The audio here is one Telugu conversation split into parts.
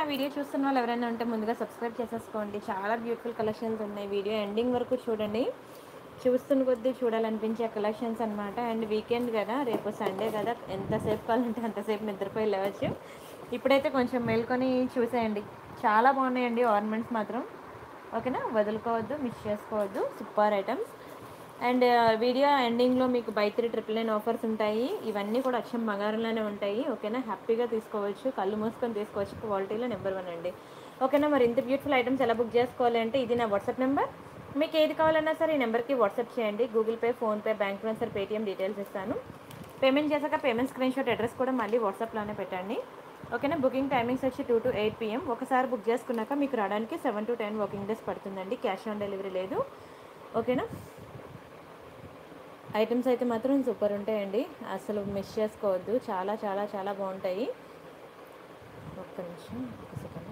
వీడియో చూస్తున్న వాళ్ళు ఎవరైనా ఉంటే ముందుగా సబ్స్క్రైబ్ చేసేసుకోండి. చాలా బ్యూటిఫుల్ కలెక్షన్స్ ఉన్నాయి. వీడియో ఎండింగ్ వరకు చూడండి. చూస్తున్న కొద్దీ చూడాలనిపించే కలెక్షన్స్ అనమాట. అండ్ వీకెండ్ కదా, రేపు సండే కదా, ఎంతసేపు కావాలంటే అంతసేపు నిద్రపోయి లేవచ్చు. ఇప్పుడైతే కొంచెం మేల్కొని చూసేయండి. చాలా బాగున్నాయండి ఆర్నమెంట్స్ మాత్రం. ఓకేనా, వదులుకోవద్దు, మిస్ చేసుకోవద్దు. Super items. అండ్ వీడియో ఎండింగ్లో మీకు బై 3 999 ఆఫర్స్ ఉంటాయి. ఇవన్నీ కూడా అచ్చం బంగారంలోనే ఉంటాయి. ఓకేనా, హ్యాపీగా తీసుకోవచ్చు, కళ్ళు మూసుకొని తీసుకోవచ్చు. క్వాలిటీలో నెంబర్ 1 అండి. ఓకేనా, మరి ఇంత బ్యూటిఫుల్ ఐటమ్స్ ఎలా బుక్ చేసుకోవాలి అంటే ఇది నా వాట్సాప్ నెంబర్. మీకు ఏది కావాలన్నా సరే ఈ నెంబర్కి వాట్సాప్ చేయండి. Google Pay, PhonePe, bank transfer, Paytm details ఇస్తాను. పేమెంట్ చేశాక పేమెంట్ స్క్రీన్ షాట్ అడ్రస్ కూడా మళ్ళీ వాట్సాప్లోనే పెట్టండి. ఓకేనా, బుకింగ్ టైమింగ్స్ వచ్చి 2 to 8 PM. ఒకసారి బుక్ చేసుకున్నాక మీకు రావడానికి 7 to 10 వర్కింగ్ డేస్ పడుతుందండి. క్యాష్ ఆన్ డెలివరీ లేదు. ఓకేనా, ఐటమ్స్ అయితే మాత్రం సూపర్ ఉంటాయండి, అసలు మిస్ చేసుకోవద్దు. చాలా చాలా చాలా బాగుంటాయి. ఒక్క నిమిషం, ఒక సెకండ్.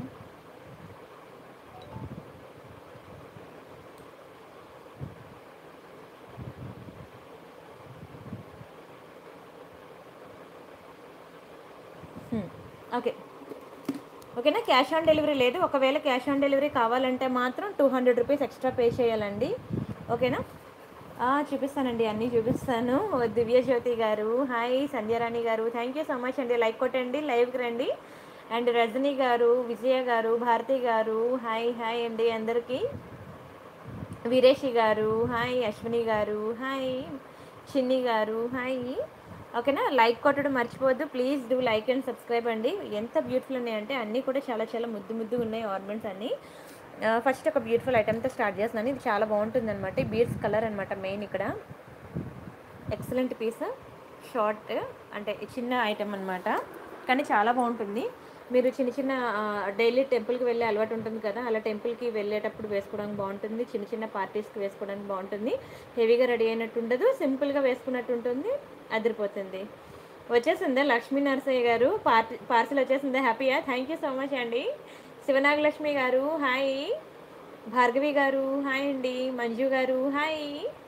ఓకే, ఓకేనా, క్యాష్ ఆన్ డెలివరీ లేదు. ఒకవేళ క్యాష్ ఆన్ డెలివరీ కావాలంటే మాత్రం 200 రూపీస్ ఎక్స్ట్రా పే చేయాలండి. ఓకేనా, చూపిస్తానండి, అన్నీ చూపిస్తాను. దివ్యజ్యోతి గారు హాయ్, సంధ్యారాణి గారు థ్యాంక్ యూ సో మచ్ అండి. లైక్ కొట్టండి, లైవ్కి రండి. అండ్ రజనీ గారు, విజయ గారు, భారతి గారు హాయ్ హాయ్ అండి అందరికీ. వీరేషి గారు హాయ్, అశ్విని గారు హాయ్, చిన్ని గారు హాయ్. ఓకేనా, లైక్ కొట్టడం మర్చిపోవద్దు. Please do like and subscribe అండి. ఎంత బ్యూటిఫుల్ ఉన్నాయంటే అన్నీ కూడా చాలా చాలా ముద్దు ముద్దుగా ఉన్నాయి ఆర్నమెంట్స్ అన్నీ. ఫస్ట్ ఒక బ్యూటిఫుల్ ఐటమ్తో స్టార్ట్ చేస్తున్నాను. ఇది చాలా బాగుంటుంది అనమాట. బీడ్స్ కలర్ అనమాట మెయిన్ ఇక్కడ. ఎక్సలెంట్ పీస్, షార్ట్ అంటే చిన్న ఐటమ్ అనమాట, కానీ చాలా బాగుంటుంది. మీరు చిన్న చిన్న డైలీ టెంపుల్కి వెళ్ళే అలవాటు ఉంటుంది కదా, అలా టెంపుల్కి వెళ్ళేటప్పుడు వేసుకోవడానికి బాగుంటుంది. చిన్న చిన్న పార్టీస్కి వేసుకోవడానికి బాగుంటుంది. హెవీగా రెడీ అయినట్టు ఉండదు, సింపుల్గా వేసుకున్నట్టు ఉంటుంది, అదిరిపోతుంది. వచ్చేసిందా లక్ష్మీ నరసయ్య గారు, పార్సిల్ వచ్చేసిందా? హ్యాపీయా? థ్యాంక్ యూ సో మచ్ అండి. శివనాగలక్ష్మి గారు హాయ్, భార్గవి గారు హాయ్ అండి, మంజు గారు హాయ్.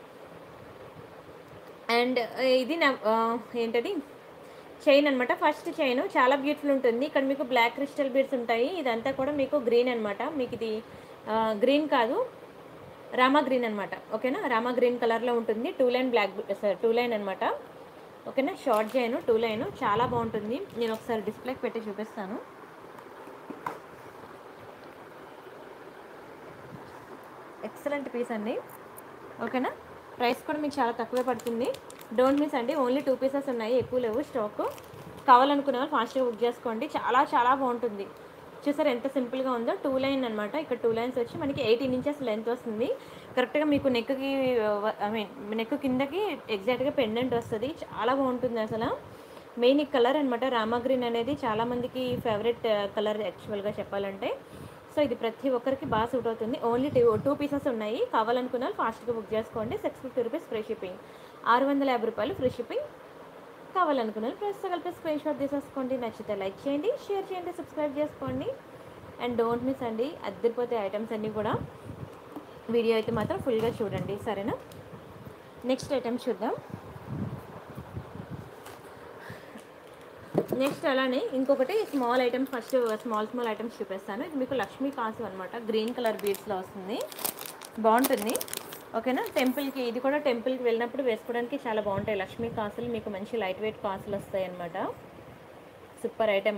అండ్ ఇది నా ఏంటది చైన్ అనమాట. ఫస్ట్ చైన్ చాలా బ్యూటిఫుల్ ఉంటుంది. ఇక్కడ మీకు బ్లాక్ క్రిస్టల్ బీడ్స్ ఉంటాయి. ఇదంతా కూడా మీకు గ్రీన్ అనమాట. మీకు ఇది గ్రీన్ కాదు, రామా గ్రీన్ అనమాట. ఓకేనా, రామా గ్రీన్ కలర్లో ఉంటుంది. 2 లైన్ బ్లాక్, సార్ 2 లైన్ అనమాట. ఓకేనా, షార్ట్ చైన్ 2 లైన్ చాలా బాగుంటుంది. నేను ఒకసారి డిస్ప్లేకి పెట్టి చూపిస్తాను. ఎక్సలెంట్ పీస్ అండి. ఓకేనా, ప్రైస్ కూడా మీకు చాలా తక్కువే పడుతుంది. డోంట్ మిస్ అండి. ఓన్లీ 2 పీసెస్ ఉన్నాయి, ఎక్కువ లేవు స్టాక్. కావాలనుకునే వాళ్ళు ఫాస్ట్గా బుక్ చేసుకోండి. చాలా చాలా బాగుంటుంది. చూసారు ఎంత సింపుల్గా ఉందో. 2 లైన్ అనమాట. ఇక్కడ 2 లైన్స్ వచ్చి మనకి 18 ఇంచెస్ లెంత్ వస్తుంది. కరెక్ట్గా మీకు నెక్కి నెక్ కిందకి ఎగ్జాక్ట్గా పెండెంట్ వస్తుంది. చాలా బాగుంటుంది అసలు. మెయిన్ ఈ కలర్ అనమాట, రామా గ్రీన్ అనేది చాలామందికి ఫేవరెట్ కలర్ యాక్చువల్గా చెప్పాలంటే. సో ఇది ప్రతి ఒక్కరికి బాగా సూట్ అవుతుంది. ఓన్లీ 2 పీసెస్ ఉన్నాయి. కావాలనుకున్న వాళ్ళు ఫాస్ట్గా బుక్ చేసుకోండి. 650 రూపీస్ ఫ్రీ షిప్పింగ్, 650 రూపాయలు ఫ్రీ షిప్పింగ్. కావాలనుకున్న వాళ్ళు ప్రైస్తో కలిపి స్క్రీన్ షాట్ తీసేసుకోండి. నచ్చితే లైక్ చేయండి, షేర్ చేయండి, సబ్స్క్రైబ్ చేసుకోండి. అండ్ డోంట్ మిస్ అండి, అద్దరిపోతే ఐటమ్స్ అన్నీ కూడా. వీడియో అయితే మాత్రం ఫుల్గా చూడండి, సరేనా. నెక్స్ట్ ఐటమ్ చూద్దాం. నెక్స్ట్ అలానే ఇంకొకటి small items, first small items చూపిస్తాను. ఇది మీకు లక్ష్మీ కాసు అనమాట. గ్రీన్ కలర్ బీడ్స్లో వస్తుంది, బాగుంటుంది. ఓకేనా, టెంపుల్కి, ఇది కూడా టెంపుల్కి వెళ్ళినప్పుడు వేసుకోవడానికి చాలా బాగుంటాయి. లక్ష్మీ కాసులు మీకు మంచి లైట్ వెయిట్ కాసులు వస్తాయి అన్నమాట. Super item.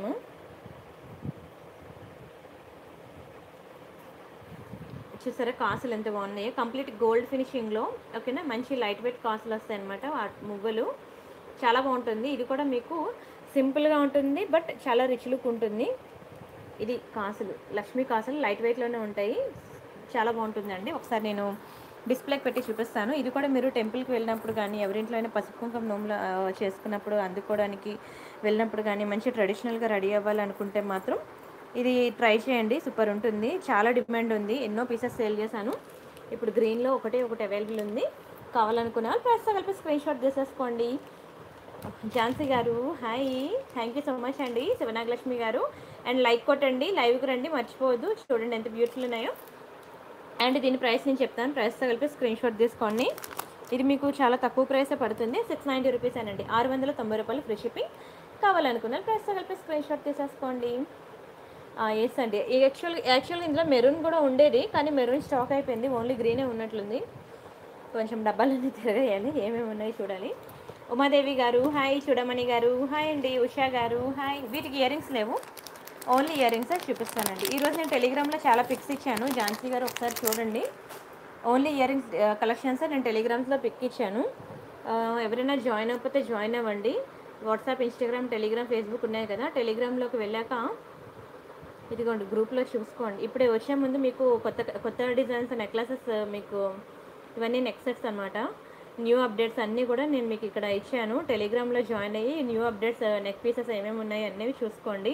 చూసారా కాసులు ఎంత బాగున్నాయి, కంప్లీట్ గోల్డ్ ఫినిషింగ్లో. ఓకేనా, మంచి లైట్ వెయిట్ కాసులు వస్తాయి అనమాట. మువ్వలు చాలా బాగుంటుంది. ఇది కూడా మీకు సింపుల్గా ఉంటుంది, బట్ చాలా రిచ్ లుక్ ఉంటుంది. ఇది కాసులు, లక్ష్మీ కాసులు లైట్ వెయిట్లోనే ఉంటాయి. చాలా బాగుంటుందండి. ఒకసారి నేను డిస్ప్లేకి పెట్టి చూపిస్తాను. ఇది కూడా మీరు టెంపుల్కి వెళ్ళినప్పుడు కానీ, ఎవరింట్లో అయినా పసుపు కుంకుమ నోములు చేసుకున్నప్పుడు అందుకోవడానికి వెళ్ళినప్పుడు కానీ, మంచి ట్రెడిషనల్గా రెడీ అవ్వాలనుకుంటే మాత్రం ఇది ట్రై చేయండి. సూపర్ ఉంటుంది. చాలా డిమాండ్ ఉంది, ఎన్నో పీసెస్ సేల్ చేశాను. ఇప్పుడు గ్రీన్లో ఒకటి అవైలబుల్ ఉంది. కావాలనుకున్న ప్రైస్తో కలిపి స్క్రీన్ షాట్ తీసేసుకోండి. ఝాన్సీ గారు hi, thank you so much అండి. శివనాగలక్ష్మి గారు అండ్ లైక్ కొట్టండి, లైవ్కి రండి మర్చిపోవద్దు. చూడండి ఎంత బ్యూటిఫుల్ ఉన్నాయో. అండ్ దీని ప్రైస్ నేను చెప్తాను, ప్రైస్తో కలిపి స్క్రీన్ షాట్ తీసుకోండి. ఇది మీకు చాలా తక్కువ ప్రైసే పడుతుంది, 690 రూపీస్ అనండి, 690 రూపాయలు ఫ్రీ షిప్పింగ్. కావాలనుకున్న ప్రైస్తో కలిపి స్క్రీన్ షాట్ తీసేసుకోండి. ఎస్ అండి. యాక్చువల్గా ఇందులో మెరూన్ కూడా ఉండేది, కానీ మెరూన్ స్టాక్ అయిపోయింది. ఓన్లీ గ్రీనే ఉన్నట్లుంది. కొంచెం డబ్బాలన్నీ తిరగేయాలి, ఏమేమి ఉన్నాయి చూడాలి. ఉమాదేవి గారు హాయ్, చూడమణి గారు హాయ్ అండి, ఉషా గారు హాయ్. వీటికి ఇయర్ రింగ్స్ లేవు, ఓన్లీ ఇయర్ రింగ్స్ చూపిస్తానండి. ఈరోజు నేను టెలిగ్రామ్లో చాలా పిక్స్ ఇచ్చాను, ఝాన్సీ గారు ఒకసారి చూడండి. ఓన్లీ ఇయర్ రింగ్స్ కలెక్షన్స్ నేను టెలిగ్రామ్స్లో పిక్ ఇచ్చాను. ఎవరైనా జాయిన్ అవ్వకపోతే జాయిన్ అవ్వండి. వాట్సాప్, ఇన్స్టాగ్రామ్, టెలిగ్రామ్, ఫేస్బుక్ ఉన్నాయి కదా. టెలిగ్రామ్లోకి వెళ్ళాక ఇదిగోండి గ్రూప్లో చూసుకోండి. ఇప్పుడే వచ్చే ముందు మీకు కొత్త కొత్త డిజైన్స్ నెక్లెసెస్, మీకు ఇవన్నీ నెక్ సెట్స్ అనమాట. న్యూ అప్డేట్స్ అన్నీ కూడా నేను మీకు ఇక్కడ ఇచ్చాను. టెలిగ్రామ్లో జాయిన్ అయ్యి న్యూ అప్డేట్స్ నెక్ పీసెస్ ఏమేమి ఉన్నాయి అనేవి చూసుకోండి,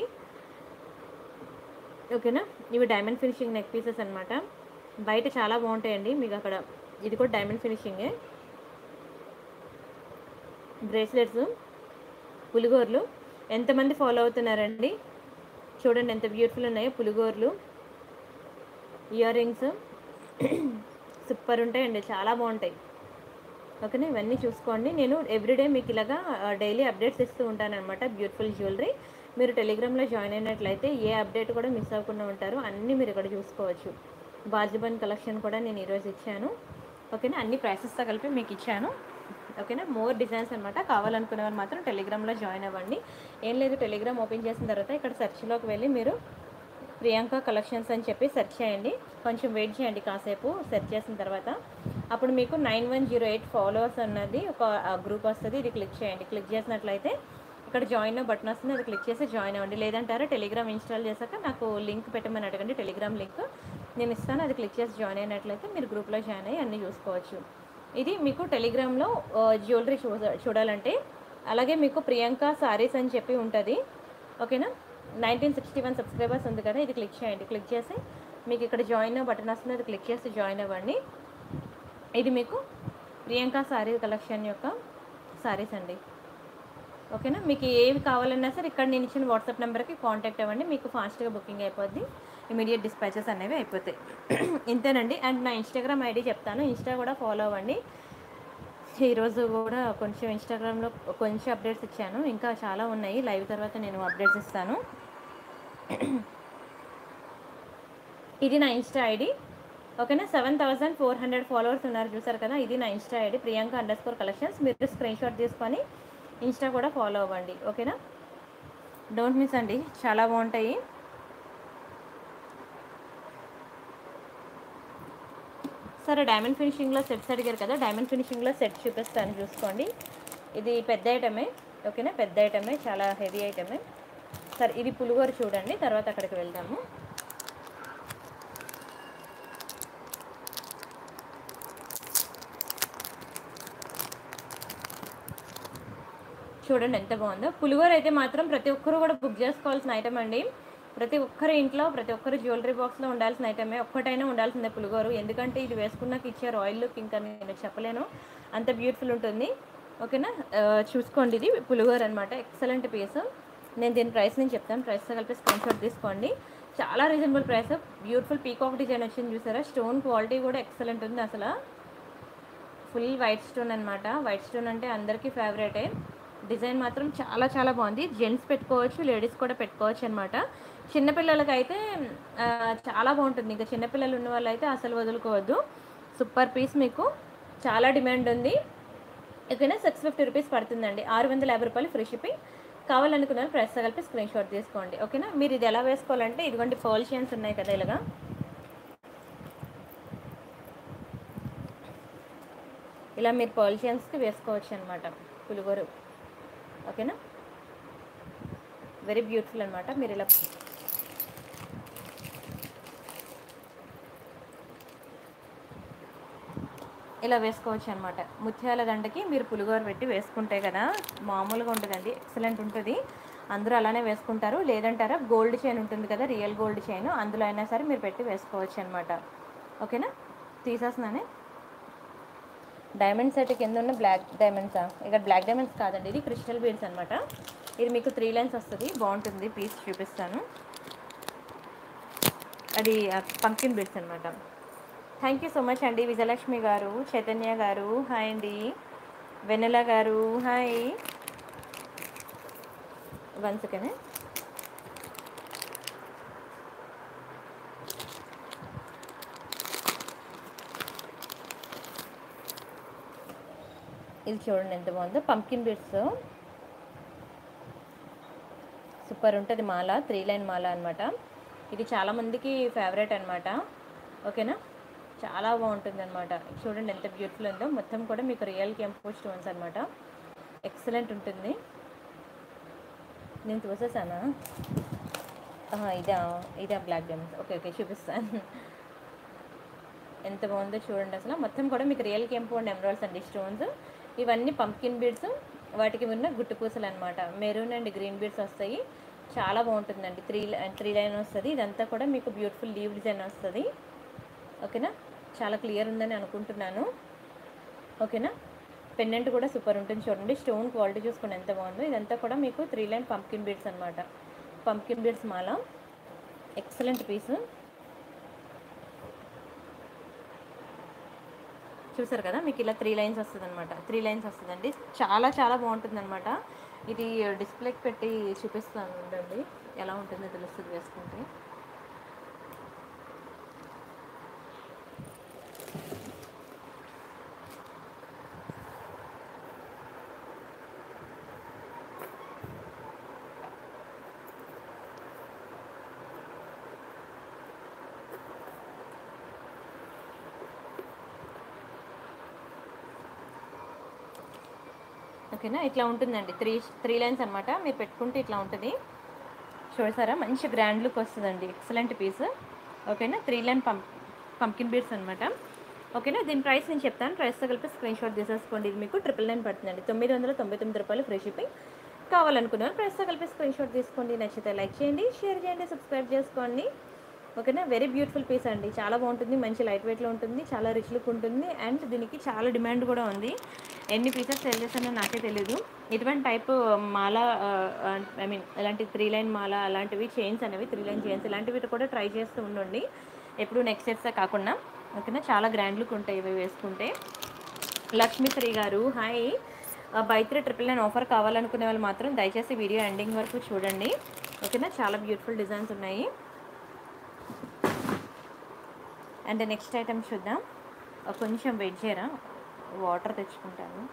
ఓకేనా. ఇవి డైమండ్ ఫినిషింగ్ నెక్ పీసెస్ అనమాట. బయట చాలా బాగుంటాయండి మీకు అక్కడ. ఇది కూడా డైమండ్ ఫినిషింగే. బ్రేస్లెట్స్, పులిగోర్లు ఎంతమంది ఫాలో అవుతున్నారండి? చూడండి ఎంత బ్యూటిఫుల్ ఉన్నాయో పులిగోర్లు. ఇయర్ రింగ్స్ సూపర్ ఉంటాయండి, చాలా బాగుంటాయి, ఓకేనా. ఇవన్నీ చూసుకోండి. నేను ఎవ్రీడే మీకు ఇలాగా డైలీ అప్డేట్స్ ఇస్తూ ఉంటానన్నమాట, బ్యూటిఫుల్ జ్యువెలరీ. మీరు టెలిగ్రామ్లో జాయిన్ అయినట్లయితే ఏ అప్డేట్ కూడా మిస్ అవ్వకుండా ఉంటారు. అన్నీ మీరు ఇక్కడ చూసుకోవచ్చు. బాజుబన్ కలెక్షన్ కూడా నేను ఈరోజు ఇచ్చాను, ఓకేనా. అన్ని ప్రైసెస్తో కలిపి మీకు ఇచ్చాను, ఓకేనా. మోర్ డిజైన్స్ అనమాట. కావాలనుకునే వాళ్ళు మాత్రం టెలిగ్రామ్లో జాయిన్ అవ్వండి. ఏం లేదు, టెలిగ్రామ్ ఓపెన్ చేసిన తర్వాత ఇక్కడ సెర్చ్లోకి వెళ్ళి మీరు ప్రియాంక కలెక్షన్స్ అని చెప్పి సెర్చ్ చేయండి. కొంచెం వెయిట్ చేయండి కాసేపు. సెర్చ్ చేసిన తర్వాత అప్పుడు మీకు 9108 ఫాలోవర్స్ అన్నది ఒక గ్రూప్ వస్తుంది. ఇది క్లిక్ చేయండి. క్లిక్ చేసినట్లయితే ఇక్కడ జాయిన్ బటన్ వస్తుంది, అది క్లిక్ చేసి జాయిన్ అవ్వండి. లేదంటారా టెలిగ్రామ్ ఇన్స్టాల్ చేశాక నాకు లింక్ పెట్టమని అడగండి, టెలిగ్రామ్ లింక్ నేను ఇస్తాను. అది క్లిక్ చేసి జాయిన్ అయినట్లయితే మీరు గ్రూప్లో జాయిన్ అయ్యి అన్నీ చూసుకోవచ్చు. ఇది మీకు టెలిగ్రామ్లో జ్యువెలరీ చూడాలంటే. అలాగే మీకు ప్రియాంక సారీస్ అని చెప్పి ఉంటుంది, ఓకేనా. 1961 సబ్స్క్రైబర్స్ ఉంది కదా, ఇది క్లిక్ చేయండి. క్లిక్ చేసి మీకు ఇక్కడ జాయిన్ బటన్ వస్తుంది, అది క్లిక్ చేసి జాయిన్ అవ్వండి. ఇది మీకు ప్రియాంక సారీ కలెక్షన్ యొక్క సారీస్ అండి, ఓకేనా. మీకు ఏవి కావాలన్నా సరే ఇక్కడ నేను ఇచ్చిన వాట్సాప్ నెంబర్కి కాంటాక్ట్ అవ్వండి, మీకు ఫాస్ట్గా బుకింగ్ అయిపోద్ది, ఇమీడియట్ డిస్పాచెస్ అనేవి అయిపోతాయి. ఇంతేనండి. అండ్ నా ఇన్స్టాగ్రామ్ ఐడి చెప్తాను, ఇన్స్టా కూడా ఫాలో అవ్వండి. ఈరోజు కూడా కొంచెం ఇన్స్టాగ్రామ్లో కొంచెం అప్డేట్స్ ఇచ్చాను, ఇంకా చాలా ఉన్నాయి. లైవ్ తర్వాత నేను అప్డేట్స్ ఇస్తాను. ఇది నా ఇన్స్టా ఐడి, ఓకేనా. 7400 ఫాలోవర్స్ ఉన్నారు చూసారు కదా, ఇది నా ఇన్స్టా ఐడి Priyanka_collections. మీరు స్క్రీన్ షాట్ తీసుకొని ఇన్స్టా కూడా ఫాలో అవ్వండి, ఓకేనా. డోంట్ మిస్ అండి, చాలా బాగుంటాయి. సరే, డైమండ్ ఫినిషింగ్లో సెట్స్ అడిగారు కదా, డైమండ్ ఫినిషింగ్లో సెట్ చూపిస్తాను చూసుకోండి. ఇది పెద్ద ఐటమే, ఓకేనా. పెద్ద ఐటమే, చాలా హెవీ ఐటమే. సరే, ఇది పులిగోరు చూడండి, తర్వాత అక్కడికి వెళ్దాము. చూడండి ఎంత బాగుందో. పులిగోర అయితే మాత్రం ప్రతి ఒక్కరు కూడా బుక్ చేసుకోవాల్సిన ఐటమ్ అండి. ప్రతి ఒక్కరి ఇంట్లో, ప్రతి ఒక్కరి జ్యువెలరీ బాక్స్లో ఉండాల్సిన ఐటమే. ఒక్కటైనా ఉండాల్సిందే పులిగోరు, ఎందుకంటే ఇది వేసుకున్నాక ఇచ్చే రాయల్ లుక్ ఇంకా నేను చెప్పలేను, అంత బ్యూటిఫుల్ ఉంటుంది, ఓకేనా. చూసుకోండి, ఇది పులిగోరు అనమాట, ఎక్సలెంట్ పీస్. నేను దీని ప్రైస్ నేను చెప్తాను, ప్రైస్తో కలిపి స్క్రీన్ షాట్ తీసుకోండి. చాలా reasonable price. Beautiful peacock design వచ్చింది చూసారా, స్టోన్ క్వాలిటీ కూడా ఎక్సలెంట్ ఉంది అసలు. ఫుల్ వైట్ స్టోన్ అనమాట. వైట్ స్టోన్ అంటే అందరికీ ఫేవరెటే. డిజైన్ మాత్రం చాలా చాలా బాగుంది. జెంట్స్ పెట్టుకోవచ్చు, లేడీస్ కూడా పెట్టుకోవచ్చు అనమాట. చిన్నపిల్లలకైతే చాలా బాగుంటుంది, ఇంకా చిన్నపిల్లలు ఉన్న వాళ్ళు అయితే అసలు వదులుకోవద్దు. సూపర్ పీస్, మీకు చాలా డిమాండ్ ఉంది, ఓకేనా. 650 రూపీస్ పడుతుందండి, 650 రూపాయలు ఫ్రీ షిప్పింగ్. కావాలనుకున్న ప్రైస్ కలిపి స్క్రీన్ షాట్ తీసుకోండి, ఓకేనా. మీరు ఇది ఎలా వేసుకోవాలంటే, ఇదిగోండి పర్ల్ చైన్స్ ఉన్నాయి కదా, ఇలాగా ఇలా మీరు పర్ల్ చైన్స్కి వేసుకోవచ్చు అనమాట పులిగోరు, ఓకేనా. వెరీ బ్యూటిఫుల్ అనమాట. మీరు ఇలా వేసుకోవచ్చు అనమాట. ముత్యాల దండకి మీరు పులిగోర పెట్టి వేసుకుంటే కదా మామూలుగా ఉంటుందండి, ఎక్సలెంట్ ఉంటుంది. అందరూ అలానే వేసుకుంటారు. లేదంటారా గోల్డ్ చైన్ ఉంటుంది కదా, రియల్ గోల్డ్ చైన్, అందులో అయినా సరే మీరు పెట్టి వేసుకోవచ్చు అనమాట, ఓకేనా. తీసేస్తున్నానే డైమండ్ సెట్ కింద ఉన్న బ్లాక్ డైమండ్సా? ఇక్కడ బ్లాక్ డైమండ్స్ కాదండి, ఇది క్రిస్టల్ బీడ్స్ అనమాట. ఇది మీకు 3 లైన్స్ వస్తుంది, బాగుంటుంది పీస్, చూపిస్తాను. అది పంకిన్ బీడ్స్ అనమాట. థ్యాంక్ యూ సో మచ్ అండి. విజయలక్ష్మి గారు, చైతన్య గారు హాయ్ అండి, వెన్నెల గారు హాయ్. One second. ఇది చూడండి ఎంత బాగుందో, పంకిన్ బీడ్స్ సూపర్ ఉంటుంది మాల, 3 లైన్ మాల అనమాట. ఇది చాలామందికి ఫేవరెట్ అనమాట. ఓకేనా, చాలా బాగుంటుంది అనమాట. చూడండి ఎంత బ్యూటిఫుల్ ఉందో, మొత్తం కూడా మీకు రియల్ కెంపు స్టోన్స్ అనమాట. ఎక్సలెంట్ ఉంటుంది. నేను చూసేసానా, ఇదా బ్లాక్ డైమండ్స్. ఓకే ఓకే, చూపిస్తాను. ఎంత బాగుందో చూడండి అసలు. మొత్తం కూడా మీకు రియల్ కెంపు అండ్ ఎమరాల్డ్స్ అండి స్టోన్స్. ఇవన్నీ పంకిన్ బీడ్స్, వాటికి ఉన్న గుట్టు పూసలు అనమాట. మెరూన్ అండ్ గ్రీన్ బీడ్స్ వస్తాయి. చాలా బాగుంటుందండి. త్రీ లైన్ వస్తుంది. ఇదంతా కూడా మీకు బ్యూటిఫుల్ లీవ్ డిజైన్ వస్తుంది. ఓకేనా, చాలా క్లియర్ ఉందని అనుకుంటున్నాను. ఓకేనా, పెండెంట్ కూడా సూపర్ ఉంటుంది. చూడండి స్టోన్ క్వాలిటీ చూసుకుని ఎంత బాగుందో. ఇదంతా కూడా మీకు 3 లైన్ పంకిన్ బీడ్స్ అనమాట. పంకిన్ బీడ్స్ మాల ఎక్సలెంట్ పీస్. చూసారు కదా, మీకు ఇలా 3 లైన్స్ వస్తుంది అనమాట. 3 లైన్స్ వస్తుందండి. చాలా చాలా బాగుంటుంది అనమాట. ఇది డిస్ప్లేకి పెట్టి చూపిస్తాను ఉండండి, ఎలా ఉంటుందో తెలుస్తుంది వేసుకుంటే. ఓకేనా, ఇట్లా ఉంటుందండి. త్రీ లైన్స్ అనమాట. మీరు పెట్టుకుంటే ఇట్లా ఉంటుంది. చూసారా, మంచి గ్రాండ్ లుక్ వస్తుందండి. Excellent piece. ఓకేనా, 3 లైన్ పంకిన్ బీడ్స్ అనమాట. ఓకేనా, దీని ప్రైస్ నేను చెప్తాను. ప్రైస్తో కలిపి స్క్రీన్ షాట్ తీసేసుకోండి. ఇది మీకు 999 పడుతుందండి. 999 రూపాయలు ఫ్రీ షిప్పింగ్. కావాలనుకున్నారు ప్రైస్తో కలిపి స్క్రీన్ షాట్ తీసుకోండి. నచ్చితే లైక్ చేయండి, షేర్ చేయండి, సబ్స్క్రైబ్ చేసుకోండి. ఓకేనా, వెరీ బ్యూటిఫుల్ పీస్ అండి. చాలా బాగుంటుంది, మంచి లైట్ వెయిట్లో ఉంటుంది, చాలా రిచ్ లుక్ ఉంటుంది. అండ్ దీనికి చాలా డిమాండ్ కూడా ఉంది. ఎన్ని పీసెస్ సేల్ చేస్తానో నాకే తెలీదు. ఇటువంటి టైప్ మాల, ఐ మీన్ ఇలాంటి 3 లైన్ మాల, అలాంటివి చైన్స్ అనేవి 3 లైన్ చైన్స్ ఇలాంటివి కూడా ట్రై చేస్తూ ఉండండి, ఎప్పుడు నెక్స్ట్ స్టెప్సే కాకుండా. ఓకేనా, చాలా గ్రాండ్ లుక్ ఉంటాయి ఇవి వేసుకుంటే. లక్ష్మీశ్రీ గారు హాయ్. బై 3 999 ఆఫర్ కావాలనుకునే వాళ్ళు మాత్రం దయచేసి వీడియో ఎండింగ్ వరకు చూడండి. ఓకేనా, చాలా బ్యూటిఫుల్ డిజైన్స్ ఉన్నాయి. అండ్ నెక్స్ట్ ఐటమ్ చూద్దాం. కొంచెం వెయిట్ చేయరా, వాటర్ తెచ్చుకుంటాను.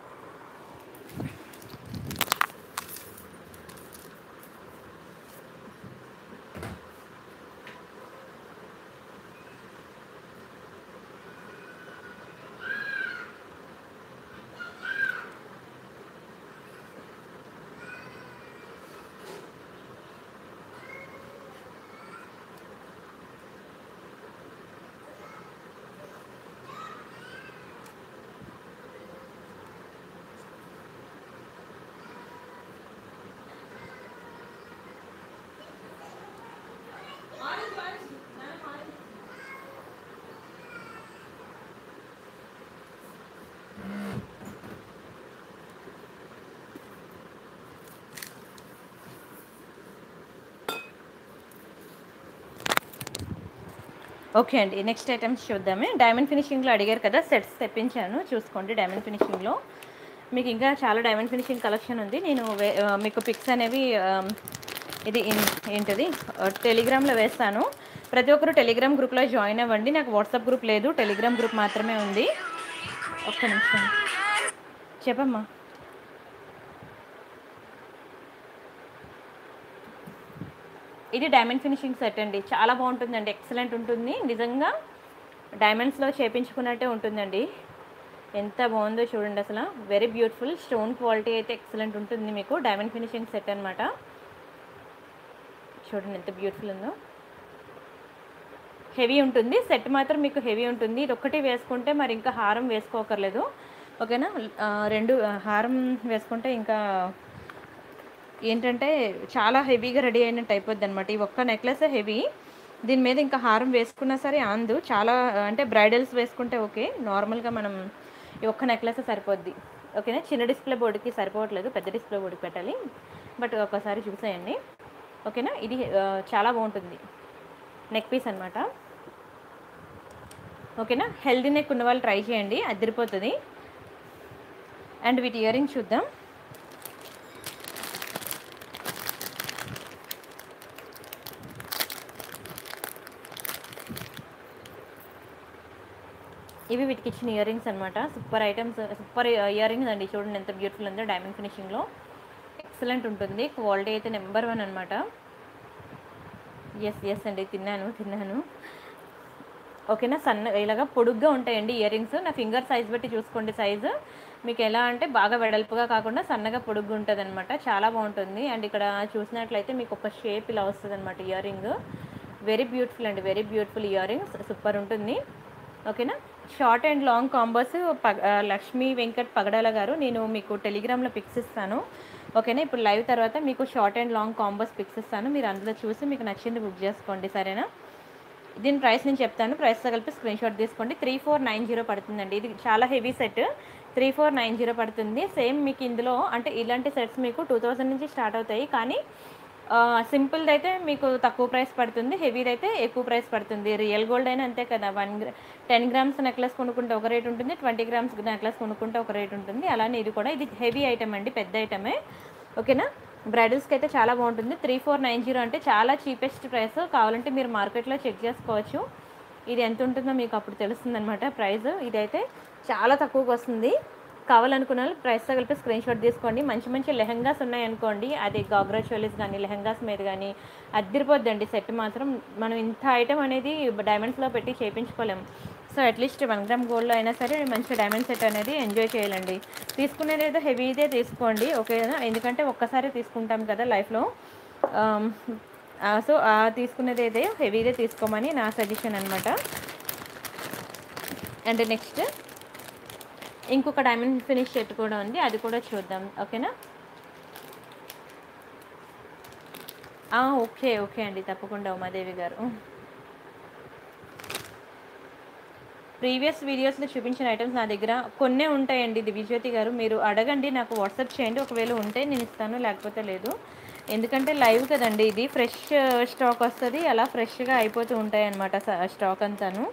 ఓకే అండి, నెక్స్ట్ ఐటమ్స్ చూద్దామే. డైమండ్ ఫినిషింగ్లో అడిగారు కదా, సెట్స్ తెప్పించాను చూసుకోండి. డైమండ్ ఫినిషింగ్లో మీకు ఇంకా చాలా డైమండ్ ఫినిషింగ్ కలెక్షన్ ఉంది. నేను మీకు పిక్స్ అనేవి ఇది ఏంటిది టెలిగ్రామ్లో వేస్తాను. ప్రతి ఒక్కరు టెలిగ్రామ్ గ్రూప్లో జాయిన్ అవ్వండి. నాకు వాట్సాప్ గ్రూప్ లేదు, టెలిగ్రామ్ గ్రూప్ మాత్రమే ఉంది. ఒక్క నిమిషం చెప్పమ్మా. ఇది డైమండ్ ఫినిషింగ్ సెట్ అండి. చాలా బాగుంటుందండి, ఎక్సలెంట్ ఉంటుంది. నిజంగా డైమండ్స్లో చేపించుకున్నట్టే ఉంటుందండి. ఎంత బాగుందో చూడండి అసలు. వెరీ బ్యూటిఫుల్ స్టోన్ క్వాలిటీ అయితే ఎక్సలెంట్ ఉంటుంది. మీకు డైమండ్ ఫినిషింగ్ సెట్ అనమాట. చూడండి ఎంత బ్యూటిఫుల్ ఉందో. హెవీ ఉంటుంది సెట్ మాత్రం, మీకు హెవీ ఉంటుంది. ఇది ఒక్కటి వేసుకుంటే మరి ఇంకా హారం వేసుకోకర్లేదు. ఓకేనా, 2 హారం వేసుకుంటే ఇంకా ఏంటంటే చాలా హెవీగా రెడీ అయినట్టు అయిపోద్ది అనమాట. ఈ ఒక్క నెక్లెస్ హెవీ, దీని మీద ఇంకా హారం వేసుకున్నా సరే అందు. చాలా అంటే బ్రైడల్స్ వేసుకుంటే ఓకే, నార్మల్గా మనం ఈ ఒక్క నెక్లెస్ సరిపోద్ది. ఓకేనా, చిన్న డిస్ప్లే బోర్డుకి సరిపోవట్లేదు, పెద్ద డిస్ప్లే బోర్డుకి పెట్టాలి. బట్ ఒకసారి చూసేయండి. ఓకేనా, ఇది చాలా బాగుంటుంది. నెక్ పీస్ అనమాట. ఓకేనా, హెల్దీ నెక్ ఉన్న వాళ్ళు ట్రై చేయండి, అదిరిపోతుంది. అండ్ వీటి ఇయర్ రింగ్స్ చూద్దాం. ఇవి వీటికి ఇచ్చిన ఇయర్ రింగ్స్ అనమాట. Super items, super earrings అండి. చూడండి ఎంత బ్యూటిఫుల్ ఉందో, డైమండ్ ఫినిషింగ్లో ఎక్సలెంట్ ఉంటుంది. క్వాలిటీ అయితే నెంబర్ 1 అనమాట. ఎస్ అండి, తిన్నాను. ఓకేనా, ఇలాగా పొడుగ్గా ఉంటాయండి ఇయర్ రింగ్స్. నా ఫింగర్ సైజ్ బట్టి చూసుకోండి సైజు. మీకు ఎలా అంటే బాగా వెడల్పుగా కాకుండా సన్నగా పొడుగ్గా ఉంటుంది అనమాట. చాలా బాగుంటుంది. అండ్ ఇక్కడ చూసినట్లయితే మీకు ఒక షేప్ ఇలా వస్తుంది అనమాట ఇయర్ రింగ్. వెరీ బ్యూటిఫుల్ అండి, very beautiful earrings, super ఉంటుంది. ఓకేనా, short and long combos Lakshmi Venkat Pagadala గారు, నేను మీకు టెలిగ్రామ్లో పిక్స్ ఇస్తాను. ఓకేనా, ఇప్పుడు లైవ్ తర్వాత మీకు short and long combos pics ఇస్తాను. మీరు అందులో చూసి మీకు నచ్చింది బుక్ చేసుకోండి, సరేనా. దీని ప్రైస్ నేను చెప్తాను, ప్రైస్తో కలిపి స్క్రీన్ షాట్ తీసుకోండి. 3490 పడుతుందండి. ఇది చాలా హెవీ సెట్, 3490 పడుతుంది. సేమ్ మీకు ఇందులో అంటే ఇలాంటి సెట్స్ మీకు 2000 నుంచి స్టార్ట్ అవుతాయి, కానీ సింపుల్ది అయితే మీకు తక్కువ ప్రైస్ పడుతుంది, హెవీది అయితే ఎక్కువ ప్రైస్ పడుతుంది. రియల్ గోల్డ్ అయినా అంతే కదా, 10 గ్రామ్స్ నెక్లెస్ కొనుక్కుంటే ఒక రేట్ ఉంటుంది, 20 గ్రామ్స్ నెక్లెస్ కొనుక్కుంటే ఒక రేట్ ఉంటుంది. అలానే ఇది కూడా, ఇది హెవీ ఐటమ్ అండి, పెద్ద ఐటమే. ఓకేనా, బ్రైడల్స్కి అయితే చాలా బాగుంటుంది. 3490 అంటే చాలా చీపెస్ట్ ప్రైస్. కావాలంటే మీరు మార్కెట్లో చెక్ చేసుకోవచ్చు, ఇది ఎంత ఉంటుందో మీకు అప్పుడు తెలుస్తుంది అనమాట ప్రైస్. ఇదైతే చాలా తక్కువకి వస్తుంది. కావాలనుకున్న వాళ్ళు ప్రైస్తో కలిపి స్క్రీన్ షాట్ తీసుకోండి. మంచి మంచి లెహంగాస్ ఉన్నాయనుకోండి, అది గాగ్రా చోలీస్ కానీ లెహంగాస్ మీద కానీ అద్దరిపోద్దండి సెట్ మాత్రం. మనం ఇంత ఐటమ్ అనేది డైమండ్స్లో పెట్టి చేయించుకోలేము. సో అట్లీస్ట్ 1 గ్రామ్ గోల్డ్లో అయినా సరే మంచి డైమండ్ సెట్ అనేది ఎంజాయ్ చేయాలండి. తీసుకునేది ఏదో హెవీదే తీసుకోండి, ఓకేనా. ఎందుకంటే ఒక్కసారి తీసుకుంటాం కదా లైఫ్లో. సో తీసుకునేది ఏదో హెవీదే తీసుకోమని నా సజెషన్ అనమాట. అండ్ నెక్స్ట్ ఇంకొక డైమండ్ ఫినిష్ సెట్ కూడా ఉంది, అది కూడా చూద్దాం. ఓకేనా, ఓకే అండి, తప్పకుండా ఉమాదేవి గారు. ప్రీవియస్ వీడియోస్లో చూపించిన ఐటమ్స్ నా దగ్గర కొన్నే ఉంటాయండి. దివ్యజ్యోతి గారు, మీరు అడగండి, నాకు వాట్సాప్ చేయండి. ఒకవేళ ఉంటే నేను ఇస్తాను, లేకపోతే లేదు. ఎందుకంటే లైవ్ కదండి, ఇది ఫ్రెష్ స్టాక్ వస్తుంది, అలా ఫ్రెష్గా అయిపోతూ ఉంటాయి అన్నమాట స్టాక్ అంతాను.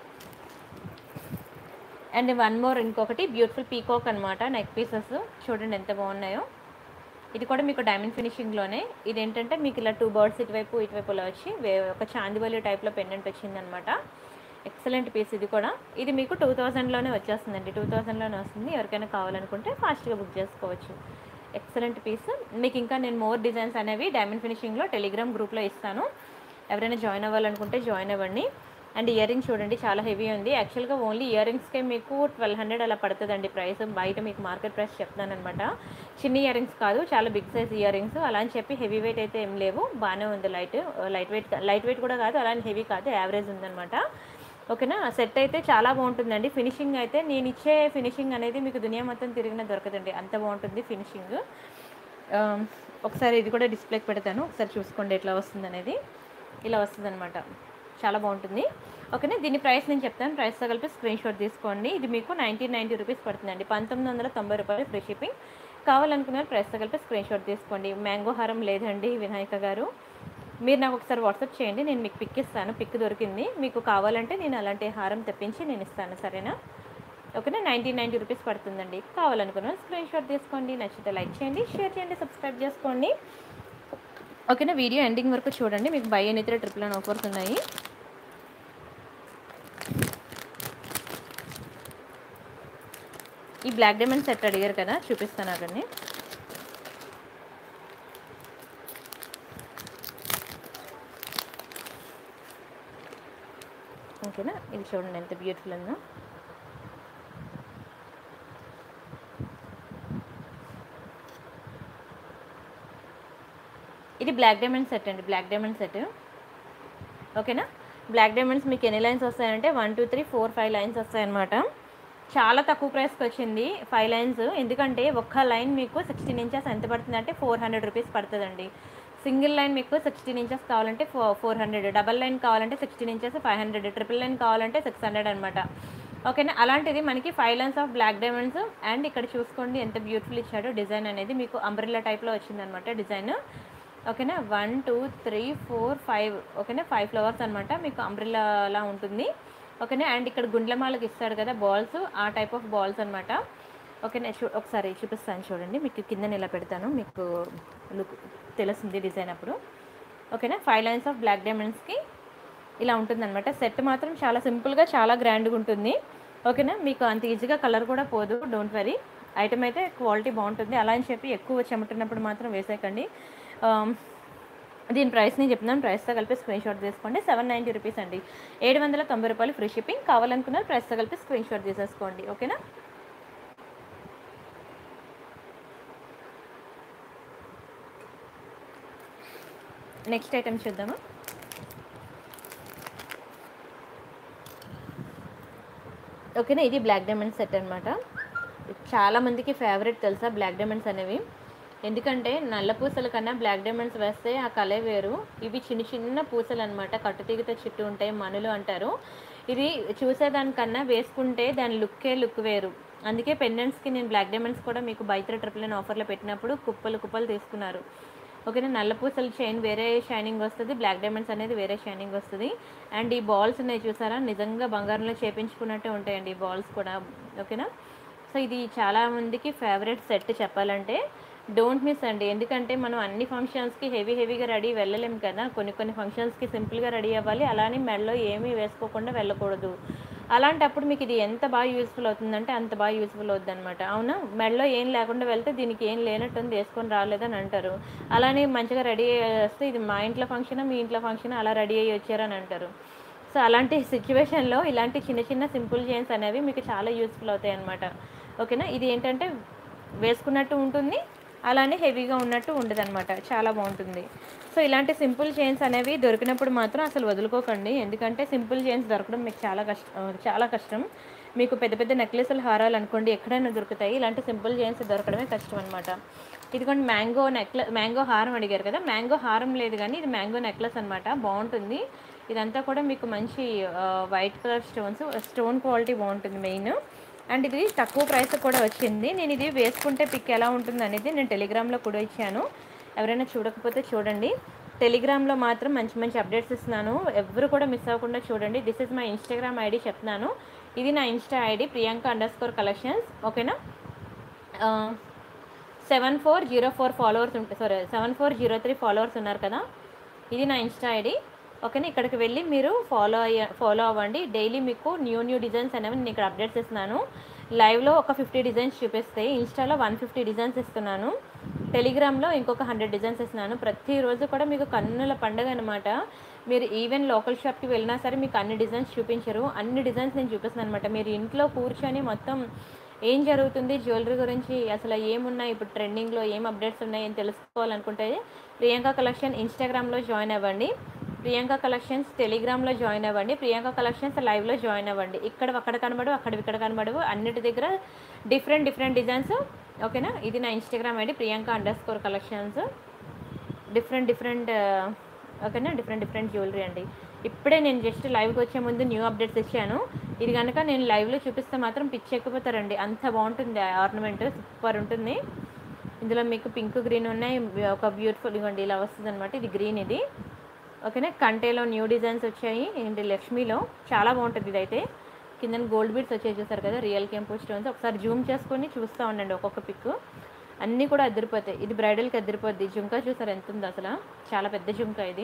అండ్ వన్ మోర్, ఇంకొకటి బ్యూటిఫుల్ పీకాక్ అనమాట, నెక్ పీసెస్ చూడండి ఎంత బాగున్నాయో. ఇది కూడా మీకు డైమండ్ ఫినిషింగ్లోనే. ఇదేంటంటే మీకు ఇలా 2 బర్డ్స్ ఇటువైపు ఇటువైపులో వచ్చి ఒక చాందివల్లి టైప్లో పెండెంట్ వచ్చిందనమాట. ఎక్సలెంట్ పీస్ ఇది కూడా. ఇది మీకు 2000లోనే వచ్చేస్తుందండి, 2000లోనే వస్తుంది. ఎవరికైనా కావాలనుకుంటే ఫాస్ట్గా బుక్ చేసుకోవచ్చు. Excellent piece. మీకు ఇంకా నేను మోర్ డిజైన్స్ అనేవి డైమండ్ ఫినిషింగ్లో టెలిగ్రామ్ గ్రూప్లో ఇస్తాను, ఎవరైనా జాయిన్ అవ్వాలనుకుంటే జాయిన్ అవ్వండి. అండ్ ఇయర్ రింగ్స్ చూడండి, చాలా హెవీ ఉంది. యాక్చువల్గా ఓన్లీ ఇయర్ రింగ్స్కే మీకు 1200 అలా పడుతుందండి ప్రైస్. బయట మీకు మార్కెట్ ప్రైస్ చెప్తాను అనమాట. చిన్న ఇయర్ రింగ్స్ కాదు, చాలా బిగ్ సైజ్ ఇయర్ రింగ్స్. అలా అని చెప్పి హెవీ వెయిట్ అయితే ఏం లేవు, బాగానే ఉంది. లైట్ వెయిట్ కూడా కాదు, అలానే హెవీ కాదు, యావరేజ్ ఉందన్నమాట. ఓకేనా, సెట్ అయితే చాలా బాగుంటుందండి. ఫినిషింగ్ అయితే నేను ఇచ్చే ఫినిషింగ్ అనేది మీకు దునియా మొత్తం తిరిగినా దొరకదండి, అంత బాగుంటుంది ఫినిషింగ్. ఒకసారి ఇది కూడా డిస్ప్లేకి పెడతాను, ఒకసారి చూసుకోండి ఎట్లా వస్తుంది అనేది. ఇలా వస్తుంది అనమాట, చాలా బాగుంటుంది. ఓకేనా, దీని ప్రైస్ నేను చెప్తాను, ప్రైస్తో కలిపి స్క్రీన్ షాట్ తీసుకోండి. ఇది మీకు 1990 రూపీస్ పడుతుందండి, 1990 రూపాయలు ఫ్రీ షిప్పింగ్. కావాలనుకున్న ప్రైస్తో కలిపి స్క్రీన్ షాట్ తీసుకోండి. మ్యాంగో హారం లేదండి వినాయక గారు, మీరు నాకు ఒకసారి వాట్సాప్ చేయండి, నేను మీకు పిక్ ఇస్తాను. పిక్ దొరికింది, మీకు కావాలంటే నేను అలాంటి హారం తెప్పించి నేను ఇస్తాను, సరేనా. ఓకేనా, 1990 రూపీస్ పడుతుందండి. కావాలనుకున్న స్క్రీన్ షాట్ తీసుకోండి. నచ్చితే లైక్ చేయండి, షేర్ చేయండి, సబ్స్క్రైబ్ చేసుకోండి. ఓకేనా, వీడియో ఎండింగ్ వరకు చూడండి, మీకు బై ఎనీ 3 ట్రిపుల్ ఆఫర్స్ ఉన్నాయి. ఈ బ్లాక్ డైమండ్ సెట్ అడిగారు కదా, చూపిస్తాను అక్కడిని. ఓకేనా, ఇది చూడండి ఎంత బ్యూటిఫుల్ ఉందో. ఇది బ్లాక్ డైమండ్ సెట్ అండి, బ్లాక్ డైమండ్ సెట్. ఓకేనా, బ్లాక్ డైమండ్స్ మీకు ఎన్ని లైన్స్ వస్తాయంటే 1 2 3 4 5 లైన్స్ వస్తాయన్నమాట. చాలా తక్కువ ప్రైస్కి వచ్చింది 5 లైన్స్. ఎందుకంటే ఒక్క లైన్ మీకు 16 ఇంచెస్ ఎంత పడుతుందంటే 400 రూపీస్ పడుతుందండి. సింగిల్ లైన్ మీకు 16 ఇంచెస్ కావాలంటే 400, డబల్ లైన్ కావాలంటే 16 ఇంచెస్ 500, ట్రిపుల్ లైన్ కావాలంటే 600 అనమాట. ఓకేనా, అలాంటిది మనకి 5 lines of black diamonds. And ఇక్కడ చూసుకోండి ఎంత బ్యూటిఫుల్ ఇచ్చాడో, డిజైన్ అనేది మీకు అంబ్రెల్లా టైప్లో వచ్చిందనమాట డిజైన్. ఓకేనా, 1 2 3 4 5, ఓకేనా 5 ఫ్లవర్స్ అనమాట, మీకు అంబ్రెల్లా ఉంటుంది. ఓకేనా, అండ్ ఇక్కడ గుండ్లమాలకు ఇస్తాడు కదా బాల్స్, ఆ టైప్ ఆఫ్ బాల్స్ అనమాట. ఓకేనా, ఒకసారి చూపిస్తాను చూడండి, మీకు కింద ఇలా పెడతాను, మీకు లుక్ తెలుస్తుంది డిజైన్ అప్పుడు. ఓకేనా, 5 లైన్స్ ఆఫ్ బ్లాక్ డైమండ్స్కి ఇలా ఉంటుందన్నమాట. సెట్ మాత్రం చాలా సింపుల్గా చాలా గ్రాండ్గా ఉంటుంది. ఓకేనా, మీకు అంత ఈజీగా కలర్ కూడా పోదు, డోంట్ వరీ. ఐటమ్ అయితే క్వాలిటీ బాగుంటుంది. అలా అని చెప్పి ఎక్కువ చెమటున్నప్పుడు మాత్రం వేసేయకండి. దీని ప్రైస్ నేను చెప్తున్నాను, ప్రైస్తో కలిపి స్క్రీన్ షాట్ తీసుకోండి. 790 రూపీస్ అండి, 790 రూపాయలు ఫ్రీ షిప్పింగ్. కావాలనుకున్నారు ప్రైస్తో కలిపి స్క్రీన్ షాట్ తీసేసుకోండి. ఓకేనా. నెక్స్ట్ ఐటమ్ చూద్దామా. ఓకేనా, ఇది బ్లాక్ డైమండ్ సెట్ అనమాట. చాలామందికి ఫేవరెట్ తెలుసా బ్లాక్ డైమండ్స్ అనేవి, ఎందుకంటే నల్ల పూసల కన్నా బ్లాక్ డైమండ్స్ వేస్తే ఆ కలే వేరు. ఇవి చిన్న చిన్న పూసలు అనమాట, కట్టుతీగతో చుట్టూ ఉంటాయి, మనులు అంటారు. ఇది చూసేదానికన్నా వేసుకుంటే దాని లుక్ వేరు. అందుకే పెండెంట్స్కి నేను బ్లాక్ డైమండ్స్ కూడా మీకు బై 3 ట్రిపుల్ నైన్ ఆఫర్లో పెట్టినప్పుడు కుప్పలు తీసుకున్నారు. ఓకేనా, నల్ల పూసల చైన్ వేరే షైనింగ్ వస్తుంది, బ్లాక్ డైమండ్స్ అనేది వేరే షైనింగ్ వస్తుంది. అండ్ ఈ బాల్స్ ఉన్నాయి చూసారా, నిజంగా బంగారంలో చేపించుకున్నట్టే ఉంటాయండి ఈ బాల్స్ కూడా. ఓకేనా, సో ఇది చాలామందికి ఫేవరెట్ సెట్ చెప్పాలంటే. డోంట్ మిస్ అండి, ఎందుకంటే మనం అన్ని ఫంక్షన్స్కి హెవీగా రెడీ వెళ్ళలేము కదా. కొన్ని ఫంక్షన్స్కి సింపుల్గా రెడీ అవ్వాలి, అలానే మెడలో ఏమీ వేసుకోకుండా వెళ్ళకూడదు. అలాంటప్పుడు మీకు ఇది ఎంత బాగా యూస్ఫుల్ అవుతుందంటే అంత బాగా యూస్ఫుల్ అవుతుంది అనమాట. అవునా, మెడలో ఏం లేకుండా వెళ్తే దీనికి ఏం లేనట్టుంది, వేసుకొని రాలేదని అంటారు. అలానే మంచిగా రెడీ వస్తే ఇది మా ఇంట్లో ఫంక్షన్, మీ ఇంట్లో ఫంక్షన్, అలా రెడీ అయ్యి వచ్చారని అంటారు. సో అలాంటి సిచ్యువేషన్లో ఇలాంటి చిన్న సింపుల్ చైన్స్ అనేవి మీకు చాలా యూస్ఫుల్ అవుతాయి అన్నమాట. ఓకేనా, ఇది ఏంటంటే వేసుకున్నట్టు ఉంటుంది, అలానే హెవీగా ఉన్నట్టు ఉండదు అనమాట, చాలా బాగుంటుంది. సో ఇలాంటి సింపుల్ చైన్స్ అనేవి దొరికినప్పుడు మాత్రం అసలు వదులుకోకండి, ఎందుకంటే సింపుల్ చైన్స్ దొరకడం మీకు చాలా కష్టం. మీకు పెద్ద నెక్లెస్లు హారాలు అనుకోండి ఎక్కడైనా దొరుకుతాయి, ఇలాంటి సింపుల్ చైన్స్ దొరకడమే కష్టం అనమాట. ఇదిగోండి మ్యాంగో హారం అడిగారు కదా, మ్యాంగో హారం లేదు కానీ ఇది మ్యాంగో నెక్లెస్ అనమాట, బాగుంటుంది. ఇదంతా కూడా మీకు మంచి వైట్ కలర్ స్టోన్ క్వాలిటీ బాగుంటుంది మెయిన్. అండ్ ఇది తక్కువ ప్రైస్ కూడా వచ్చింది. నేను ఇది వేసుకుంటే పిక్ ఎలా ఉంటుంది అనేది నేను టెలిగ్రామ్లో కూడా ఇచ్చాను, ఎవరైనా చూడకపోతే చూడండి. టెలిగ్రామ్లో మాత్రం మంచి అప్డేట్స్ ఇస్తున్నాను, ఎవరు కూడా మిస్ అవ్వకుండా చూడండి. This is my Instagram ID చెప్తున్నాను, ఇది నా ఇన్స్టా ఐడి priyanka_collections. ఓకేనా, 7404 ఫాలోవర్స్ ఉంటాయి, 7403 ఫాలోవర్స్ ఉన్నారు కదా, ఇది నా ఇన్స్టా ఐడి. ఓకేనా, ఇక్కడికి వెళ్ళి మీరు ఫాలో అవ్వండి. డైలీ మీకు న్యూ డిజైన్స్ అనేవి నేను ఇక్కడ అప్డేట్స్ ఇస్తున్నాను. లైవ్లో ఒక 50 డిజైన్స్ చూపిస్తాయి, ఇన్స్టాలో 150 డిజైన్స్ ఇస్తున్నాను, టెలిగ్రామ్లో ఇంకొక 100 డిజైన్స్ ఇస్తున్నాను. ప్రతిరోజు కూడా మీకు కన్నుల పండుగ అనమాట. మీరు ఈవెన్ లోకల్ షాప్కి వెళ్ళినా సరే మీకు అన్ని డిజైన్స్ చూపించరు, అన్ని డిజైన్స్ నేను చూపిస్తున్నాను అనమాట. మీరు ఇంట్లో కూర్చొని మొత్తం ఏం జరుగుతుంది జ్యువెలరీ గురించి, అసలు ఏమున్నాయి ఇప్పుడు ట్రెండింగ్లో, ఏం అప్డేట్స్ ఉన్నాయి అని తెలుసుకోవాలనుకుంటే ప్రియాంక కలెక్షన్ ఇన్స్టాగ్రామ్లో జాయిన్ అవ్వండి, ప్రియాంక కలెక్షన్స్ టెలిగ్రామ్లో జాయిన్ అవ్వండి, ప్రియాంక కలెక్షన్స్ లైవ్లో జాయిన్ అవ్వండి. అక్కడ కనబడు, ఇక్కడ కనబడవు, అన్నిటి దగ్గర డిఫరెంట్ డిజైన్స్. ఓకేనా, ఇది నా ఇన్స్టాగ్రామ్ ఐడి priyanka_collections. డిఫరెంట్ ఓకేనా, డిఫరెంట్ జ్యువెలరీ అండి. ఇప్పుడే నేను జస్ట్ లైవ్కి వచ్చే ముందు న్యూ అప్డేట్స్ ఇచ్చాను. ఇది కనుక నేను లైవ్లో చూపిస్తే మాత్రం పిచ్చి ఎక్కిపోతారండి, అంత బాగుంటుంది ఆర్నమెంట్, సూపర్ ఉంటుంది. ఇందులో మీకు పింక్ గ్రీన్ ఉన్నాయి, ఒక బ్యూటిఫుల్ ఇవ్వండి ఇలా వస్తుంది అనమాట, ఇది గ్రీన్ ఇది. ఓకేనా, కంటేలో న్యూ డిజైన్స్ వచ్చాయి, ఏంటి లక్ష్మీలో చాలా బాగుంటుంది. ఇదైతే కింద గోల్డ్ బీడ్స్ వచ్చాయి చూసారు కదా, రియల్ కెంపు స్టోన్స్. ఒకసారి జూమ్ చేసుకొని చూస్తూ ఉండండి ఒక్కొక్క పిక్, అన్నీ కూడా అదిరిపోతాయి. ఇది బ్రైడల్కి అదిరిపోద్ది. జుంకా చూసారు ఎంత ఉందో అసలు, చాలా పెద్ద జుంకా ఇది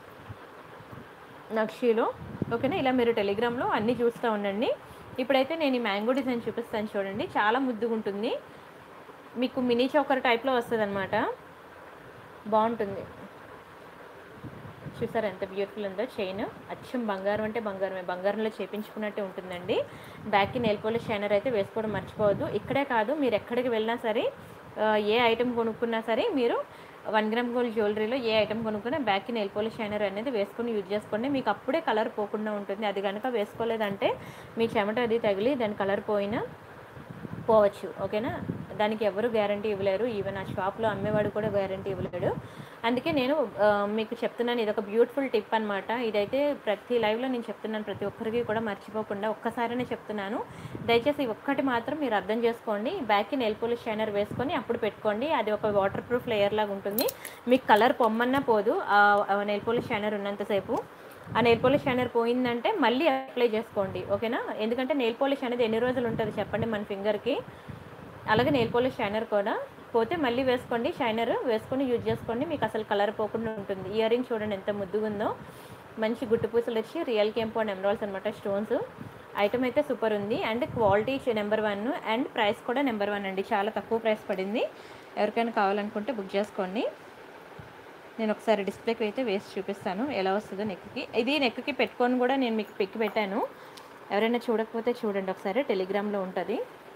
నక్షీలో. ఓకేనా, ఇలా మీరు టెలిగ్రామ్లో అన్నీ చూస్తూ ఉండండి. ఇప్పుడైతే నేను ఈ మ్యాంగో డిజైన్ చూపిస్తాను చూడండి, చాలా ముద్దుగా ఉంటుంది, మీకు మినీ చోకర్ టైప్లో వస్తుంది అనమాట, బాగుంటుంది. చూసారు ఎంత బ్యూటిఫుల్ ఉందో చైన్, అచ్చం బంగారం అంటే బంగారమే, బంగారంలో చేపించుకున్నట్టే ఉంటుందండి. బ్యాక్కి నెయిల్ పాలిష్ షైనర్ అయితే వేసుకోవడం మర్చిపోవద్దు. ఇక్కడే కాదు, మీరు ఎక్కడికి వెళ్ళినా సరే, ఏ ఐటెం కొనుక్కున్నా సరే, మీరు 1 గ్రామ్ గోల్డ్ జ్యువెలరీలో ఏ ఐటెం కొనుక్కున్నా బ్యాక్కి నెయిల్ పాలిష్ షైనర్ అనేది వేసుకొని యూజ్ చేసుకోండి, మీకు అప్పుడే కలర్ పోకుండా ఉంటుంది. అది కనుక వేసుకోలేదంటే మీ చెమట అది తగిలి దాని కలర్ పోవచ్చు. ఓకేనా, దానికి ఎవరు గ్యారంటీ ఇవ్వలేరు, ఈవెన్ ఆ షాప్లో అమ్మేవాడు కూడా గ్యారంటీ ఇవ్వలేడు. అందుకే నేను మీకు చెప్తున్నాను, ఇది ఒక బ్యూటిఫుల్ టిప్ అనమాట. ఇదైతే ప్రతి లైవ్లో నేను చెప్తున్నాను, ప్రతి ఒక్కరికి కూడా మర్చిపోకుండా ఒక్కసారినే చెప్తున్నాను. దయచేసి ఒక్కటి మాత్రం మీరు అర్థం చేసుకోండి, బ్యాక్కి నెయిల్ పాలిష్ షైనర్ వేసుకొని అప్పుడు పెట్టుకోండి. అది ఒక వాటర్ ప్రూఫ్ లేయర్ లాగా ఉంటుంది, మీకు కలర్ పొమ్మన్నా పోదు నెయిల్ పాలిష్ షైనర్ ఉన్నంతసేపు. ఆ నెయిల్ పాలిష్ షైనర్ పోయిందంటే మళ్ళీ అప్లై చేసుకోండి. ఓకేనా, ఎందుకంటే నెయిల్ పాలిష్ అనేది ఎన్ని రోజులు ఉంటుంది చెప్పండి మన ఫింగర్కి, అలాగే నెయిల్ పాలిష్ షైనర్ కూడా పోతే మళ్ళీ వేసుకోండి, షైనర్ వేసుకొని యూజ్ చేసుకోండి, మీకు అసలు కలర్ పోకుండా ఉంటుంది. ఇయర్ రింగ్ చూడండి ఎంత ముద్దుగా ఉందో, మంచి గుట్టు పూసలు వచ్చి రియల్ కెంపు అండ్ ఎమరాల్డ్స్ అనమాట స్టోన్స్. ఐటమ్ అయితే సూపర్ ఉంది and quality number 1 and price కూడా నెంబర్ 1 అండి. చాలా తక్కువ ప్రైస్ పడింది. ఎవరికైనా కావాలనుకుంటే బుక్ చేసుకోండి. నేను ఒకసారి డిస్ప్లేకి అయితే వేసి చూపిస్తాను ఎలా వస్తుందో నెక్కి. ఇది నెక్కి పెట్టుకొని కూడా నేను మీకు పిక్ పెట్టాను. ఎవరైనా చూడకపోతే చూడండి ఒకసారి, టెలిగ్రామ్లో ఉంటుంది.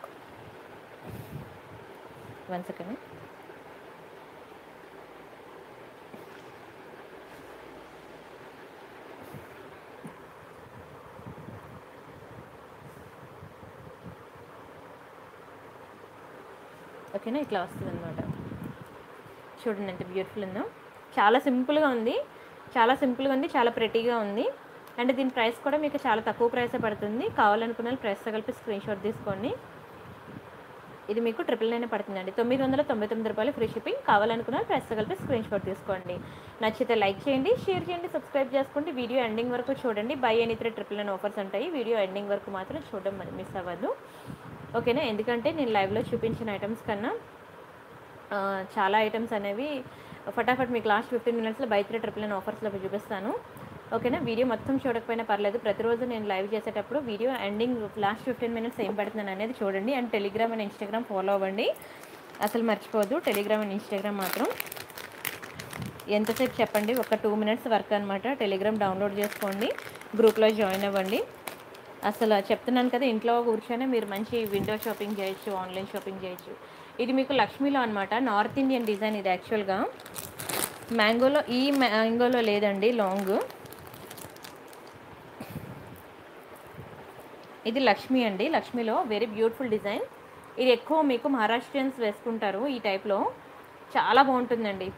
1 సెకండ్. ఓకేనా, ఇట్లా వస్తుంది అనమాట. చూడండి ఎంత బ్యూటిఫుల్ ఉందో. చాలా సింపుల్గా ఉంది, చాలా ప్రెటీగా ఉంది. అండ్ దీని ప్రైస్ కూడా మీకు చాలా తక్కువ ప్రైసే పడుతుంది. కావాలనుకున్న ప్రైస్తో కలిపి స్క్రీన్ షాట్ తీసుకోండి. ఇది మీకు 999 పడుతుందండి. 999 రూపాయలు ఫ్రీ షిప్పింగ్. కావాలనుకున్న ప్రైస్తో కలిపి స్క్రీన్ షాట్ తీసుకోండి. నచ్చితే లైక్ చేయండి, షేర్ చేయండి, సబ్స్క్రైబ్ చేసుకోండి. వీడియో ఎండింగ్ వరకు చూడండి. బై ఎనీ 3 999 ఆఫర్స్ ఉంటాయి. వీడియో ఎండింగ్ వరకు మాత్రం చూడడం మిస్ అవ్వదు. ఓకేనా, ఎందుకంటే నేను లైవ్లో చూపించిన ఐటమ్స్ కన్నా చాలా ఐటమ్స్ అనేవి ఫటాఫట్ మీకు లాస్ట్ 15 మినిట్స్లో బై 3 999 ఆఫర్స్లో చూపిస్తాను. ఓకేనా, వీడియో మొత్తం చూడకపోయినా పర్లేదు. ప్రతిరోజు నేను లైవ్ చేసేటప్పుడు వీడియో ఎండింగ్ లాస్ట్ 15 మినిట్స్ ఏం పెడుతున్నాను అనేది చూడండి. And Telegram and Instagram follow అవ్వండి, అసలు మర్చిపోవద్దు. టెలిగ్రామ్ అండ్ ఇన్స్టాగ్రామ్ మాత్రం ఎంతసేపు చెప్పండి, ఒక 2 మినిట్స్ వర్క్ అనమాట. టెలిగ్రామ్ డౌన్లోడ్ చేసుకోండి, గ్రూప్లో జాయిన్ అవ్వండి. అసలు చెప్తున్నాను కదా, ఇంట్లో కూర్చొని మీరు మంచి విండో షాపింగ్ చేయొచ్చు, ఆన్లైన్ షాపింగ్ చేయొచ్చు. ఇది మీకు లక్ష్మీలో అనమాట. నార్త్ ఇండియన్ డిజైన్ ఇది యాక్చువల్గా. మ్యాంగోలో ఈ మ్యాంగోలో లేదండి లాంగ్. ఇది లక్ష్మీ అండి. లక్ష్మీలో వెరీ బ్యూటిఫుల్ డిజైన్. ఇది ఎక్కువ మీకు మహారాష్ట్రియన్స్ వేసుకుంటారు ఈ టైప్లో. చాలా బాగుంటుందండి.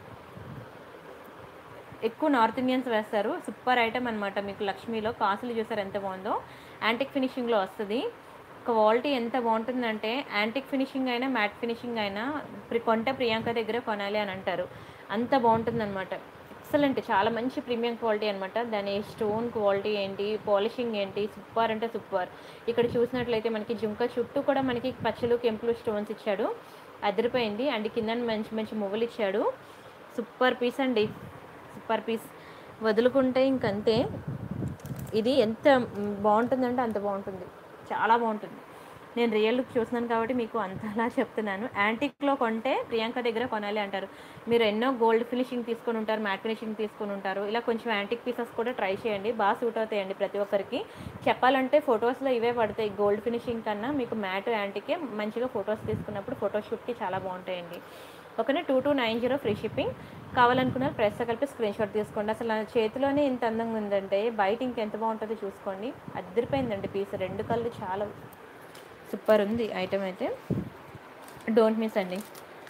ఎక్కువ నార్త్ ఇండియన్స్ వేస్తారు. సూపర్ ఐటమ్ అనమాట. మీకు లక్ష్మీలో కాసులు చూసారు ఎంత బాగుందో. యాంటిక్ ఫినిషింగ్లో వస్తుంది. క్వాలిటీ ఎంత బాగుంటుందంటే యాంటిక్ ఫినిషింగ్ అయినా మ్యాట్ ఫినిషింగ్ అయినా కొంటే ప్రియాంక దగ్గర కొనాలి అని అంటారు. అంత బాగుంటుందన్నమాట. ఎక్సలెంట్, చాలా మంచి ప్రీమియం క్వాలిటీ అనమాట. దాని స్టోన్ క్వాలిటీ ఏంటి, పాలిషింగ్ ఏంటి, సూపర్ అంటే సూపర్. ఇక్కడ చూసినట్లయితే మనకి జుంకా చుట్టూ కూడా మనకి పచ్చలు కెంపులు స్టోన్స్ ఇచ్చాడు, అదిరిపోయింది. అండ్ కింద మంచి మంచి మువ్వలు ఇచ్చాడు. సూపర్ పీస్ అండి, సూపర్ పీస్. వదులుకుంటే ఇంకంతే. ఇది ఎంత బాగుంటుందంటే అంత బాగుంటుంది, చాలా బాగుంటుంది. నేను రియల్ లుక్ చూస్తున్నాను కాబట్టి మీకు అంతలా చెప్తున్నాను. యాంటిక్లో కొంటే ప్రియాంక దగ్గర కొనాలి అంటారు. మీరు ఎన్నో గోల్డ్ ఫినిషింగ్ తీసుకొని ఉంటారు, మ్యాట్ ఫినిషింగ్ తీసుకొని ఉంటారు. ఇలా కొంచెం యాంటిక్ పీసెస్ కూడా ట్రై చేయండి, బాగా సూట్ అవుతాయండి ప్రతి ఒక్కరికి. చెప్పాలంటే ఫొటోస్లో ఇవే పడతాయి. గోల్డ్ ఫినిషింగ్ కన్నా మీకు మ్యాట్ యాంటికే మంచిగా ఫొటోస్ తీసుకున్నప్పుడు ఫోటోషూట్కి చాలా బాగుంటాయండి. ఓకేనా, 2290 ఫ్రీ షిప్పింగ్. కావాలనుకున్న ప్రెస్తో కలిపి స్క్రీన్ షాట్ తీసుకోండి. అసలు నా చేతిలోనే ఇంత అందంగా ఉందంటే బయట ఇంకెంత బాగుంటుందో చూసుకోండి. అదిరిపోయిందండి పీస్. 2 కళ్ళు చాలా సూపర్ ఉంది ఐటమ్ అయితే. డోంట్ మిస్ అండి.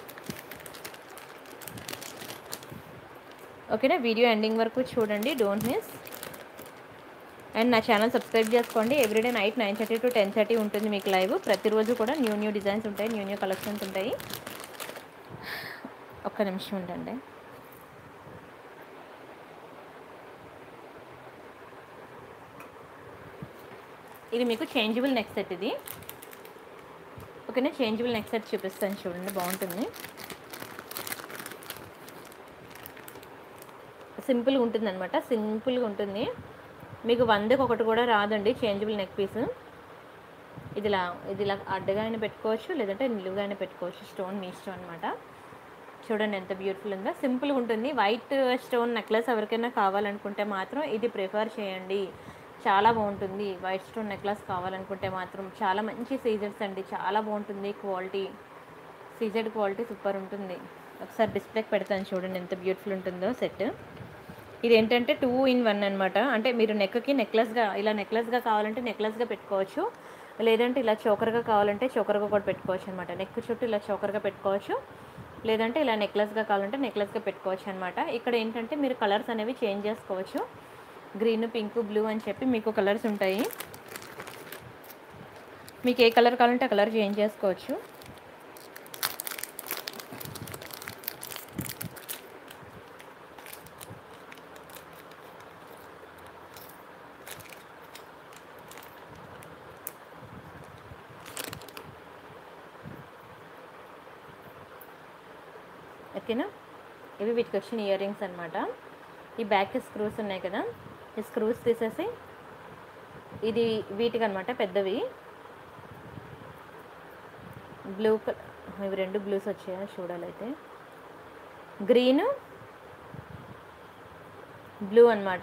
ఓకేనా, వీడియో ఎండింగ్ వరకు చూడండి, డోంట్ మిస్. అండ్ నా ఛానల్ సబ్స్క్రైబ్ చేసుకోండి. ఎవ్రీడే నైట్ 9:30 to 10:30 ఉంటుంది మీకు లైవ్. ప్రతిరోజు కూడా న్యూ డిజైన్స్ ఉంటాయి, న్యూ కలెక్షన్స్ ఉంటాయి. ఒక్క నిమిషం ఉండండి. ఇది మీకు చేంజబుల్ నెక్ సెట్ ఇది. ఓకేనా, చేంజబుల్ నెక్ సెట్ చూపిస్తాను చూడండి, బాగుంటుంది. సింపుల్గా ఉంటుంది అనమాట, సింపుల్గా ఉంటుంది. మీకు 100కి ఒకటి కూడా రాదండి చేంజబుల్ నెక్ పీస్. ఇది ఇలా అడ్డగా అయినా పెట్టుకోవచ్చు, లేదంటే నిలువుగా అయినా పెట్టుకోవచ్చు. స్టోన్ మీ ఇష్టం అనమాట. చూడండి ఎంత బ్యూటిఫుల్ ఉందో, సింపుల్గా ఉంటుంది. వైట్ స్టోన్ నెక్లెస్ ఎవరికైనా కావాలనుకుంటే మాత్రం ఇది ప్రిఫర్ చేయండి, చాలా బాగుంటుంది. వైట్ స్టోన్ నెక్లెస్ కావాలనుకుంటే మాత్రం చాలా మంచి సీజెడ్స్ అండి, చాలా బాగుంటుంది క్వాలిటీ. సీజెడ్ క్వాలిటీ సూపర్ ఉంటుంది. ఒకసారి డిస్ప్లేకి పెడతాను చూడండి ఎంత బ్యూటిఫుల్ ఉంటుందో సెట్. ఇది ఏంటంటే 2 in 1 అనమాట. అంటే మీరు నెక్కి నెక్లెస్గా కావాలంటే నెక్లెస్గా పెట్టుకోవచ్చు, లేదంటే ఇలా చోకర్గా కావాలంటే చోకర్గా కూడా పెట్టుకోవచ్చు అనమాట. నెక్ చుట్టూ ఇలా చోకర్గా పెట్టుకోవచ్చు, లేదంటే ఇలా నెక్లెస్గా కావాలంటే నెక్లెస్గా పెట్టుకోవచ్చు అనమాట. ఇక్కడ ఏంటంటే మీరు కలర్స్ అనేవి చేంజ్ చేసుకోవచ్చు. గ్రీన్, పింక్, బ్లూ అని చెప్పి మీకు కలర్స్ ఉంటాయి. మీకు ఏ కలర్ కావాలంటే ఆ కలర్ చేంజ్ చేసుకోవచ్చు. ఓకేనా, ఇవి వీటికి వచ్చిన ఇయర్ రింగ్స్ అనమాట. ఈ బ్యాక్ స్క్రూస్ ఉన్నాయి కదా, ఈ స్క్రూస్ తీసేసి ఇది వీటికి అనమాట పెద్దవి. బ్లూ ఇవి 2 బ్లూస్ వచ్చాయా చూడాలైతే. గ్రీన్ బ్లూ అనమాట.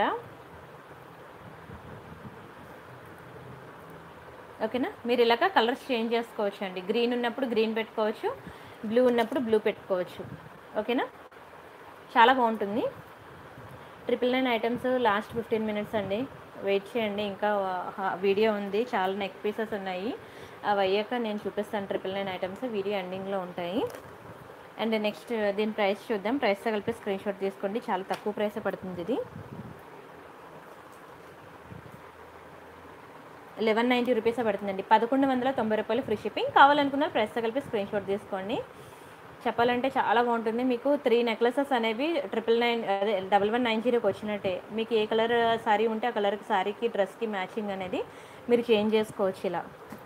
ఓకేనా, మీరు ఇలాగ కలర్స్ చేంజ్ చేసుకోవచ్చు అండి. గ్రీన్ ఉన్నప్పుడు గ్రీన్ పెట్టుకోవచ్చు, బ్లూ ఉన్నప్పుడు బ్లూ పెట్టుకోవచ్చు. ఓకేనా, చాలా బాగుంటుంది. 999 ఐటమ్స్ లాస్ట్ 15 మినిట్స్ అండి. వెయిట్ చేయండి, ఇంకా వీడియో ఉంది, చాలా నెక్ పీసెస్ ఉన్నాయి. అవి అయ్యాక నేను చూపిస్తాను. 999 ఐటమ్స్ వీడియో ఎండింగ్లో ఉంటాయి. అండ్ నెక్స్ట్ దీని ప్రైస్ చూద్దాం. ప్రైస్తో కలిపి స్క్రీన్ షాట్ తీసుకోండి. చాలా తక్కువ ప్రైస్ పడుతుంది ఇది. 1190 రూపీస్ పడుతుందండి. 1190 రూపాయలు ఫ్రీ షిప్పింగ్. కావాలనుకున్న ప్రైస్తో కలిపి స్క్రీన్ షాట్ తీసుకోండి. చెప్పాలంటే చాలా బాగుంటుంది. మీకు 3 నెక్లెసెస్ అనేవి 1190కి వచ్చినట్టే. మీకు ఏ కలర్ శారీ ఉంటే ఆ కలర్కి శారీకి డ్రెస్కి మ్యాచింగ్ అనేది మీరు చేంజ్ చేసుకోవచ్చు ఇలా.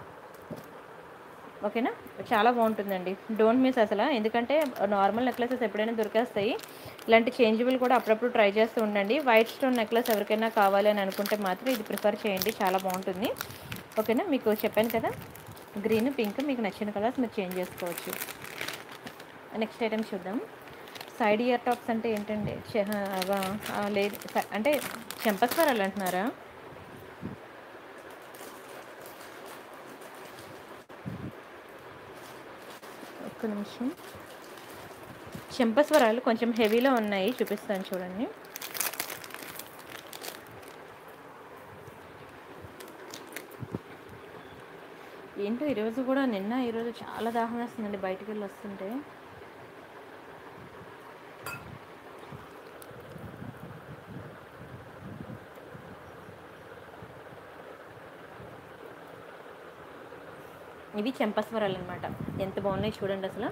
ఓకేనా, చాలా బాగుంటుందండి. డోంట్ మిస్ అసలు. ఎందుకంటే నార్మల్ నెక్లెసెస్ ఎప్పుడైనా దొరికేస్తాయి, ఇలాంటి చేంజబుల్ కూడా అప్పుడప్పుడు ట్రై చేస్తూ ఉండండి. వైట్ స్టోన్ నెక్లెస్ ఎవరికైనా కావాలి అని అనుకుంటే మాత్రం ఇది ప్రిఫర్ చేయండి, చాలా బాగుంటుంది. ఓకేనా, మీకు చెప్పాను కదా, గ్రీన్ పింక్ మీకు నచ్చిన కలర్స్ మీరు చేంజ్ చేసుకోవచ్చు. నెక్స్ట్ ఐటమ్ చూద్దాం. సైడ్ ఇయర్ టాప్స్ అంటే ఏంటండి? లేదు అంటే చెంపస్వరాలు అంటున్నారా? ఒక్క నిమిషం. చెంపస్వరాలు కొంచెం హెవీలో ఉన్నాయి, చూపిస్తాను చూడండి. ఏంటో ఈరోజు కూడా ఈరోజు చాలా దాహం వేస్తుందండి బయటికి వెళ్ళి వస్తుంటే. ఇవి చెంపస్వరాలు అనమాట. ఎంత బాగున్నాయి చూడండి, అసలు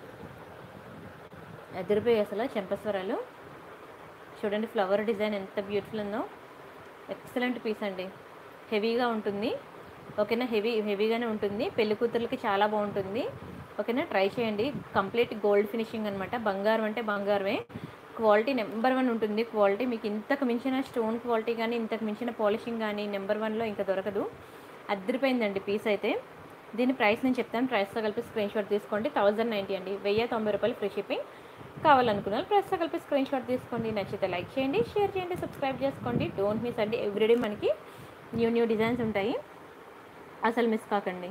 ఎదిరిపోయి అసలు చెంపస్వరాలు చూడండి. ఫ్లవర్ డిజైన్ ఎంత బ్యూటిఫుల్ ఉందో. ఎక్సలెంట్ పీస్ అండి. హెవీగా ఉంటుంది. ఓకేనా, హెవీగానే ఉంటుంది. పెళ్లి కూతుర్లకి చాలా బాగుంటుంది. ఓకేనా, ట్రై చేయండి. కంప్లీట్ గోల్డ్ ఫినిషింగ్ అనమాట. బంగారం అంటే బంగారమే. క్వాలిటీ నెంబర్ 1 ఉంటుంది. క్వాలిటీ మీకు ఇంతకు మించిన స్టోన్ క్వాలిటీ కానీ ఇంతకు మించిన పాలిషింగ్ కానీ నెంబర్ 1లో ఇంకా దొరకదు. అదిరిపోయిందండి పీస్ అయితే. దీని ప్రైస్ నేను చెప్తాను. ప్రైస్తో కలిపి స్క్రీన్ షాట్ తీసుకోండి. 1090 అండి. 1090 రూపాయలు ఫ్రీ షిప్పింగ్. కావాలనుకున్నారు ప్రైస్తో కలిపి స్క్రీన్ షాట్ తీసుకోండి. నచ్చితే లైక్ చేయండి, షేర్ చేయండి, సబ్స్క్రైబ్ చేసుకోండి. డోంట్ మిస్ అండి. ఎవ్రీడే మనకి న్యూ డిజైన్స్ ఉంటాయి, అసలు మిస్ కాకండి.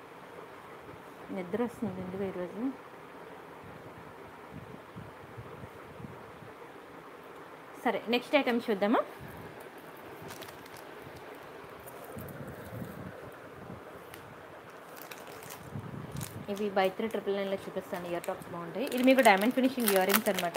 నిద్ర వస్తుంది ఎందుకు ఈరోజు. సరే, నెక్స్ట్ ఐటమ్ చూద్దామా. ఇవి బై 3 999లో చూపిస్తాను. ఇయర్ టాప్స్ బాగుంటాయి. ఇది మీకు డైమండ్ ఫినిషింగ్ ఇయర్ రింగ్స్ అనమాట.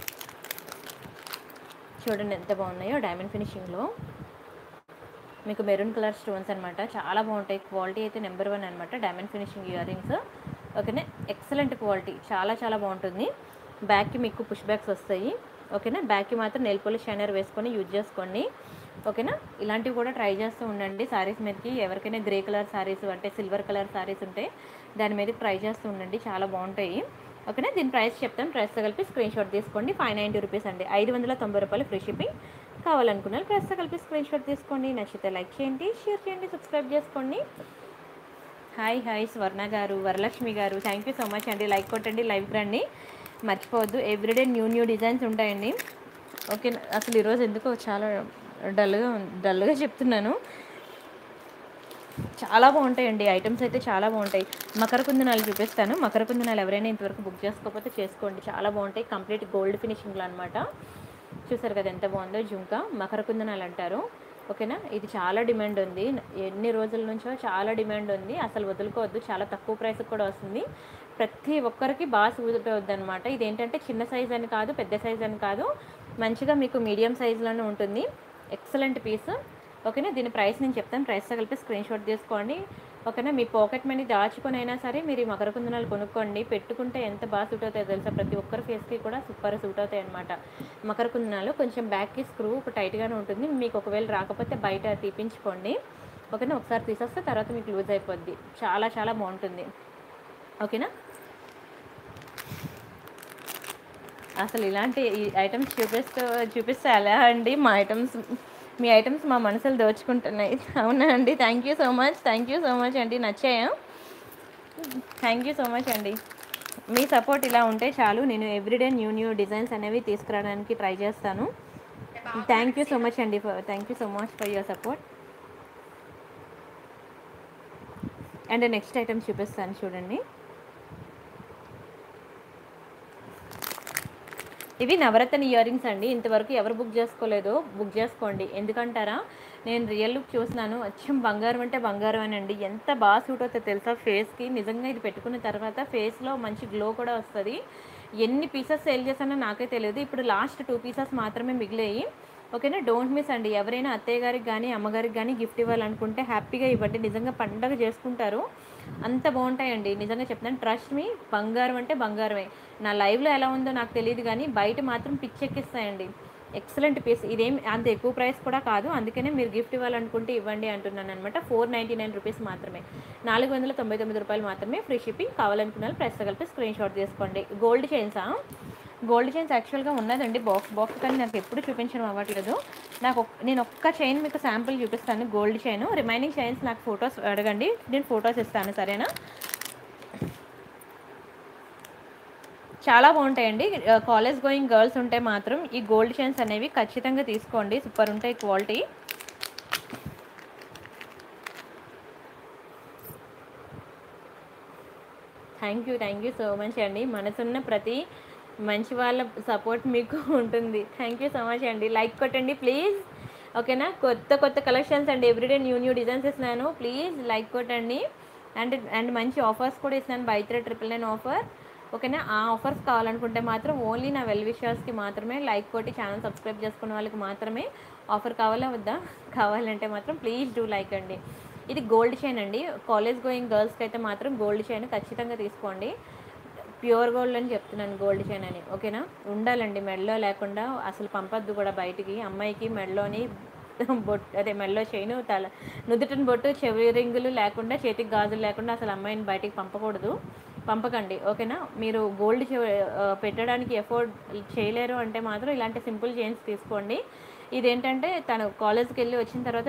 చూడండి ఎంత బాగున్నాయో. డైమండ్ ఫినిషింగ్లో మీకు మెరూన్ కలర్ స్టోన్స్ అనమాట. చాలా బాగుంటాయి. క్వాలిటీ అయితే నెంబర్ 1 అనమాట. Diamond finishing earrings. ఓకేనా, ఎక్సలెంట్ క్వాలిటీ, చాలా చాలా బాగుంటుంది. బ్యాక్కి మీకు పుష్ బ్యాక్స్ వస్తాయి. ఓకేనా, బ్యాక్కి మాత్రం నెయిల్ పాలిష్ షైనర్ వేసుకొని యూజ్ చేసుకోండి. ఓకేనా, ఇలాంటివి కూడా ట్రై చేస్తూ ఉండండి. శారీస్ మీదకి ఎవరికైనా గ్రే కలర్ శారీస్ అంటే సిల్వర్ కలర్ శారీస్ ఉంటే దాని మీద ట్రై చేస్తూ ఉండండి, చాలా బాగుంటాయి. ఓకేనా, దీని ప్రైస్ చెప్తాను. ప్రైస్తో కలిపి స్క్రీన్ షాట్ తీసుకోండి. 590 రూపీస్ అండి. 590 రూపాయలు ఫ్రీ షిప్పింగ్. కావాలనుకున్నారు ప్రైస్తో కలిపి స్క్రీన్ షాట్ తీసుకోండి. నచ్చితే లైక్ చేయండి, షేర్ చేయండి, సబ్స్క్రైబ్ చేసుకోండి. హాయ్ స్వర్ణ గారు, వరలక్ష్మి గారు, థ్యాంక్ యూ సో మచ్ అండి. లైక్ కొట్టండి, లైవ్కి రండి, మర్చిపోవద్దు. ఎవ్రీడే న్యూ డిజైన్స్ ఉంటాయండి. ఓకే, అసలు ఈరోజు ఎందుకో చాలా డల్గా చెప్తున్నాను. చాలా బాగుంటాయండి ఐటమ్స్ అయితే, చాలా బాగుంటాయి. మకర కుందనాలు చూపిస్తాను. మకర కుందనాలు ఎవరైనా ఇంతవరకు బుక్ చేసుకోకపోతే చేసుకోండి, చాలా బాగుంటాయి. కంప్లీట్ గోల్డ్ ఫినిషింగ్లో అనమాట. చూసారు కదా ఎంత బాగుందో. జుంకా మకర కుందనాలు అంటారు. ఓకేనా, ఇది చాలా డిమాండ్ ఉంది. ఎన్ని రోజుల నుంచో చాలా డిమాండ్ ఉంది. అసలు వదులుకోవద్దు. చాలా తక్కువ ప్రైస్కి కూడా వస్తుంది. ప్రతి ఒక్కరికి బాగా సూట్ అవుద్ది అనమాట. ఇదేంటంటే చిన్న సైజ్ అని కాదు, పెద్ద సైజ్ అని కాదు, మంచిగా మీకు మీడియం సైజులోనే ఉంటుంది. Excellent piece. ఓకేనా, దీని ప్రైస్ నేను చెప్తాను. ప్రైస్తో కలిపి స్క్రీన్ షాట్ తీసుకోండి. ఓకేనా, మీ పాకెట్ మనీ దాచుకొని అయినా సరే మీరు ఈ మకర కుందనాలు కొనుక్కోండి. పెట్టుకుంటే ఎంత బాగా సూట్ అవుతాయో తెలుసా. ప్రతి ఒక్కరి ఫేస్కి కూడా సూపర్ సూట్ అవుతాయి అనమాట. మకర కుందనాలు కొంచెం బ్యాక్కి స్క్రూ టైట్గానే ఉంటుంది. మీకు ఒకవేళ రాకపోతే బయట తీపించుకోండి. ఓకేనా, ఒకసారి తీసేస్తే తర్వాత మీకు లూజ్ అయిపోద్ది. చాలా చాలా బాగుంటుంది. ఓకేనా, అసలు ఇలాంటి ఈ ఐటమ్స్ చూపిస్తే ఎలా అండి. మా ఐటమ్స్ మీ ఐటమ్స్ మా మనసులు దోచుకుంటున్నాయి. అవునా అండి? Thank you so much, thank you so much అండి. నచ్చాయా? థ్యాంక్ యూ సో మచ్ అండి. మీ సపోర్ట్ ఇలా ఉంటే చాలు, నేను ఎవ్రీడే న్యూ డిజైన్స్ అనేవి తీసుకురావడానికి ట్రై చేస్తాను. థ్యాంక్ యూ సో మచ్ అండి, thank you so much for your support. And next item చూపిస్తాను చూడండి. ఇవి నవరత్న ఇయర్ రింగ్స్ అండి. ఇంతవరకు ఎవరు బుక్ చేసుకోలేదో బుక్ చేసుకోండి. ఎందుకంటారా, నేను రియల్ లుక్ చూసినాను, అచ్చం బంగారం అంటే బంగారం అనండి. ఎంత బాగా సూట్ అవుతుందో తెలుసా ఫేస్కి. నిజంగా ఇది పెట్టుకున్న తర్వాత ఫేస్లో మంచి గ్లో కూడా వస్తుంది. ఎన్ని పీసెస్ సేల్ చేశానో నాకే తెలియదు. ఇప్పుడు లాస్ట్ 2 పీసెస్ మాత్రమే మిగిలాయి. ఓకేనా, డోంట్ మిస్ అండి. ఎవరైనా అత్తయ్య గారికి కానీ అమ్మగారికి కానీ గిఫ్ట్ ఇవ్వాలనుకుంటే హ్యాపీగా ఇవ్వండి. నిజంగా పండగ చేసుకుంటారు, అంత బాగుంటాయండి. నిజంగా చెప్తాను, ట్రస్ట్ మీ, బంగారం అంటే బంగారమే. నా లైవ్లో ఎలా ఉందో నాకు తెలియదు కానీ బయట మాత్రం పిచ్చెక్కిస్తాయండి. Excellent piece. ఇదేం అంత ఎక్కువ ప్రైస్ కూడా కాదు, అందుకనే మీరు గిఫ్ట్ ఇవ్వాలనుకుంటే ఇవ్వండి అంటున్నాను అనమాట. 499 రూపీస్ మాత్రమే, 499 రూపాయలు మాత్రమే, ఫ్రీ షిప్పింగ్. కావాలనుకున్న వాళ్ళు ప్రైస్ కలిపి స్క్రీన్ షాట్ తీసుకోండి. గోల్డ్ చైన్సా? గోల్డ్ చైన్స్ యాక్చువల్గా ఉన్నదండి బాక్స్, కానీ నాకు ఎప్పుడు చూపించడం అవ్వట్లేదు. నేను ఒక్క చైన్ మీకు శాంపుల్ చూపిస్తాను, గోల్డ్ చైన్. రిమైనింగ్ చైన్స్ నాకు ఫొటోస్ అడగండి, నేను ఫొటోస్ ఇస్తాను, సరేనా? చాలా బాగుంటాయండి. కాలేజ్ గోయింగ్ గర్ల్స్ ఉంటే మాత్రం ఈ గోల్డ్ చైన్స్ అనేవి ఖచ్చితంగా తీసుకోండి, సూపర్ ఉంటాయి quality. Thank you so much అండి. మనసున్న ప్రతి మంచి వాళ్ళ సపోర్ట్ మీకు ఉంటుంది. థ్యాంక్ యూ సో మచ్ అండి. లైక్ కొట్టండి ప్లీజ్, ఓకేనా? కొత్త కలెక్షన్స్ అండి, ఎవ్రీడే న్యూ డిజైన్స్ ఇస్తున్నాను, ప్లీజ్ లైక్ కొట్టండి. అండ్ మంచి ఆఫర్స్ కూడా ఇస్తున్నాను, బై 3 999 ఆఫర్, ఓకేనా? ఆ ఆఫర్స్ కావాలనుకుంటే మాత్రం ఓన్లీ నా వెల్ విషర్స్కి మాత్రమే, లైక్ కొట్టి ఛానల్ సబ్స్క్రైబ్ చేసుకున్న వాళ్ళకి మాత్రమే ఆఫర్ కావాలా వద్దా? కావాలంటే మాత్రం ప్లీజ్ డూ లైక్ అండి. ఇది గోల్డ్ చైన్ అండి. కాలేజ్ గోయింగ్ గర్ల్స్కి అయితే మాత్రం గోల్డ్ చైన్ ఖచ్చితంగా తీసుకోండి. ప్యూర్ గోల్డ్ అని చెప్తున్నాను, గోల్డ్ చైన్ అని, ఓకేనా? ఉండాలండి మెడలో, లేకుండా అసలు పంపొద్దు కూడా బయటికి. అమ్మాయికి మెడలోని అదే మెడలో చైను, నుదుటిన బొట్టు, చెవి రింగులు లేకుండా, చేతికి గాజులు లేకుండా అసలు అమ్మాయిని బయటికి పంపకండి, ఓకేనా? మీరు గోల్డ్ పెట్టడానికి ఎఫోర్డ్ చేయలేరు అంటే మాత్రం ఇలాంటి సింపుల్ చైన్స్ తీసుకోండి. ఇదేంటంటే తను కాలేజ్కి వెళ్ళి వచ్చిన తర్వాత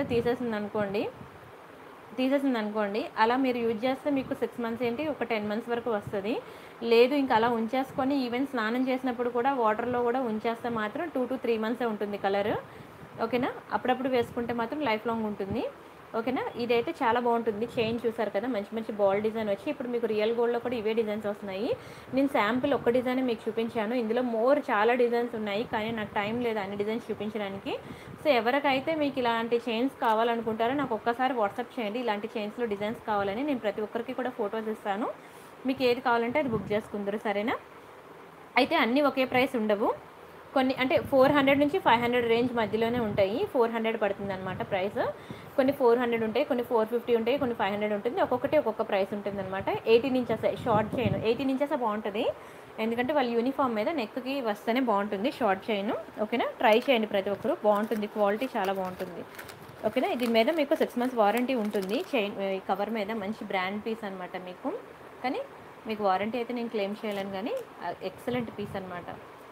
తీసేసింది అనుకోండి, అలా మీరు యూజ్ చేస్తే మీకు 6 మంత్స్ ఏంటి, ఒక 10 మంత్స్ వరకు వస్తుంది. లేదు ఇంకా అలా ఉంచేసుకొని ఈవెన్ స్నానం చేసినప్పుడు కూడా వాటర్లో కూడా ఉంచేస్తే మాత్రం 2 to 3 మంత్సే ఉంటుంది కలర్, ఓకేనా? అప్పుడప్పుడు వేసుకుంటే మాత్రం లైఫ్ లాంగ్ ఉంటుంది, ఓకేనా? ఇదైతే చాలా బాగుంటుంది. చైన్ చూసారు కదా, మంచి బాల్ డిజైన్ వచ్చి, ఇప్పుడు మీకు రియల్ గోల్డ్లో కూడా ఇవే డిజైన్స్ వస్తున్నాయి. నేను శాంపుల్ ఒక్క డిజైన్ మీకు చూపించాను, ఇందులో చాలా డిజైన్స్ ఉన్నాయి, కానీ నాకు టైం లేదు అన్ని డిజైన్స్ చూపించడానికి. సో ఎవరికైతే మీకు ఇలాంటి చైన్స్ కావాలనుకుంటారో నాకు ఒక్కసారి వాట్సాప్ చేయండి, ఇలాంటి చైన్స్లో డిజైన్స్ కావాలని. నేను ప్రతి ఒక్కరికి కూడా ఫొటోస్ ఇస్తాను, మీకు ఏది కావాలంటే అది బుక్ చేసుకుందరు, సరేనా? అయితే అన్నీ ఒకే ప్రైస్ ఉండవు, కొన్ని అంటే 400 నుంచి 500 రేంజ్ మధ్యలోనే ఉంటాయి. 400 పడుతుంది అనమాట ప్రైస్. కొన్ని 400 ఉంటాయి, కొన్ని 450 ఉంటాయి, కొన్ని 500 ఉంటుంది. ఒక్కొక్క ప్రైస్ ఉంటుంది అనమాట. 18 ఇంచెస్ షార్ట్ చైన్, 18 ఇంచెస్ బాగుంటుంది, ఎందుకంటే వాళ్ళ యూనిఫామ్ మీద నెక్కి వస్తేనే బాగుంటుంది షార్ట్ చైన్, ఓకేనా? ట్రై చేయండి ప్రతి ఒక్కరు, బాగుంటుంది, క్వాలిటీ చాలా బాగుంటుంది, ఓకేనా? ఇది మీద మీకు 6 మంత్స్ వారంటీ ఉంటుంది. చైన్ కవర్ మీద మంచి బ్రాండ్ పీస్ అనమాట మీకు, కానీ మీకు వారంటీ అయితే నేను క్లెయిమ్ చేయలేను, కానీ ఎక్సలెంట్ పీస్ అనమాట.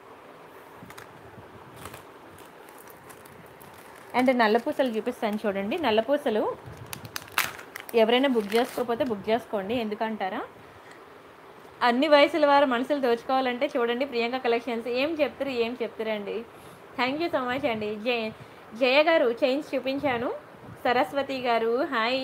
అండ్ నల్లపూసలు చూపిస్తాను చూడండి. నల్లపూసలు ఎవరైనా బుక్ చేసుకోకపోతే బుక్ చేసుకోండి, ఎందుకంటారా, అన్ని వయసుల వారు మనసులు దోచుకోవాలంటే చూడండి ప్రియాంక కలెక్షన్స్. ఏం చెప్తారండి. థ్యాంక్ యూ సో మచ్ అండి. జయ గారు చైన్స్ చూపించాను. సరస్వతి గారు హాయ్.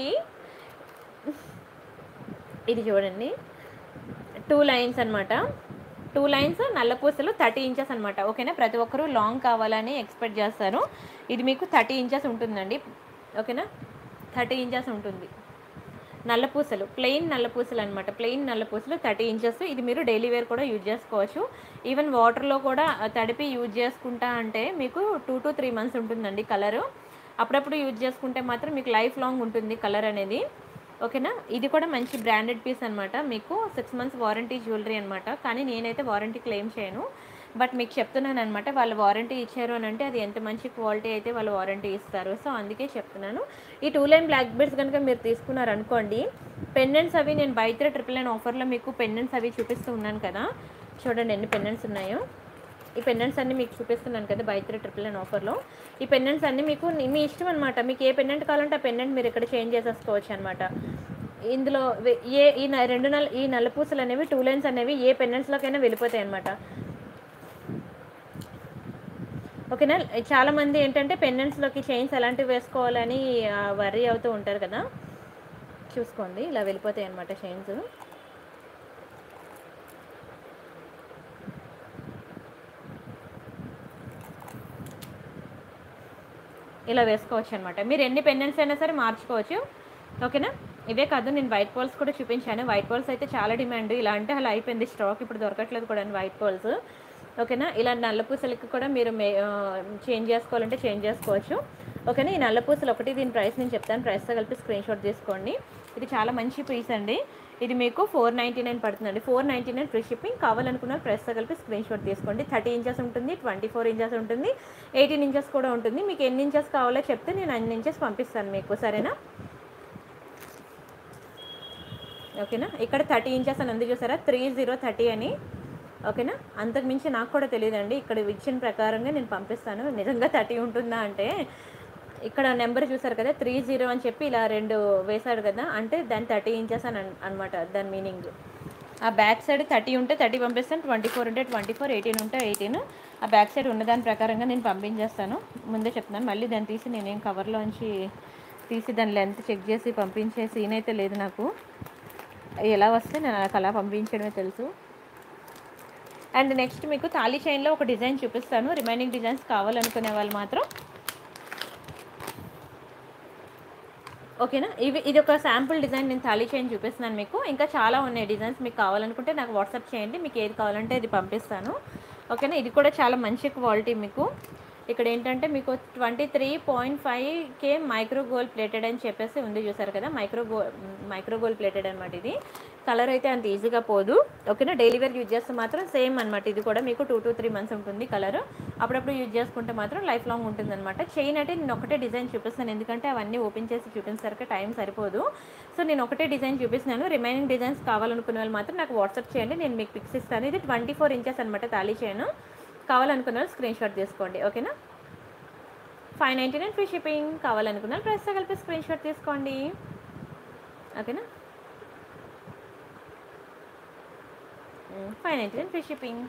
ఇది చూడండి, 2 లైన్స్ అనమాట, 2 లైన్స్ నల్లపూసలు, 30 ఇంచెస్ అనమాట, ఓకేనా? ప్రతి ఒక్కరూ లాంగ్ కావాలని ఎక్స్పెక్ట్ చేస్తారు. ఇది మీకు 30 ఇంచెస్ ఉంటుందండి, ఓకేనా? 30 ఇంచెస్ ఉంటుంది. నల్లపూసలు, ప్లెయిన్ నల్లపూసలు అనమాట, ప్లెయిన్ నల్లపూసలు 30 ఇంచెస్. ఇది మీరు డైలీ వేర్ కూడా యూజ్ చేసుకోవచ్చు, ఈవెన్ వాటర్లో కూడా తడిపి యూజ్ చేసుకుంటా అంటే మీకు 2 to 3 మంత్స్ ఉంటుందండి కలరు. అప్పుడప్పుడు యూజ్ చేసుకుంటే మాత్రం మీకు లైఫ్ లాంగ్ ఉంటుంది కలర్ అనేది, ఓకేనా? ఇది కూడా మంచి బ్రాండెడ్ పీస్ అనమాట, మీకు 6 మంత్స్ వారంటీ జ్యువెలరీ అనమాట. కానీ నేనైతే వారంటీ క్లెయిమ్ చేయను, బట్ మీకు చెప్తున్నాను అనమాట, వాళ్ళు వారంటీ ఇచ్చారు అని అంటే అది ఎంత మంచి క్వాలిటీ అయితే వాళ్ళు వారంటీ ఇస్తారు. సో అందుకే చెప్తున్నాను. ఈ 2 లైన్ బ్లాక్ బీడ్స్ కనుక మీరు తీసుకున్నారనుకోండి, పెండెంట్స్ అవి నేను బై 3 999 ఆఫర్లో మీకు పెండెంట్స్ అవి చూపిస్తూ ఉన్నాను కదా, చూడండి ఎన్ని పెండెంట్స్ ఉన్నాయో. ఈ పెండెంట్స్ అన్నీ మీకు చూపిస్తున్నాను కదా బై 3 ట్రిపుల్ నైన్ ఆఫర్లో. ఈ పెండెంట్స్ అన్నీ మీకు మీ ఇష్టం అనమాట. మీకు ఏ పెండెంట్ కావాలంటే ఆ పెండెంట్ మీరు ఇక్కడ చేంజ్ చేసేసుకోవచ్చు అనమాట. ఇందులో ఈ నల్ల పూసలు అనేవి 2 లైన్స్ అనేవి ఏ పెండెంట్స్లోకైనా వెళ్ళిపోతాయి అనమాట. ఓకేనా. చాలామంది ఏంటంటే పెండెంట్స్లోకి చైన్స్ ఎలాంటివి వేసుకోవాలని వర్రీ అవుతూ ఉంటారు కదా. చూసుకోండి, ఇలా వెళ్ళిపోతాయి అనమాట చైన్స్. ఇలా వేసుకోవచ్చు అనమాట. మీరు ఎన్ని పెండెంట్స్ అయినా సరే మార్చుకోవచ్చు. ఓకేనా. ఇవే కాదు, నేను వైట్ పర్ల్స్ కూడా చూపించాను. వైట్ పర్ల్స్ అయితే చాలా డిమాండ్. ఇలా అంటే అలా అయిపోయింది స్టాక్, ఇప్పుడు దొరకట్లేదు కూడా వైట్ పర్ల్స్. ఓకేనా. ఇలా నల్ల పూసలకి కూడా మీరు చేంజ్ చేసుకోవాలంటే చేంజ్ చేసుకోవచ్చు. ఓకేనా. ఈ నల్ల పూసలు ఒకటి, దీని ప్రైస్ నేను చెప్తాను, ప్రైస్తో కలిపి స్క్రీన్ షాట్ తీసుకోండి. ఇది చాలా మంచి పీస్ అండి. ఇది మీకు 499 పడుతుందండి. 499 ఫ్రీ షిప్పింగ్. కావాలనుకున్న ప్రైస్తో కలిపి స్క్రీన్ షాట్ తీసుకోండి. 30 ఇంచెస్ ఉంటుంది, 24 ఇంచెస్ ఉంటుంది, 18 ఇంచెస్ కూడా ఉంటుంది. మీకు ఎన్ని ఇంచెస్ కావాలో చెప్తే నేను అన్ని ఇంచెస్ పంపిస్తాను మీకు, సరేనా. ఓకేనా. ఇక్కడ 30 ఇంచెస్ అని ఉంది చూసారా, 3030 అని. ఓకేనా. అంతకుమించి నాకు కూడా తెలియదండి, ఇక్కడ ఇచ్చిన ప్రకారంగా నేను పంపిస్తాను. నిజంగా 30 ఉంటుందా అంటే, ఇక్కడ నెంబర్ చూసారు కదా 30 అని చెప్పి ఇలా 2 వేశాడు కదా, అంటే దాని 30 ఇంచెస్ అని అనమాట దాని మీనింగ్. ఆ బ్యాక్ సైడ్ 30 ఉంటే 30 పంపిస్తాను, 24 ఉంటే 24, 18 ఉంటే 18. ఆ బ్యాక్ సైడ్ ఉన్న దాని ప్రకారంగా నేను పంపించేస్తాను. ముందే చెప్తున్నాను, మళ్ళీ దాన్ని తీసి నేనేం కవర్లోంచి తీసి దాని లెంత్ చెక్ చేసి పంపించే సీన్ అయితే లేదు నాకు. ఎలా వస్తే నేను అలా పంపించడమే తెలుసు. అండ్ నెక్స్ట్ మీకు తాళీ చైన్లో ఒక డిజైన్ చూపిస్తాను. రిమైనింగ్ డిజైన్స్ కావాలనుకునే వాళ్ళు మాత్రం ఓకేనా. ఇది ఒక శాంపుల్ డిజైన్, నేను తాళీ చైన్ చూపిస్తున్నాను మీకు. ఇంకా చాలా ఉన్నాయి డిజైన్స్, మీకు కావాలనుకుంటే నాకు వాట్సాప్ చేయండి, మీకు ఏది కావాలంటే అది పంపిస్తాను. ఓకేనా. ఇది కూడా చాలా మంచి క్వాలిటీ. మీకు ఇక్కడ ఏంటంటే మీకు 23.5K మైక్రో గోల్డ్ ప్లేటెడ్ అని చెప్పేసి ఉంది చూసారు కదా, మైక్రో గోల్డ్ ప్లేటెడ్ అనమాట. ఇది కలర్ అయితే అంత ఈజీగా పోదు. ఓకేనా. డైలీ వేర్ యూజ్ చేస్తే మాత్రం సేమ్ అనమాట. ఇది కూడా మీకు 2 to 3 months ఉంటుంది కలర్. అప్పుడప్పుడు యూజ్ చేసుకుంటే మాత్రం లైఫ్ లాంగ్ ఉంటుంది అనమాట. చైన్ అంటే నేను ఒకటే డిజైన్ చూపిస్తాను, ఎందుకంటే అవన్నీ ఓపెన్ చేసి చూపించేసరికి టైం సరిపోదు. సో నేను ఒకటే డిజైన్ చూపిస్తున్నాను. రిమైనింగ్ డిజైన్స్ కావాలనుకునే వాళ్ళు మాత్రం నాకు వాట్సాప్ చేయండి, నేను మీకు పిక్స్ ఇస్తాను. ఇది 24 ఇంచెస్ అనమాట తాళీ చైన్. కావాలనుకున్న వాళ్ళు స్క్రీన్ షాట్ తీసుకోండి. ఓకేనా. 599 ఫ్రీ షిప్పింగ్. కావాలనుకున్న వాళ్ళు ప్రైస్తో కలిపి స్క్రీన్ షాట్ తీసుకోండి. ఓకేనా. 599 ఫ్రీ షిప్పింగ్.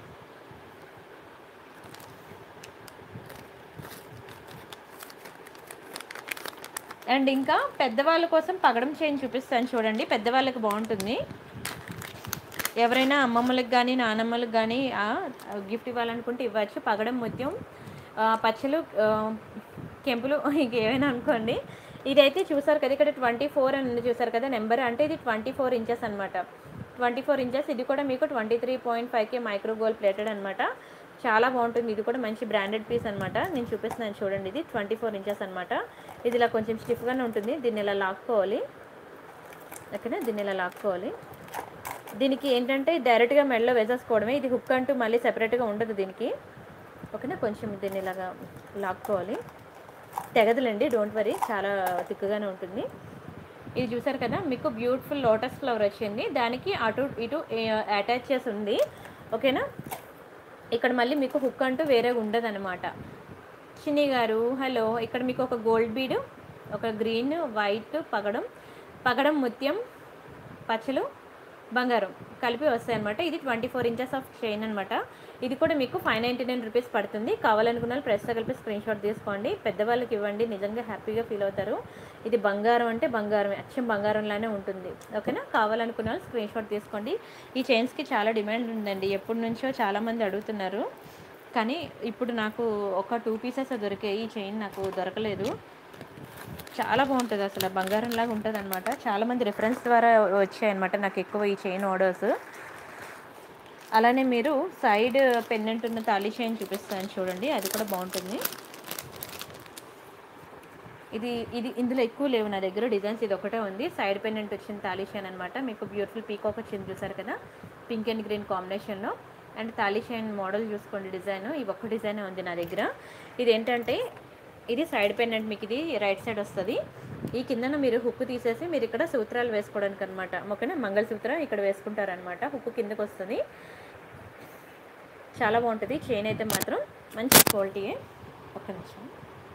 అండ్ ఇంకా పెద్దవాళ్ళ కోసం పగడం చైన్ చూపిస్తాను చూడండి, పెద్దవాళ్ళకి బాగుంటుంది. ఎవరైనా అమ్మమ్మలకు కానీ నానమ్మలకు కానీ గిఫ్ట్ ఇవ్వాలనుకుంటే ఇవ్వచ్చు. పగడం ముత్యం, పచ్చలు, కెంపులు, ఇంకేమైనా అనుకోండి. ఇదైతే చూసారు కదా, ఇక్కడ 24 అని ఉంది చూసారు కదా నెంబర్, అంటే ఇది 24 ఇంచెస్ అనమాట. 24 ఇంచెస్. ఇది కూడా మీకు 23.5K మైక్రో గోల్డ్ ప్లేటెడ్ అనమాట. చాలా బాగుంటుంది. ఇది కూడా మంచి బ్రాండెడ్ పీస్ అనమాట. నేను చూపిస్తున్నాను చూడండి, ఇది 24 ఇంచెస్ అనమాట. ఇది ఇలా కొంచెం స్టిఫ్గానే ఉంటుంది, దీన్ని ఇలా లాక్కోవాలి. ఓకేనా. దీన్ని ఇలా లాక్కోవాలి. దీనికి ఏంటంటే డైరెక్ట్గా మెడలో వేసేసుకోవడమే, ఇది హుక్ అంటూ మళ్ళీ సెపరేట్గా ఉండదు దీనికి. ఓకేనా. కొంచెం దీన్ని ఇలాగా లాక్కోవాలి, తెగదులండి, డోంట్ వరీ, చాలా థిక్గానే ఉంటుంది. ఇది చూసారు కదా, మీకు బ్యూటిఫుల్ లోటస్ ఫ్లవర్ వచ్చింది, దానికి అటు ఇటు అటాచ్ చేసి ఉంది. ఓకేనా. ఇక్కడ మళ్ళీ మీకు హుక్ అంటూ వేరే ఉండదు అనమాట. చిన్ని గారు హలో. ఇక్కడ మీకు ఒక గోల్డ్ బీడు, ఒక గ్రీన్, వైట్ పగడం ముత్యం, పచ్చలు, బంగారం కలిపి వస్తాయి అనమాట. ఇది 24 ఇంచెస్ ఆఫ్ చైన్ అనమాట. ఇది కూడా మీకు 599 రూపీస్ పడుతుంది. కావాలనుకున్న వాళ్ళు ప్రెస్తో కలిపి స్క్రీన్ షాట్ తీసుకోండి, పెద్దవాళ్ళకి ఇవ్వండి, నిజంగా హ్యాపీగా ఫీల్ అవుతారు. ఇది బంగారం అంటే బంగారం, అచ్చం బంగారంలానే ఉంటుంది. ఓకేనా. కావాలనుకున్న వాళ్ళు స్క్రీన్ షాట్ తీసుకోండి. ఈ చైన్స్కి చాలా డిమాండ్ ఉందండి, ఎప్పటి నుంచో చాలామంది అడుగుతున్నారు, కానీ ఇప్పుడు నాకు ఒక 2 పీసెస్ దొరికాయి. ఈ చైన్ నాకు దొరకలేదు. చాలా బాగుంటుంది, అసలు బంగారం లాగా ఉంటుంది అనమాట. చాలామంది రిఫరెన్స్ ద్వారా వచ్చాయన్నమాట నాకు ఎక్కువ ఈ చైన్ ఆర్డర్స్. అలానే మీరు సైడ్ పెండెంట్ ఉన్న తాళీ చైన్ చూపిస్తాను చూడండి, అది కూడా బాగుంటుంది. ఇది ఇందులో ఎక్కువ లేవు నా దగ్గర డిజైన్స్, ఇది ఒకటే ఉంది. సైడ్ పెండెంట్ వచ్చిన తాళీ చైన్ అనమాట. మీకు బ్యూటిఫుల్ పీకాక్ వచ్చింది చూసారు కదా, పింక్ అండ్ గ్రీన్ కాంబినేషన్లో. అండ్ తాళీ చైన్ మోడల్ చూసుకోండి, డిజైన్ ఈ ఒక్క డిజైనే ఉంది నా దగ్గర. ఇది ఏంటంటే ఇది సైడ్ పెండెంట్, మీకు ఇది రైట్ సైడ్ వస్తుంది. ఈ కిందన మీరు హుక్ తీసేసి మీరు ఇక్కడ సూత్రాలు వేసుకోవడానికి అనమాట. ఓకేనా. మంగళసూత్రం ఇక్కడ వేసుకుంటారనమాట, హుక్ కిందకు వస్తుంది. చాలా బాగుంటుంది. చైన్ అయితే మాత్రం మంచి క్వాలిటీయే. ఒక్క నిమిషం.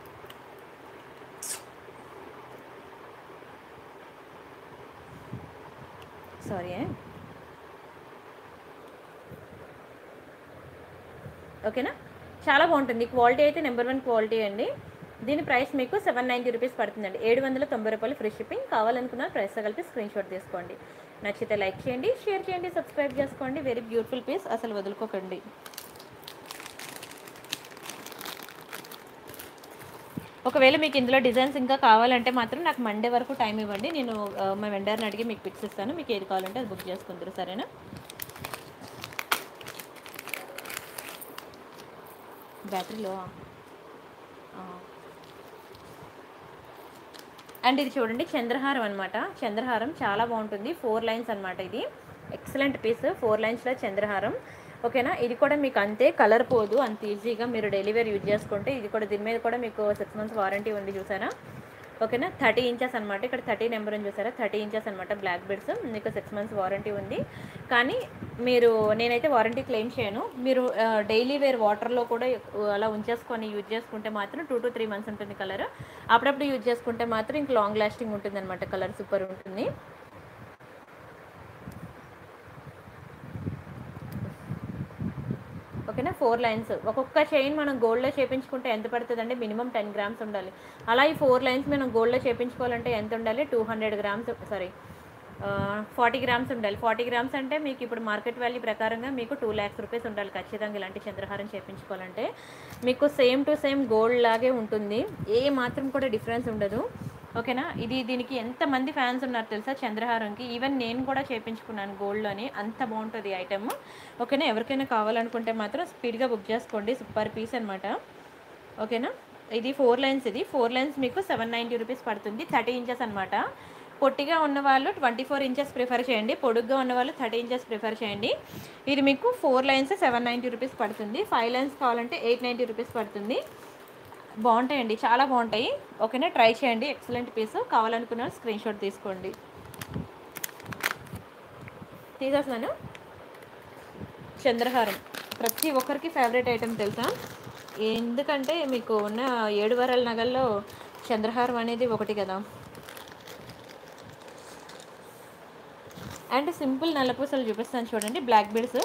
సారీ. ఓకేనా, చాలా బాగుంటుంది. క్వాలిటీ అయితే నెంబర్ 1 క్వాలిటీ అండి. దీని ప్రైస్ మీకు 790 రూపీస్ పడుతుందండి. 790 రూపాయలు ఫ్రీ షిప్పింగ్. కావాలనుకున్న ప్రైస్తో కలిపి స్క్రీన్ షాట్ తీసుకోండి. నచ్చితే లైక్ చేయండి, షేర్ చేయండి, సబ్స్క్రైబ్ చేసుకోండి. వెరీ బ్యూటిఫుల్ పీస్, అసలు వదులుకోకండి. ఒకవేళ మీకు ఇందులో డిజైన్స్ ఇంకా కావాలంటే మాత్రం నాకు మండే వరకు టైం ఇవ్వండి. నేను మా వెండర్ని అడిగి మీకు పిక్స్ ఇస్తాను. మీకు ఏది కావాలంటే అది బుక్ చేసుకుంటారు, సరేనా? బ్యాటరీలో అండ్ ఇది చూడండి, చంద్రహారం అనమాట. చంద్రహారం చాలా బాగుంటుంది. 4 లైన్స్ అనమాట. ఇది ఎక్సలెంట్ పీస్. 4 లైన్స్లో చంద్రహారం. ఓకేనా, ఇది కూడా మీకు అంతే కలర్ పోదు. అంత ఈజీగా మీరు డైలీ వేర్ యూజ్ చేసుకుంటే ఇది కూడా, దీని మీద కూడా మీకు 6 మంత్స్ వారంటీ ఉంది, చూసారా? ఓకేనా, 30 ఇంచెస్ అనమాట. ఇక్కడ 30 నెంబర్ అని చూసారా? 30 ఇంచెస్ అనమాట. బ్లాక్ బెడ్స్ మీకు 6 మంత్స్ వారంటీ ఉంది. కానీ మీరు, నేనైతే వారంటీ క్లెయిమ్ చేయను. మీరు డైలీ వేర్ వాటర్లో కూడా అలా ఉంచేసుకొని యూజ్ చేసుకుంటే మాత్రం 2 to 3 మంత్స్ ఉంటుంది కలర్. అప్పుడప్పుడు యూజ్ చేసుకుంటే మాత్రం ఇంక లాంగ్ లాస్టింగ్ ఉంటుంది అనమాట. కలర్ సూపర్ ఉంటుంది. ఓకేనా, 4 లైన్స్. ఒక్కొక్క చైన్ మనం గోల్డ్లో చేయించుకుంటే ఎంత పడుతుందండి? మినిమం 10 గ్రామ్స్ ఉండాలి. అలా ఈ 4 లైన్స్ మనం గోల్డ్లో చేయించుకోవాలంటే ఎంత ఉండాలి? 200 గ్రామ్స్, సారీ 40 గ్రామ్స్ ఉండాలి. 40 గ్రామ్స్ అంటే మీకు ఇప్పుడు మార్కెట్ వాల్యూ ప్రకారంగా మీకు 2 lakhs రూపీస్ ఉండాలి ఖచ్చితంగా ఇలాంటి చంద్రహారం చేయించుకోవాలంటే. మీకు సేమ్ టు సేమ్ గోల్డ్ లాగే ఉంటుంది, ఏ మాత్రం కూడా డిఫరెన్స్ ఉండదు. ఓకేనా, దీనికి ఎంతమంది ఫ్యాన్స్ ఉన్నారు తెలుసా చంద్రహారంకి? ఈవెన్ నేను కూడా చేయించుకున్నాను గోల్డ్లోని, అంత బాగుంటుంది ఐటమ్. ఓకేనా, ఎవరికైనా కావాలనుకుంటే మాత్రం స్పీడ్గా బుక్ చేసుకోండి. సూపర్ పీస్ అనమాట. ఓకేనా, ఇది 4 లైన్స్. ఇది 4 లైన్స్ మీకు 790 రూపీస్ పడుతుంది. 30 ఇంచెస్ అనమాట. పొట్టిగా ఉన్నవాళ్ళు 24 ఇంచెస్ ప్రిఫర్ చేయండి, పొడుగ్గా ఉన్నవాళ్ళు 30 ఇంచెస్ ప్రిఫర్ చేయండి. ఇది మీకు 4 లైన్స్ 790 రూపీస్ పడుతుంది. 5 లైన్స్ కావాలంటే 890 రూపీస్ పడుతుంది. బాగుంటాయండి, చాలా బాగుంటాయి. ఓకేనా, ట్రై చేయండి. Excellent piece. కావాలనుకున్న స్క్రీన్ షాట్ తీసుకోండి. తీసేస్తున్నాను. చంద్రహారం ప్రతి ఒక్కరికి ఫేవరెట్ ఐటెం తెలుసా? ఎందుకంటే మీకు ఉన్న 7 వారాల నగల్లో చంద్రహారం అనేది ఒకటి కదా. అండ్ సింపుల్ నల్లపూసలు చూపిస్తాను చూడండి, బ్లాక్ బీడ్స్.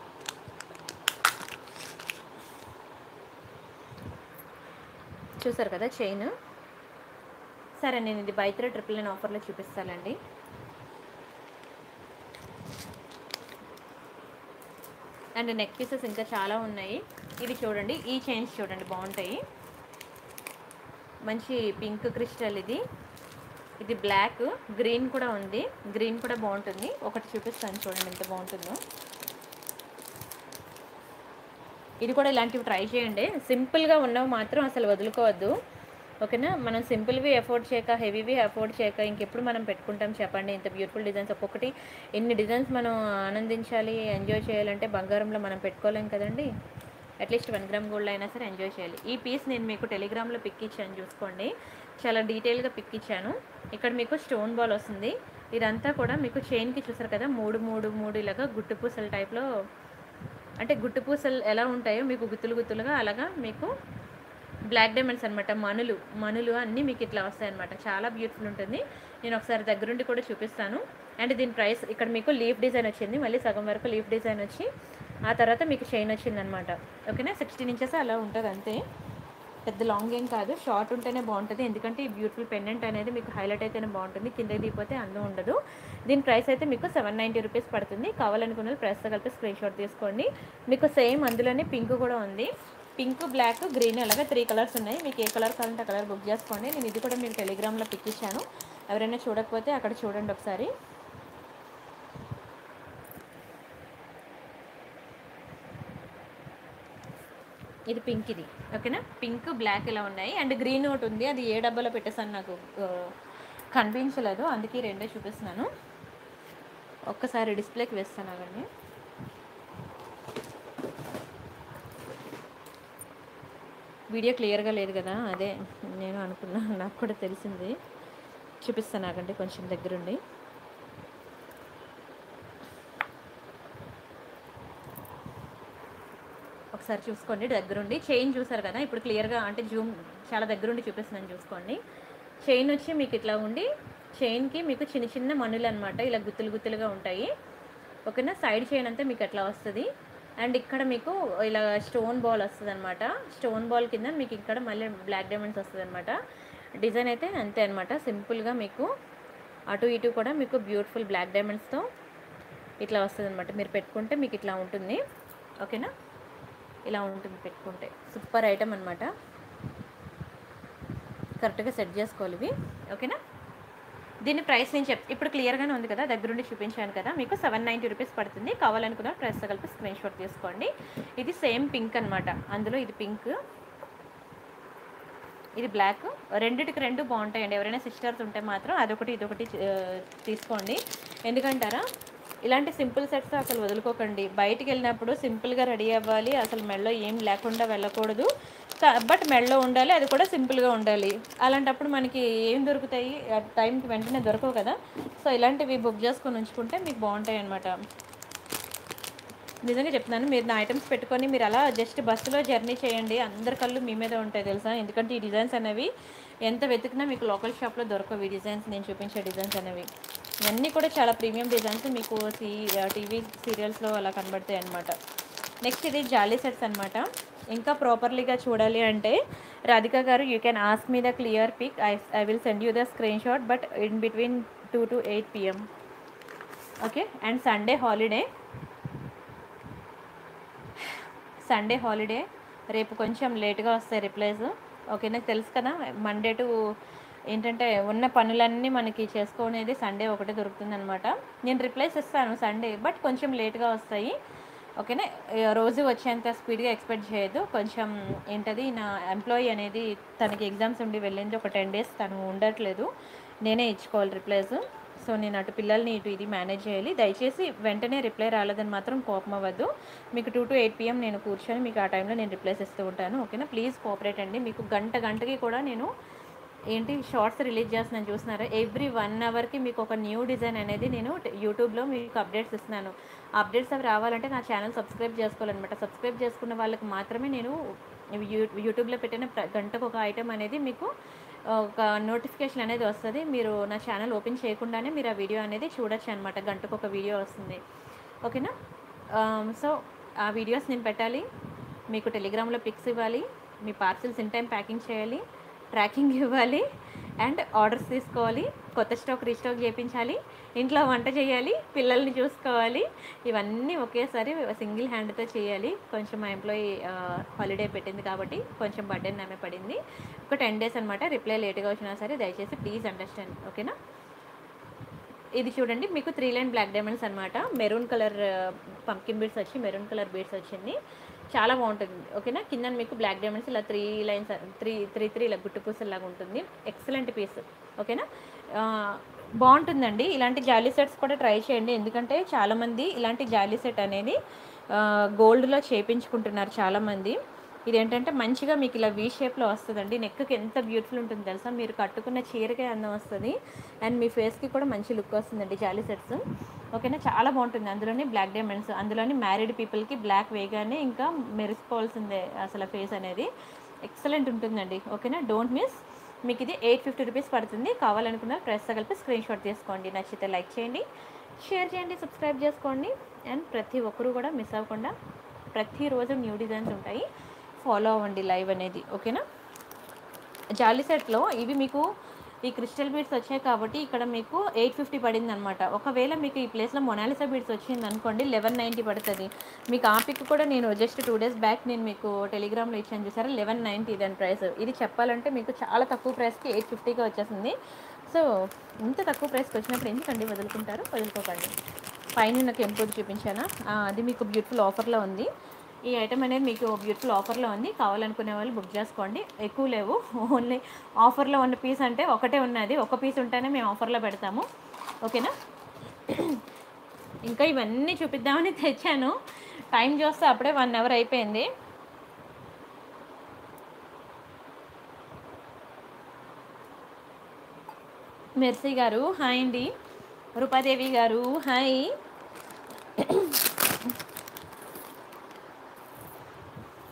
చూసారు కదా చైన్? సరే, నేను ఇది బై 3 999 ఆఫర్లో చూపిస్తానండి. అండ్ నెక్ పీసెస్ ఇంకా చాలా ఉన్నాయి. ఇది చూడండి, ఈ చైన్స్ చూడండి, బాగుంటాయి. మంచి పింక్ క్రిస్టల్. ఇది బ్లాక్, గ్రీన్ కూడా ఉంది. గ్రీన్ కూడా బాగుంటుంది. ఒకటి చూపిస్తాను చూడండి ఎంత బాగుంటుందో. ఇది కూడా ఇలాంటివి ట్రై చేయండి. సింపుల్గా ఉన్నవి మాత్రం అసలు వదులుకోవద్దు. ఓకేనా, మనం సింపుల్వి అఫోర్డ్ చేయక, హెవీవి అఫోర్డ్ చేయక ఇంకెప్పుడు మనం పెట్టుకుంటాం చెప్పండి? ఇంత బ్యూటిఫుల్ డిజైన్స్, ఒక్కొక్కటి ఎన్ని డిజైన్స్ మనం ఆనందించాలి, ఎంజాయ్ చేయాలంటే బంగారంలో మనం పెట్టుకోలేం కదండి. అట్లీస్ట్ 1 గ్రామ్ గోల్డ్ అయినా సరే ఎంజాయ్ చేయాలి. ఈ పీస్ నేను మీకు టెలిగ్రామ్లో పిక్ ఇచ్చాను, చూసుకోండి. చాలా డీటెయిల్గా పిక్ ఇచ్చాను. ఇక్కడ మీకు స్టోన్ బాల్ వస్తుంది. ఇదంతా కూడా మీకు చైన్కి చూసారు కదా, 3 3 3 ఇలాగా గుట్టు పూసల టైప్లో, అంటే గుట్టు పూసలు ఎలా ఉంటాయో మీకు గుత్తులు గుత్తులుగా అలాగా మీకు బ్లాక్ డైమండ్స్ అనమాట. మనులు అన్నీ మీకు ఇట్లా వస్తాయి అనమాట. చాలా బ్యూటిఫుల్ ఉంటుంది. నేను ఒకసారి దగ్గరుండి కూడా చూపిస్తాను. అండ్ దీని ప్రైస్, ఇక్కడ మీకు లీఫ్ డిజైన్ వచ్చింది, మళ్ళీ సగం వరకు లీఫ్ డిజైన్ వచ్చి ఆ తర్వాత మీకు చైన్ వచ్చిందనమాట. ఓకేనా, 16 ఇంచెస్ అలా ఉంటుంది అంతే. పెద్ద లాంగ్ ఏం కాదు, షార్ట్ ఉంటేనే బాగుంటుంది. ఎందుకంటే ఈ బ్యూటిఫుల్ పెండెంట్ అనేది మీకు హైలైట్ అయితేనే బాగుంటుంది, కిందకి దిగిపోతే అందం ఉండదు. దీని ప్రైస్ అయితే మీకు 790 రూపీస్ పడుతుంది. కావాలనుకున్నది ప్రైస్తో కలిపి స్క్రీన్ షాట్ తీసుకోండి. మీకు సేమ్ అందులోనే పింక్ కూడా ఉంది. పింక్, బ్లాక్, గ్రీన్ అలాగే 3 కలర్స్ ఉన్నాయి. మీకు ఏ కలర్ కావాలంటే ఆ కలర్ బుక్ చేసుకోండి. నేను ఇది కూడా మీకు టెలిగ్రామ్లో పిక్ ఇచ్చాను, ఎవరైనా చూడకపోతే అక్కడ చూడండి ఒకసారి. ఇది పింక్. ఇది ఓకేనా, పింక్ బ్లాక్ ఇలా ఉన్నాయి. అండ్ గ్రీన్ ఒకటి ఉంది, అది ఏ డబ్బాలో పెట్టేసాను నాకు కనిపించలేదు, అందుకే రెండే చూపిస్తున్నాను. ఒక్కసారి డిస్ప్లేకి వేస్తాను అవన్నీ. వీడియో క్లియర్గా లేదు కదా, అదే నేను అనుకున్నాను, నాకు కూడా తెలిసింది. చూపిస్తాను ఆగండి కొంచెం దగ్గరుండి. ఒకసారి చూసుకోండి దగ్గరుండి. చైన్ చూసారు కదా, ఇప్పుడు క్లియర్గా అంటే జూమ్ చాలా దగ్గరుండి చూపిస్తున్నాను చూసుకోండి. చైన్ వచ్చి మీకు ఇట్లా ఉండి, చైన్కి మీకు చిన్న చిన్న మణులు అనమాట, ఇలా గుత్తులు గుత్తులుగా ఉంటాయి. ఓకేనా, సైడ్ చైన్ అంతా మీకు అట్లా వస్తుంది. అండ్ ఇక్కడ మీకు ఇలా స్టోన్ బాల్ వస్తుంది అనమాట. స్టోన్ బాల్ కింద మీకు ఇక్కడ మళ్ళీ బ్లాక్ డైమండ్స్ వస్తుంది అనమాట. డిజైన్ అయితే అంతే అనమాట, సింపుల్గా మీకు అటు ఇటు కూడా మీకు బ్యూటిఫుల్ బ్లాక్ డైమండ్స్తో ఇట్లా వస్తుంది అనమాట. మీరు పెట్టుకుంటే మీకు ఇట్లా ఉంటుంది. ఓకేనా, ఇలా ఉంటుంది పెట్టుకుంటే. సూపర్ ఐటమ్ అనమాట, కరెక్ట్గా సెట్ చేసుకోవాలి ఇవి. ఓకేనా, దీని ప్రైస్ నేను ఇప్పుడు క్లియర్గానే ఉంది కదా, దగ్గరుండి చూపించాను కదా. మీకు 790 రూపీస్ పడుతుంది. కావాలనుకున్న ప్రైస్తో కలిపి స్క్రీన్ షాట్ తీసుకోండి. ఇది సేమ్ పింక్ అనమాట, అందులో ఇది పింక్, ఇది బ్లాక్. రెండిటికి రెండు బాగుంటాయండి. ఎవరైనా సిస్టర్స్ ఉంటే మాత్రం అదొకటి ఇదొకటి తీసుకోండి. ఎందుకంటారా, ఇలాంటి సింపుల్ సెట్స్ అసలు వదులుకోకండి. బయటికి వెళ్ళినప్పుడు సింపుల్గా రెడీ అవ్వాలి, అసలు మెడలో ఏం లేకుండా వెళ్ళకూడదు. బట్ మెడలో ఉండాలి, అది కూడా సింపుల్గా ఉండాలి. అలాంటప్పుడు మనకి ఏం దొరుకుతాయి, టైంకి వెంటనే దొరకవు కదా. సో ఇలాంటివి బుక్ చేసుకొని ఉంచుకుంటే మీకు బాగుంటాయి అన్నమాట. నిజంగా చెప్తున్నాను, మీరు నా ఐటమ్స్ పెట్టుకొని మీరు అలా జస్ట్ బస్సులో జర్నీ చేయండి, అందరి కళ్ళు మీ మీద ఉంటాయి తెలుసా. ఎందుకంటే ఈ డిజైన్స్ అనేవి ఎంత వెతికినా మీకు లోకల్ షాప్లో దొరకవు. ఈ డిజైన్స్ నేను చూపించే డిజైన్స్ అనేవి ఇవన్నీ కూడా చాలా ప్రీమియం డిజైన్స్, మీకు టీవీ సీరియల్స్లో అలా కనబడతాయి అనమాట. నెక్స్ట్ ఇది జాలీ సెట్స్ అనమాట. ఇంకా ప్రాపర్లీగా చూడాలి అంటే రాధిక గారు, you can ask me the clear pic, I will send you the screenshot, but in between 2 to 8 PM. Okay, and Sunday holiday రేపు కొంచెం లేట్గా వస్తాయి రిప్లైస్. ఓకే, నాకు తెలుసు కదా, మండే టు ఏంటంటే ఉన్న పనులన్నీ మనకి చేసుకునేది సండే ఒకటే దొరుకుతుంది అనమాట. నేను రిప్లైస్ ఇస్తాను సండే, బట్ కొంచెం లేట్గా వస్తాయి. ఓకేనా, రోజు వచ్చేంత స్పీడ్గా ఎక్స్పెక్ట్ చేయదు. కొంచెం ఏంటది, నా ఎంప్లాయీ అనేది తనకి ఎగ్జామ్స్ ఉండి వెళ్ళింది, ఒక 10 days తను ఉండట్లేదు, నేనే ఇచ్చుకోవాలి రిప్లైస్. సో నేను అటు పిల్లల్ని ఇటు ఇది మేనేజ్ చేయాలి. దయచేసి వెంటనే రిప్లై రాలేదని మాత్రం కోపం అవ్వద్దు. మీకు 2 to 8 PM నేను కూర్చొని మీకు ఆ టైంలో నేను రిప్లైస్ ఇస్తూ ఉంటాను. ఓకేనా, ప్లీజ్ కోఆపరేట్ అండి. మీకు గంటకి కూడా నేను షార్ట్స్ రిలీజ్ చేస్తున్నాను చూస్తున్నారా. ఎవ్రీ 1 hourకి మీకు ఒక న్యూ డిజైన్ అనేది నేను యూట్యూబ్లో మీకు అప్డేట్స్ ఇస్తున్నాను. అప్డేట్స్ అవి రావాలంటే నా ఛానల్ సబ్స్క్రైబ్ చేసుకోవాలన్నమాట. సబ్స్క్రైబ్ చేసుకున్న వాళ్ళకి మాత్రమే నేను యూట్యూబ్లో పెట్టిన గంటకు ఒక ఐటెం అనేది మీకు ఒక నోటిఫికేషన్ అనేది వస్తుంది. మీరు నా ఛానల్ ఓపెన్ చేయకుండానే మీరు ఆ వీడియో అనేది చూడొచ్చు అనమాట. గంటకు ఒక వీడియో వస్తుంది. ఓకేనా, సో ఆ వీడియోస్ నేను పెట్టాలి, మీకు టెలిగ్రామ్లో పిక్స్ ఇవ్వాలి, మీ పార్సిల్స్ ఇన్ టైం ప్యాకింగ్ చేయాలి, ట్రాకింగ్ ఇవ్వాలి, అండ్ ఆర్డర్స్ తీసుకోవాలి, కొత్త స్టాక్ రీస్టాక్ చేయించాలి, ఇంట్లో వంట చేయాలి, పిల్లల్ని చూసుకోవాలి. ఇవన్నీ ఒకేసారి సింగిల్ హ్యాండ్తో చేయాలి. కొంచెం మా ఎంప్లాయీ హాలిడే పెట్టింది కాబట్టి కొంచెం బర్డెన్ ఆమె పడింది. ఒక 10 days అనమాట. రిప్లై లేట్గా వచ్చినా సరే దయచేసి ప్లీజ్ అండర్స్టాండ్. ఓకేనా, ఇది చూడండి, మీకు 3 line బ్లాక్ డైమండ్స్ అనమాట. మెరూన్ కలర్ పంకిన్ బీడ్స్ వచ్చి మెరూన్ కలర్ బీడ్స్ వచ్చింది, చాలా బాగుంటుంది. ఓకేనా, కింద మీకు బ్లాక్ డైమండ్స్ ఇలా 3 lines 3 ఇలా గుట్టు పూసలాగా ఉంటుంది. Excellent piece. ఓకేనా, బాగుంటుందండి. ఇలాంటి జాలీ సెట్స్ కూడా ట్రై చేయండి, ఎందుకంటే చాలామంది ఇలాంటి జాలీ సెట్ అనేది గోల్డ్లో చేయించుకుంటున్నారు చాలామంది. ఇదేంటంటే మంచిగా మీకు ఇలా వీ షేప్లో వస్తుందండి. నెక్కి ఎంత బ్యూటిఫుల్ ఉంటుంది తెలుసా, మీరు కట్టుకున్న చీరకే అందం వస్తుంది, అండ్ మీ ఫేస్కి కూడా మంచి లుక్ వస్తుందండి జాలీ సెట్స్. ఓకేనా, చాలా బాగుంటుంది. అందులోని బ్లాక్ డైమండ్స్, అందులోని మ్యారీడ్ పీపుల్కి బ్లాక్ వేగానే ఇంకా మెరిసిపోవాల్సిందే అసలు ఫేస్ అనేది. ఎక్సలెంట్ ఉంటుందండి. ఓకేనా, డోంట్ మిస్. మీకు ఇది 850 రూపీస్ పడుతుంది. కావాలనుకున్న ప్రైస్తో కలిపి స్క్రీన్ షాట్ తీసుకోండి. నచ్చితే లైక్ చేయండి, షేర్ చేయండి, సబ్స్క్రైబ్ చేసుకోండి. అండ్ ప్రతి ఒక్కరూ కూడా మిస్ అవ్వకుండా ప్రతిరోజు న్యూ డిజైన్స్ ఉంటాయి, ఫాలో అవ్వండి లైవ్ అనేది. ఓకేనా, జాలీ సెట్లో ఇవి మీకు ఈ క్రిస్టల్ బీడ్స్ వచ్చాయి కాబట్టి ఇక్కడ మీకు 850 పడింది అనమాట. ఒకవేళ మీకు ఈ ప్లేస్లో మొనాలిసా బీడ్స్ వచ్చింది అనుకోండి 1190 పడుతుంది. మీకు ఆ పిక్ కూడా నేను జస్ట్ 2 days బ్యాక్ నేను మీకు టెలిగ్రామ్లో ఇచ్చాను చూసారా, 1190 దాని ప్రైస్. ఇది చెప్పాలంటే మీకు చాలా తక్కువ ప్రైస్కి 850గా వచ్చేసింది. సో ఇంత తక్కువ ప్రైస్కి వచ్చినప్పుడు ఎందుకండి వదులుకుంటారు, వదులుకోకండి. పైన నాకు ఎంపోజ్ చూపించానా, అది మీకు బ్యూటిఫుల్ ఆఫర్లో ఉంది. ఈ ఐటమ్ అనేది మీకు బ్యూటిఫుల్ ఆఫర్లో ఉంది. కావాలనుకునే వాళ్ళు బుక్ చేసుకోండి. ఎక్కువ లేవు, ఓన్లీ ఆఫర్లో ఉన్న పీస్ అంటే ఒకటే ఉన్నది. ఒక పీస్ ఉంటేనే మేము ఆఫర్లో పెడతాము. ఓకేనా, ఇంకా ఇవన్నీ చూపిద్దామని తెచ్చాను, టైం చూస్తే అప్పుడే 1 hour అయిపోయింది. మెర్సీ గారు హాయ్ అండి, రూపాదేవి గారు హాయ్.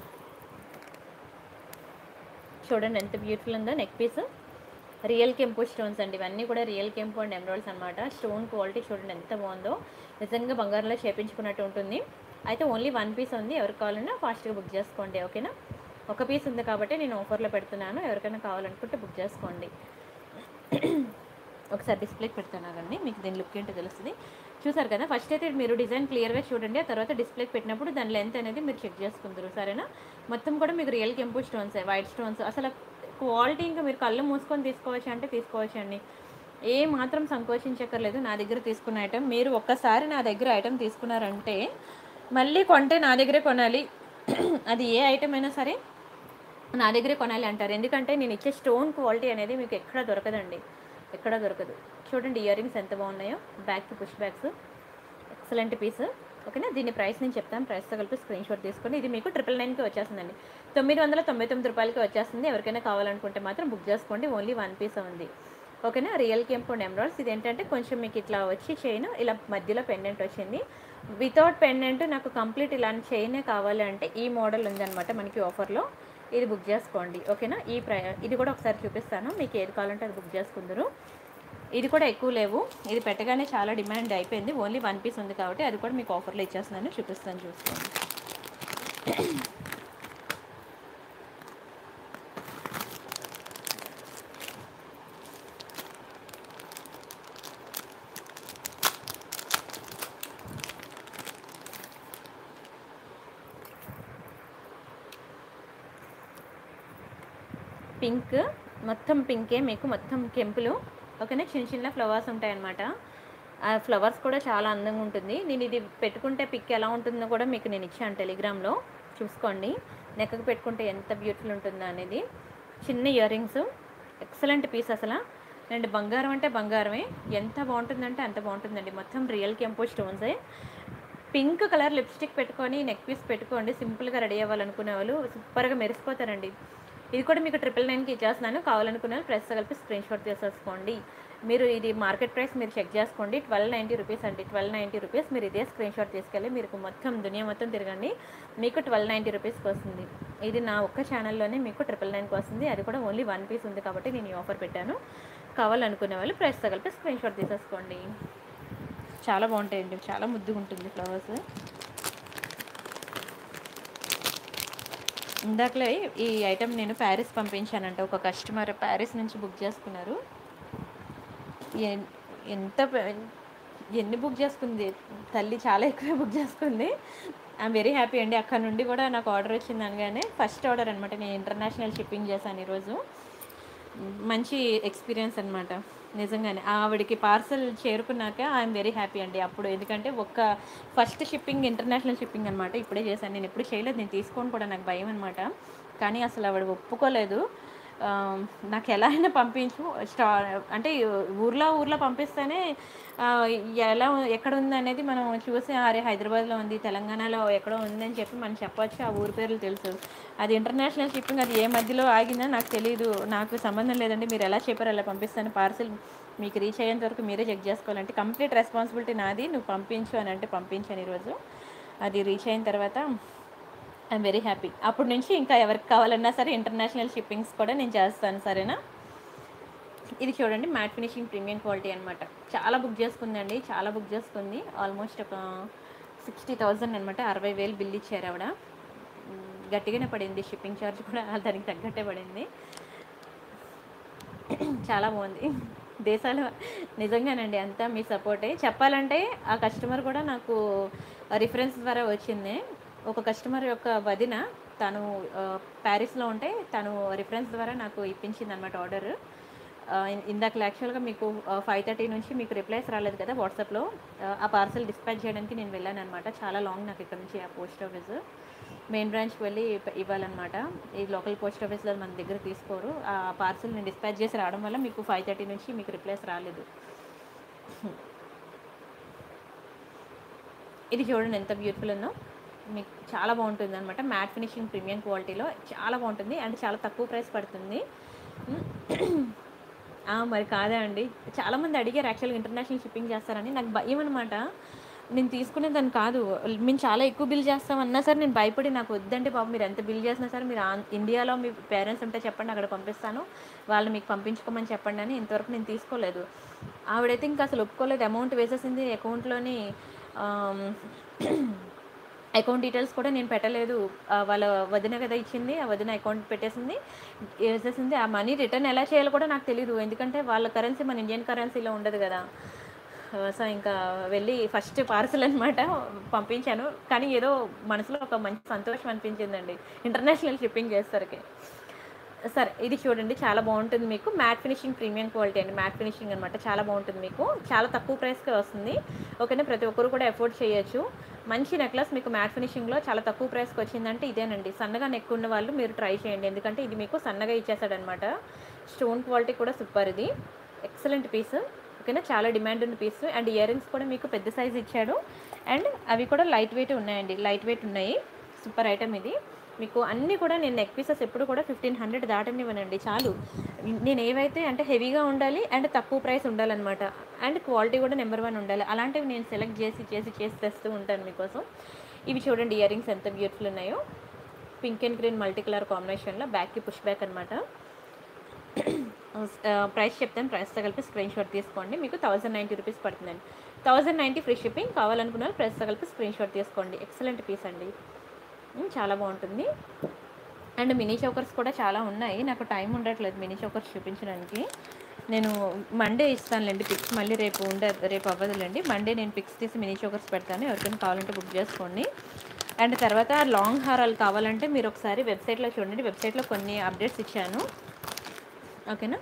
చూడండి ఎంత బ్యూటిఫుల్ ఉందో నెక్ పీస్. రియల్ కెంపు స్టోన్స్ అండి, ఇవన్నీ కూడా రియల్ కెంపు అండ్ ఎమరాల్డ్స్ అనమాట. స్టోన్ క్వాలిటీ చూడండి ఎంత బాగుందో, నిజంగా బంగారంలో చేపించుకున్నట్టు ఉంటుంది. అయితే ఓన్లీ 1 పీస్ ఉంది, ఎవరికి కావాలన్నా ఫాస్ట్గా బుక్ చేసుకోండి. ఓకేనా, ఒక పీస్ ఉంది కాబట్టి నేను ఆఫర్లో పెడుతున్నాను, ఎవరికైనా కావాలనుకుంటే బుక్ చేసుకోండి. ఒకసారి డిస్ప్లేకి పెడతాను కానీ మీకు దీని లుక్ ఏంటో తెలుస్తుంది. చూసారు కదా, ఫస్ట్ అయితే మీరు డిజైన్ క్లియర్గా చూడండి, ఆ తర్వాత డిస్ప్లేకి పెట్టినప్పుడు దాని లెంత్ అనేది మీరు చెక్ చేసుకుంటారు. సరేనా, మొత్తం కూడా మీకు రియల్ కెంపు స్టోన్స్, వైట్ స్టోన్స్, అసలు క్వాలిటీ ఇంకా మీరు కళ్ళు మూసుకొని తీసుకోవచ్చు అంటే తీసుకోవచ్చు అండి, ఏ మాత్రం సంకోచించక్కర్లేదు. నా దగ్గర తీసుకున్న ఐటెం మీరు ఒక్కసారి నా దగ్గర ఐటెం తీసుకున్నారంటే మళ్ళీ కొంటే నా దగ్గరే కొనాలి, అది ఏ ఐటెం అయినా సరే నా దగ్గరే కొనాలి అంటారు. ఎందుకంటే నేను ఇచ్చే స్టోన్ క్వాలిటీ అనేది మీకు ఎక్కడ దొరకదండి, ఎక్కడ దొరకదు. చూడండి ఇయర్ రింగ్స్ ఎంత బాగున్నాయో, back push bags, excellent piece. ఓకేనా, దీని ప్రైస్ నేను చెప్తాను, ప్రైస్తో కలిపి స్క్రీన్ షాట్ తీసుకొని ఇది మీకు 999కి వచ్చేస్తుందండి, 999 రూపాయలకి వచ్చేస్తుంది. ఎవరికైనా కావాలనుకుంటే మాత్రం బుక్ చేసుకోండి, ఓన్లీ 1 పీస్ ఉంది. ఓకేనా, రియల్ కెంపు అండ్ ఎమరాల్డ్స్. ఇది ఏంటంటే కొంచెం మీకు ఇట్లా వచ్చి చైన్, ఇలా మధ్యలో పెండెంట్ వచ్చింది. వితౌట్ పెండెంట్ నాకు కంప్లీట్ ఇలాంటి చైనే కావాలి అంటే ఈ మోడల్ ఉందన్నమాట మనకి ఆఫర్లో, ఇది బుక్ చేసుకోండి. ఓకేనా, ఇది కూడా ఒకసారి చూపిస్తాను, మీకు ఏది కావాలంటే అది బుక్ చేసుకుందరు. ఇది కూడా ఎక్కువ లేవు, ఇది పెట్టగానే చాలా డిమాండ్ అయిపోయింది, ఓన్లీ 1 పీస్ ఉంది కాబట్టి అది కూడా మీకు ఆఫర్లో ఇచ్చేస్తున్నాను, చూపిస్తాను చూసుకోండి. పింక్, మొత్తం పింకే మీకు, మొత్తం కెంపులు. ఓకేనా, చిన్న చిన్న ఫ్లవర్స్ ఉంటాయన్నమాట, ఆ ఫ్లవర్స్ కూడా చాలా అందంగా ఉంటుంది. నేను ఇది పెట్టుకుంటే పిక్ ఎలా ఉంటుందో కూడా మీకు నేను ఇచ్చాను టెలిగ్రామ్లో, చూసుకోండి. నెక్కకు పెట్టుకుంటే ఎంత బ్యూటిఫుల్ ఉంటుందో అనేది. చిన్న ఇయర్ రింగ్స్, ఎక్సలెంట్ పీస్ అసలు. అండ్ బంగారం అంటే బంగారమే, ఎంత బాగుంటుందంటే అంత బాగుంటుందండి. మొత్తం రియల్ కెంపు స్టోన్సే. పింక్ కలర్ లిప్స్టిక్ పెట్టుకొని నెక్ పీస్ పెట్టుకోండి, సింపుల్గా రెడీ అవ్వాలనుకునే వాళ్ళు సూపర్గా మెరిసిపోతారండి. ఇది కూడా మీకు 999కి ఇచ్చేస్తున్నాను, కావాలనుకునే వాళ్ళు ప్రైస్ కలిపి స్క్రీన్ షాట్ తీసేసుకోండి. మీరు ఇది మార్కెట్ ప్రైస్ మీరు చెక్ చేసుకోండి, 1290 రూపీస్ అండి, 1290 రూపీస్. మీరు ఇదే స్క్రీన్ షాట్ తీసుకెళ్ళి మీరు మొత్తం దునియా మొత్తం తిరగండి, మీకు 1290 రూపీస్కి వస్తుంది. ఇది నా ఒక్క ఛానల్లోనే మీకు 999కి వస్తుంది, అది కూడా ఓన్లీ 1 పీస్ ఉంది కాబట్టి నేను ఈ ఆఫర్ పెట్టాను. కావాలనుకునే వాళ్ళు ప్రైస్తో కలిపి స్క్రీన్ షాట్ తీసేసుకోండి. చాలా బాగుంటాయండి, చాలా ముద్దుగా ఉంటుంది ఫ్లవర్స్. ఇందాకలే ఈ ఐటెం నేను ప్యారిస్ పంపించానంట, ఒక కస్టమర్ ప్యారిస్ నుంచి బుక్ చేసుకున్నారు. ఎంత ఎన్ని బుక్ చేసుకుంది తల్లి, చాలా ఎక్కువే బుక్ చేసుకుంది. ఐఎమ్ వెరీ హ్యాపీ అండి. అక్కడ నుండి కూడా నాకు ఆర్డర్ వచ్చింది అనగానే, ఫస్ట్ ఆర్డర్ అనమాట, నేను ఇంటర్నేషనల్ షిప్పింగ్ చేశాను ఈరోజు. మంచి ఎక్స్పీరియన్స్ అనమాట నిజంగానే. ఆవిడకి పార్సల్ చేరుకున్నాక ఐఎమ్ వెరీ హ్యాపీ అండి అప్పుడు, ఎందుకంటే ఫస్ట్ షిప్పింగ్ ఇంటర్నేషనల్ షిప్పింగ్ అనమాట, ఇప్పుడే చేశాను. నేను ఎప్పుడు చేయలేదు, నేను తీసుకోను కూడా, నాకు భయం అనమాట. కానీ అసలు ఆవిడ ఒప్పుకోలేదు, నాకు ఎలా అయినా పంపించు, అంటే ఊర్లో పంపిస్తేనే ఎలా ఎక్కడ ఉంది అనేది మనం చూసి, అరే హైదరాబాద్లో ఉంది, తెలంగాణలో ఎక్కడో ఉందని చెప్పి మనం చెప్పవచ్చు, ఆ ఊరి పేర్లు తెలుసు. అది ఇంటర్నేషనల్ షిప్పింగ్, అది ఏ మధ్యలో ఆగిందని నాకు తెలియదు, నాకు సంబంధం లేదండి, మీరు ఎలా చెప్పారు అలా పంపిస్తాను, పార్సిల్ మీకు రీచ్ అయ్యేంత వరకు మీరే చెక్ చేసుకోవాలంటే కంప్లీట్ రెస్పాన్సిబిలిటీ నాది, నువ్వు పంపించు అని అంటే పంపించాను ఈరోజు. అది రీచ్ అయిన తర్వాత ఐఎమ్ వెరీ హ్యాపీ. అప్పటి నుంచి ఇంకా ఎవరికి కావాలన్నా సరే ఇంటర్నేషనల్ షిప్పింగ్స్ కూడా నేను చేస్తాను, సరేనా. ఇది చూడండి, మ్యాట్ ఫినిషింగ్ ప్రీమియం క్వాలిటీ అనమాట, చాలా బుక్ చేసుకుందండి, చాలా బుక్ చేసుకుంది, ఆల్మోస్ట్ ఒక 60,000 అనమాట, 60,000 బిల్ ఇచ్చారు ఆవిడ. గట్టిగానే పడింది, షిప్పింగ్ ఛార్జ్ కూడా దానికి తగ్గట్టే పడింది. చాలా బాగుంది, దేశాలు నిజంగానండి, అంతా మీ సపోర్టే. చెప్పాలంటే ఆ కస్టమర్ కూడా నాకు రిఫరెన్స్ ద్వారా వచ్చింది. ఒక కస్టమర్ యొక్క వదిన, తను ప్యారిస్లో ఉంటే తను రిఫరెన్స్ ద్వారా నాకు ఇప్పించింది అనమాట ఆర్డర్. ఇందాక యాక్చువల్గా మీకు 5:30 నుంచి మీకు రిప్లైస్ రాలేదు కదా వాట్సాప్లో, ఆ పార్సల్ డిస్పాచ్ చేయడానికి నేను వెళ్ళాను అనమాట. చాలా లాంగ్ నాకు ఇక్కడ నుంచి ఆ పోస్ట్ ఆఫీస్, మెయిన్ బ్రాంచ్కి వెళ్ళి ఇవ్వాలన్నమాట. ఈ లోకల్ పోస్ట్ ఆఫీస్లో మన దగ్గర తీసుకోరు. ఆ పార్సల్ నేను డిస్పాచ్ చేసి రావడం వల్ల మీకు 5:30 నుంచి మీకు రిప్లైస్ రాలేదు. ఇది చూడండి ఎంత బ్యూటిఫుల్ ఉందో, మీకు చాలా బాగుంటుంది అనమాట, మ్యాట్ ఫినిషింగ్ ప్రీమియం క్వాలిటీలో చాలా బాగుంటుంది అండ్ చాలా తక్కువ ప్రైస్ పడుతుంది. మరి కాదా అండి, చాలామంది అడిగారు యాక్చువల్గా ఇంటర్నేషనల్ షిప్పింగ్ చేస్తారని, నాకు భయం అనమాట. నేను తీసుకునేదాన్ని కాదు. మేము చాలా ఎక్కువ బిల్ చేస్తాం అన్నా సరే నేను భయపడి నాకు వద్దంటే బాబు మీరు ఎంత బిల్ చేసినా సరే మీరు ఇండియాలో మీ పేరెంట్స్ ఉంటే చెప్పండి అక్కడ పంపిస్తాను. వాళ్ళు మీకు పంపించుకోమని చెప్పండి అని ఇంతవరకు నేను తీసుకోలేదు. ఆవిడైతే ఇంకా అసలు ఒప్పుకోలేదు. అమౌంట్ వేసేసింది అకౌంట్‌లోని. ఆహ్, అకౌంట్ డీటెయిల్స్ కూడా నేను పెట్టలేదు. వాళ్ళ వదిన కదా ఇచ్చింది. ఆ వదిన అకౌంట్ పెట్టేసింది. ఏసేసింది. ఆ మనీ రిటర్న్ ఎలా చేయాలో కూడా నాకు తెలీదు. ఎందుకంటే వాళ్ళ కరెన్సీ మన ఇండియన్ కరెన్సీలో ఉండదు గదా! సో, ఇంకా వెళ్ళి ఫస్ట్ పార్సెల్ అనమాట పంపించాను. కానీ ఏదో మనసులో ఒక మంచి సంతోషం అనిపించిందండి. ఇంటర్నేషనల్ షిప్పింగ్ చేసేసరికి. సరే ఇది చూడండి చాలా బాగుంటుంది మీకు. మ్యాట్ ఫినిషింగ్ ప్రీమియం క్వాలిటీ అండి. మ్యాట్ ఫినిషింగ్ అనమాట. చాలా బాగుంటుంది మీకు. చాలా తక్కువ ప్రైస్‌కే వస్తుంది. ఓకేనా. ప్రతి ఒక్కరు కూడా ఎఫోర్డ్ చేయొచ్చు. మంచి నెక్లెస్ మీకు మ్యాట్ ఫినిషింగ్‌లో చాలా తక్కువ ప్రైస్‌కి వచ్చిందంటే ఇదేనండి. సన్నగా నెక్ ఉన్న వాళ్ళు మీరు ట్రై చేయండి. ఎందుకంటే ఇది మీకు సన్నగా ఇచ్చేసాడనమాట. స్టోన్ క్వాలిటీ కూడా సూపర్ ఇది. Excellent piece. ఓకేనా. చాలా డిమాండ్ ఉన్న పీస్. అండ్ ఇయర్ రింగ్స్ కూడా మీకు పెద్ద సైజ్ ఇచ్చాడు. అండ్ అవి కూడా లైట్ వెయిట్ ఉన్నాయండి. లైట్ వెయిట్ ఉన్నాయి. సూపర్ ఐటమ్ ఇది. మీకు అన్నీ కూడా నేను నెక్ పీసెస్ ఎప్పుడు కూడా 1500 దాటనివ్వనండి చాలు. నేను ఏవైతే అంటే హెవీగా ఉండాలి అండ్ తక్కువ ప్రైస్ ఉండాలన్నమాట. అండ్ క్వాలిటీ కూడా నెంబర్ 1 ఉండాలి. అలాంటివి నేను సెలెక్ట్ చేసి తెస్తూ ఉంటాను మీకోసం. ఇవి చూడండి ఇయర్ రింగ్స్ ఎంత బ్యూటిఫుల్ ఉన్నాయో. Pink and green multi colour కాంబినేషన్లో బ్యాక్కి పుష్ బ్యాక్ అనమాట. ప్రైస్ చెప్తాను. ప్రైస్తో కలిపి స్క్రీన్ షాట్ తీసుకోండి. మీకు 1090 రూపీస్ పడుతుందండి. 1090 ఫ్రీ షిప్పింగ్. కావాలనుకున్న వాళ్ళు ప్రైస్తో కలిపి స్క్రీన్ షాట్ తీసుకోండి. ఎక్సలెంట్ పీస్ అండి. చాలా బాగుంటుంది. అండ్ మినీ చోకర్స్ కూడా చాలా ఉన్నాయి. నాకు టైం ఉండట్లేదు మినీ చోకర్స్ చూపించడానికి. నేను మండే ఇస్తానులేండి పిక్స్. మళ్ళీ రేపు అవ్వదులేండి. మండే నేను పిక్స్ తీసి మినీ చోకర్స్ పెడతాను. ఎవరికైనా కావాలంటే బుక్ చేసుకోండి. అండ్ తర్వాత లాంగ్ హారాలు కావాలంటే మీరు ఒకసారి వెబ్సైట్లో చూడండి. వెబ్సైట్లో కొన్ని అప్డేట్స్ ఇచ్చాను. ఓకేనా.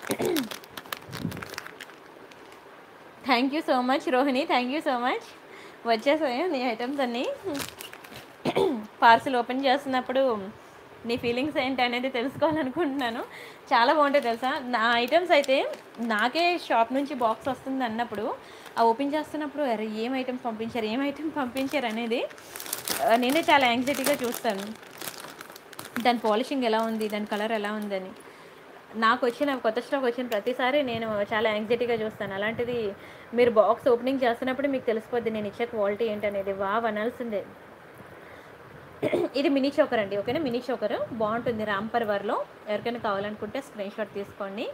Thank you so much Rohini. Thank you so much. వచ్చేసాయి నీ ఐటమ్స్ అన్నీ. పార్సిల్ ఓపెన్ చేస్తున్నప్పుడు నీ ఫీలింగ్స్ ఏంటి అనేది తెలుసుకోవాలనుకుంటున్నాను. చాలా బాగుంటాయి తెలుసా. నా ఐటమ్స్ అయితే నాకే షాప్ నుంచి బాక్స్ వస్తుంది అన్నప్పుడు ఆ ఓపెన్ చేస్తున్నప్పుడు అరే ఏం ఐటమ్స్ పంపించారు అనేది నేనే చాలా యాంగ్జైటీగా చూస్తాను. దాని పాలిషింగ్ ఎలా ఉంది, దాని కలర్ ఎలా ఉందని. నాకు వచ్చిన కొత్త స్టాక్ వచ్చిన ప్రతిసారి నేను చాలా యాంగ్జైటీగా చూస్తాను. అలాంటిది మీరు బాక్స్ ఓపెనింగ్ చేస్తున్నప్పుడు మీకు తెలిసిపోద్ది నేను ఇచ్చే క్వాలిటీ ఏంటనేది. వావ్ అనాల్సిందే. ఇది మినీ చోకర్ అండి. ఓకేనా. మినీ చోకర్ బాగుంటుంది. రాంపర్ వర్లో ఎవరికైనా కావాలనుకుంటే స్క్రీన్ షాట్ తీసుకోండి.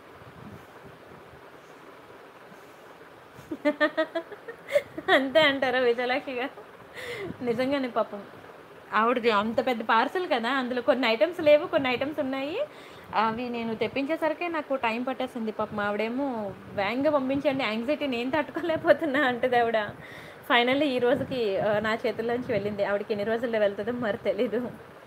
అంతే అంటారా విజయలక్ష్మి గారు? నిజంగానే పాపం ఆవిడది అంత పెద్ద పార్సల్ కదా, అందులో కొన్ని ఐటమ్స్ లేవు, కొన్ని ఐటమ్స్ ఉన్నాయి. అవి నేను తెప్పించేసరికి నాకు టైం పట్టేసింది. పాపం ఆవిడేమో వేగంగా పంపించండి, యాంగ్జైటీ నేను తట్టుకోలేకపోతున్నా అంటది ఆవిడ. ఫైనల్లీ ఈ రోజుకి నా చేతుల్లోంచి వెళ్ళింది. ఆవిడకి ఎన్ని రోజుల్లో వెళ్తుందో మరి తెలీదు.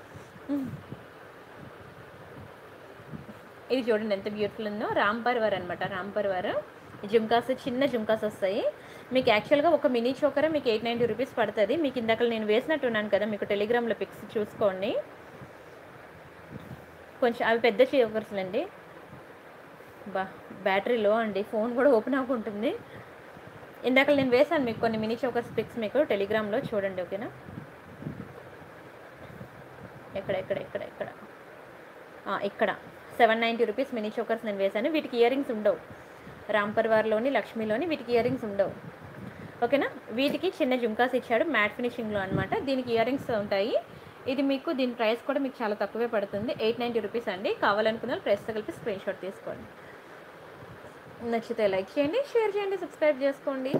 ఇది చూడండి ఎంత బ్యూటిఫుల్ ఉందో. రాంపర్ వర్ అనమాట. రాంపర్ వర్ జుమ్కాస్, చిన్న జుమ్కాస్ వస్తాయి మీకు. యాక్చువల్గా ఒక మినీ చోకర్ మీకు 890 రూపీస్ పడుతుంది. మీకు ఇందాక నేను వేసినట్టున్నాను కదా, మీకు టెలిగ్రామ్లో పిక్స్ చూసుకోండి. కొంచెం అవి పెద్ద చోకర్స్లు అండి. బ్యాటరీ లో అండి, ఫోన్ కూడా ఓపెన్ అవ్వకుంటుంది. ఇందాక నేను వేసాను మీకు కొన్ని మినీ చోకర్స్ పిక్స్, మీకు టెలిగ్రామ్లో చూడండి. ఓకేనా. ఇక్కడ 790 రూపీస్ మినీ చోకర్స్ నేను వేసాను. వీటికి ఇయర్ రింగ్స్ ఉండవు. రాంపర్వార్లోని, లక్ష్మీలోని వీటికి ఇయర్ రింగ్స్ ఉండవు. ఓకేనా. వీటికి చిన్న జుమ్కాస్ ఇచ్చాడు మ్యాట్ ఫినిషింగ్లో అనమాట. దీనికి ఇయర్ రింగ్స్ ఉంటాయి. ఇది మీకు దీని ప్రైస్ కూడా మీకు చాలా తక్కువే పడుతుంది. 890 రూపీస్ అండి. కావాలనుకున్న ప్రైస్తో కలిపి స్క్రీన్ షాట్ తీసుకోండి. నచ్చితే లైక్ చేయండి, షేర్ చేయండి, సబ్స్క్రైబ్ చేసుకోండి.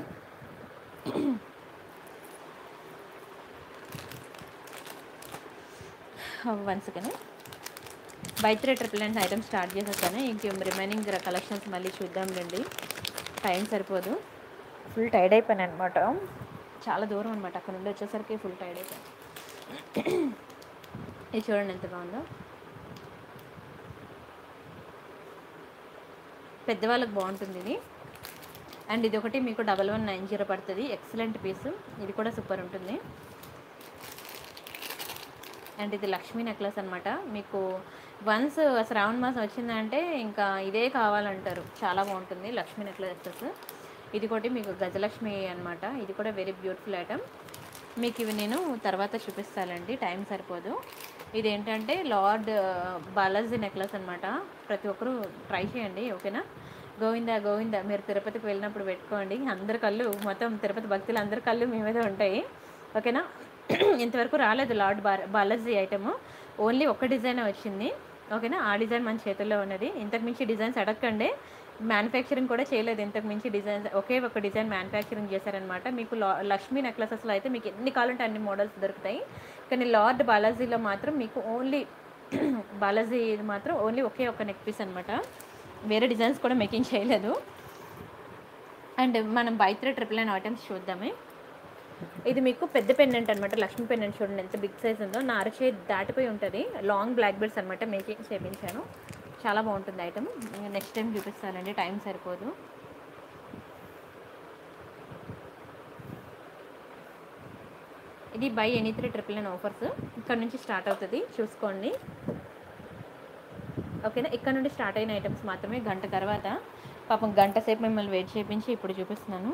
One second. Buy 3 999 items start చేసేసాను. ఇంకేం రిమైనింగ్ కలెక్షన్స్ మళ్ళీ చూద్దాంలేండి, టైం సరిపోదు. ఫుల్ టైర్డ్ అయిపోయాను అనమాట. చాలా దూరం అనమాట, అక్కడ నుండి వచ్చేసరికి ఫుల్ టైర్డ్ అయిపోయాను. ఇది చూడండి ఎంత బాగుందో. పెద్దవాళ్ళకి బాగుంటుంది ఇది. అండ్ ఇది ఒకటి మీకు 1190 పడుతుంది. Excellent piece. ఇది కూడా సూపర్ ఉంటుంది. అండ్ ఇది లక్ష్మీ నెక్లెస్ అనమాట. మీకు వన్స్ శ్రావణ మాసం వచ్చిందంటే ఇంకా ఇదే కావాలంటారు. చాలా బాగుంటుంది లక్ష్మీ నెక్లెసెస్. ఇది ఒకటి మీకు గజలక్ష్మి అనమాట. ఇది కూడా వెరీ బ్యూటిఫుల్ ఐటమ్. మీకు ఇవి నేను తర్వాత చూపిస్తానండి, టైం సరిపోదు. ఇదేంటంటే లార్డ్ బాలాజీ నెక్లెస్ అనమాట. ప్రతి ఒక్కరూ ట్రై చేయండి. ఓకేనా. గోవిందా గోవిందా మీరు తిరుపతికి వెళ్ళినప్పుడు పెట్టుకోండి. అందరి కళ్ళు మొత్తం తిరుపతి భక్తులు అందరి కళ్ళు మీ మీద ఉంటాయి. ఓకేనా. ఇంతవరకు రాలేదు లార్డ్ బాలాజీ ఐటమ్. ఓన్లీ ఒక్క డిజైన్ వచ్చింది. ఓకేనా. ఆ డిజైన్ మన చేతుల్లో ఉన్నది. ఇంతకు మించి డిజైన్స్ అడగండి. మ్యానుఫ్యాక్చరింగ్ కూడా చేయలేదు. ఇంతకు మించి డిజైన్స్ ఒకే ఒక డిజైన్ మ్యానుఫ్యాక్చరింగ్ చేశారనమాట. మీకు లక్ష్మీ నెక్లెసెస్లో అయితే మీకు ఎన్ని కావాలంటే అన్ని మోడల్స్ దొరుకుతాయి. కానీ లార్డ్ బాలాజీలో మాత్రం మీకు ఓన్లీ బాలాజీ మాత్రం ఓన్లీ ఒకే ఒక నెక్ పీస్ అనమాట. వేరే డిజైన్స్ కూడా మేకింగ్ చేయలేదు. అండ్ మనం బై 3 999 ఐటమ్స్ చూద్దామే. ఇది మీకు పెద్ద పెండెంట్ అనమాట. లక్ష్మీ పెండెంట్ చూడండి ఎంత బిగ్ సైజ్ ఉందో. నా అరచేయి దాటిపోయి ఉంటుంది. లాంగ్ బ్లాక్ బెల్ట్స్ అనమాట మేకింగ్ చేయించాను. చాలా బాగుంటుంది ఐటమ్. నెక్స్ట్ టైం చూపిస్తానండి, టైం సరిపోదు. ఇది బై ఎనీ 3 999 ఆఫర్స్. ఇక్కడ నుంచి స్టార్ట్ అవుతుంది, చూసుకోండి. ఓకేనా. ఇక్కడ నుండి స్టార్ట్ అయిన ఐటమ్స్ మాత్రమే. గంట తర్వాత పాపం గంట సేపు మిమ్మల్ని వెయిట్ చేయించి ఇప్పుడు చూపిస్తున్నాను.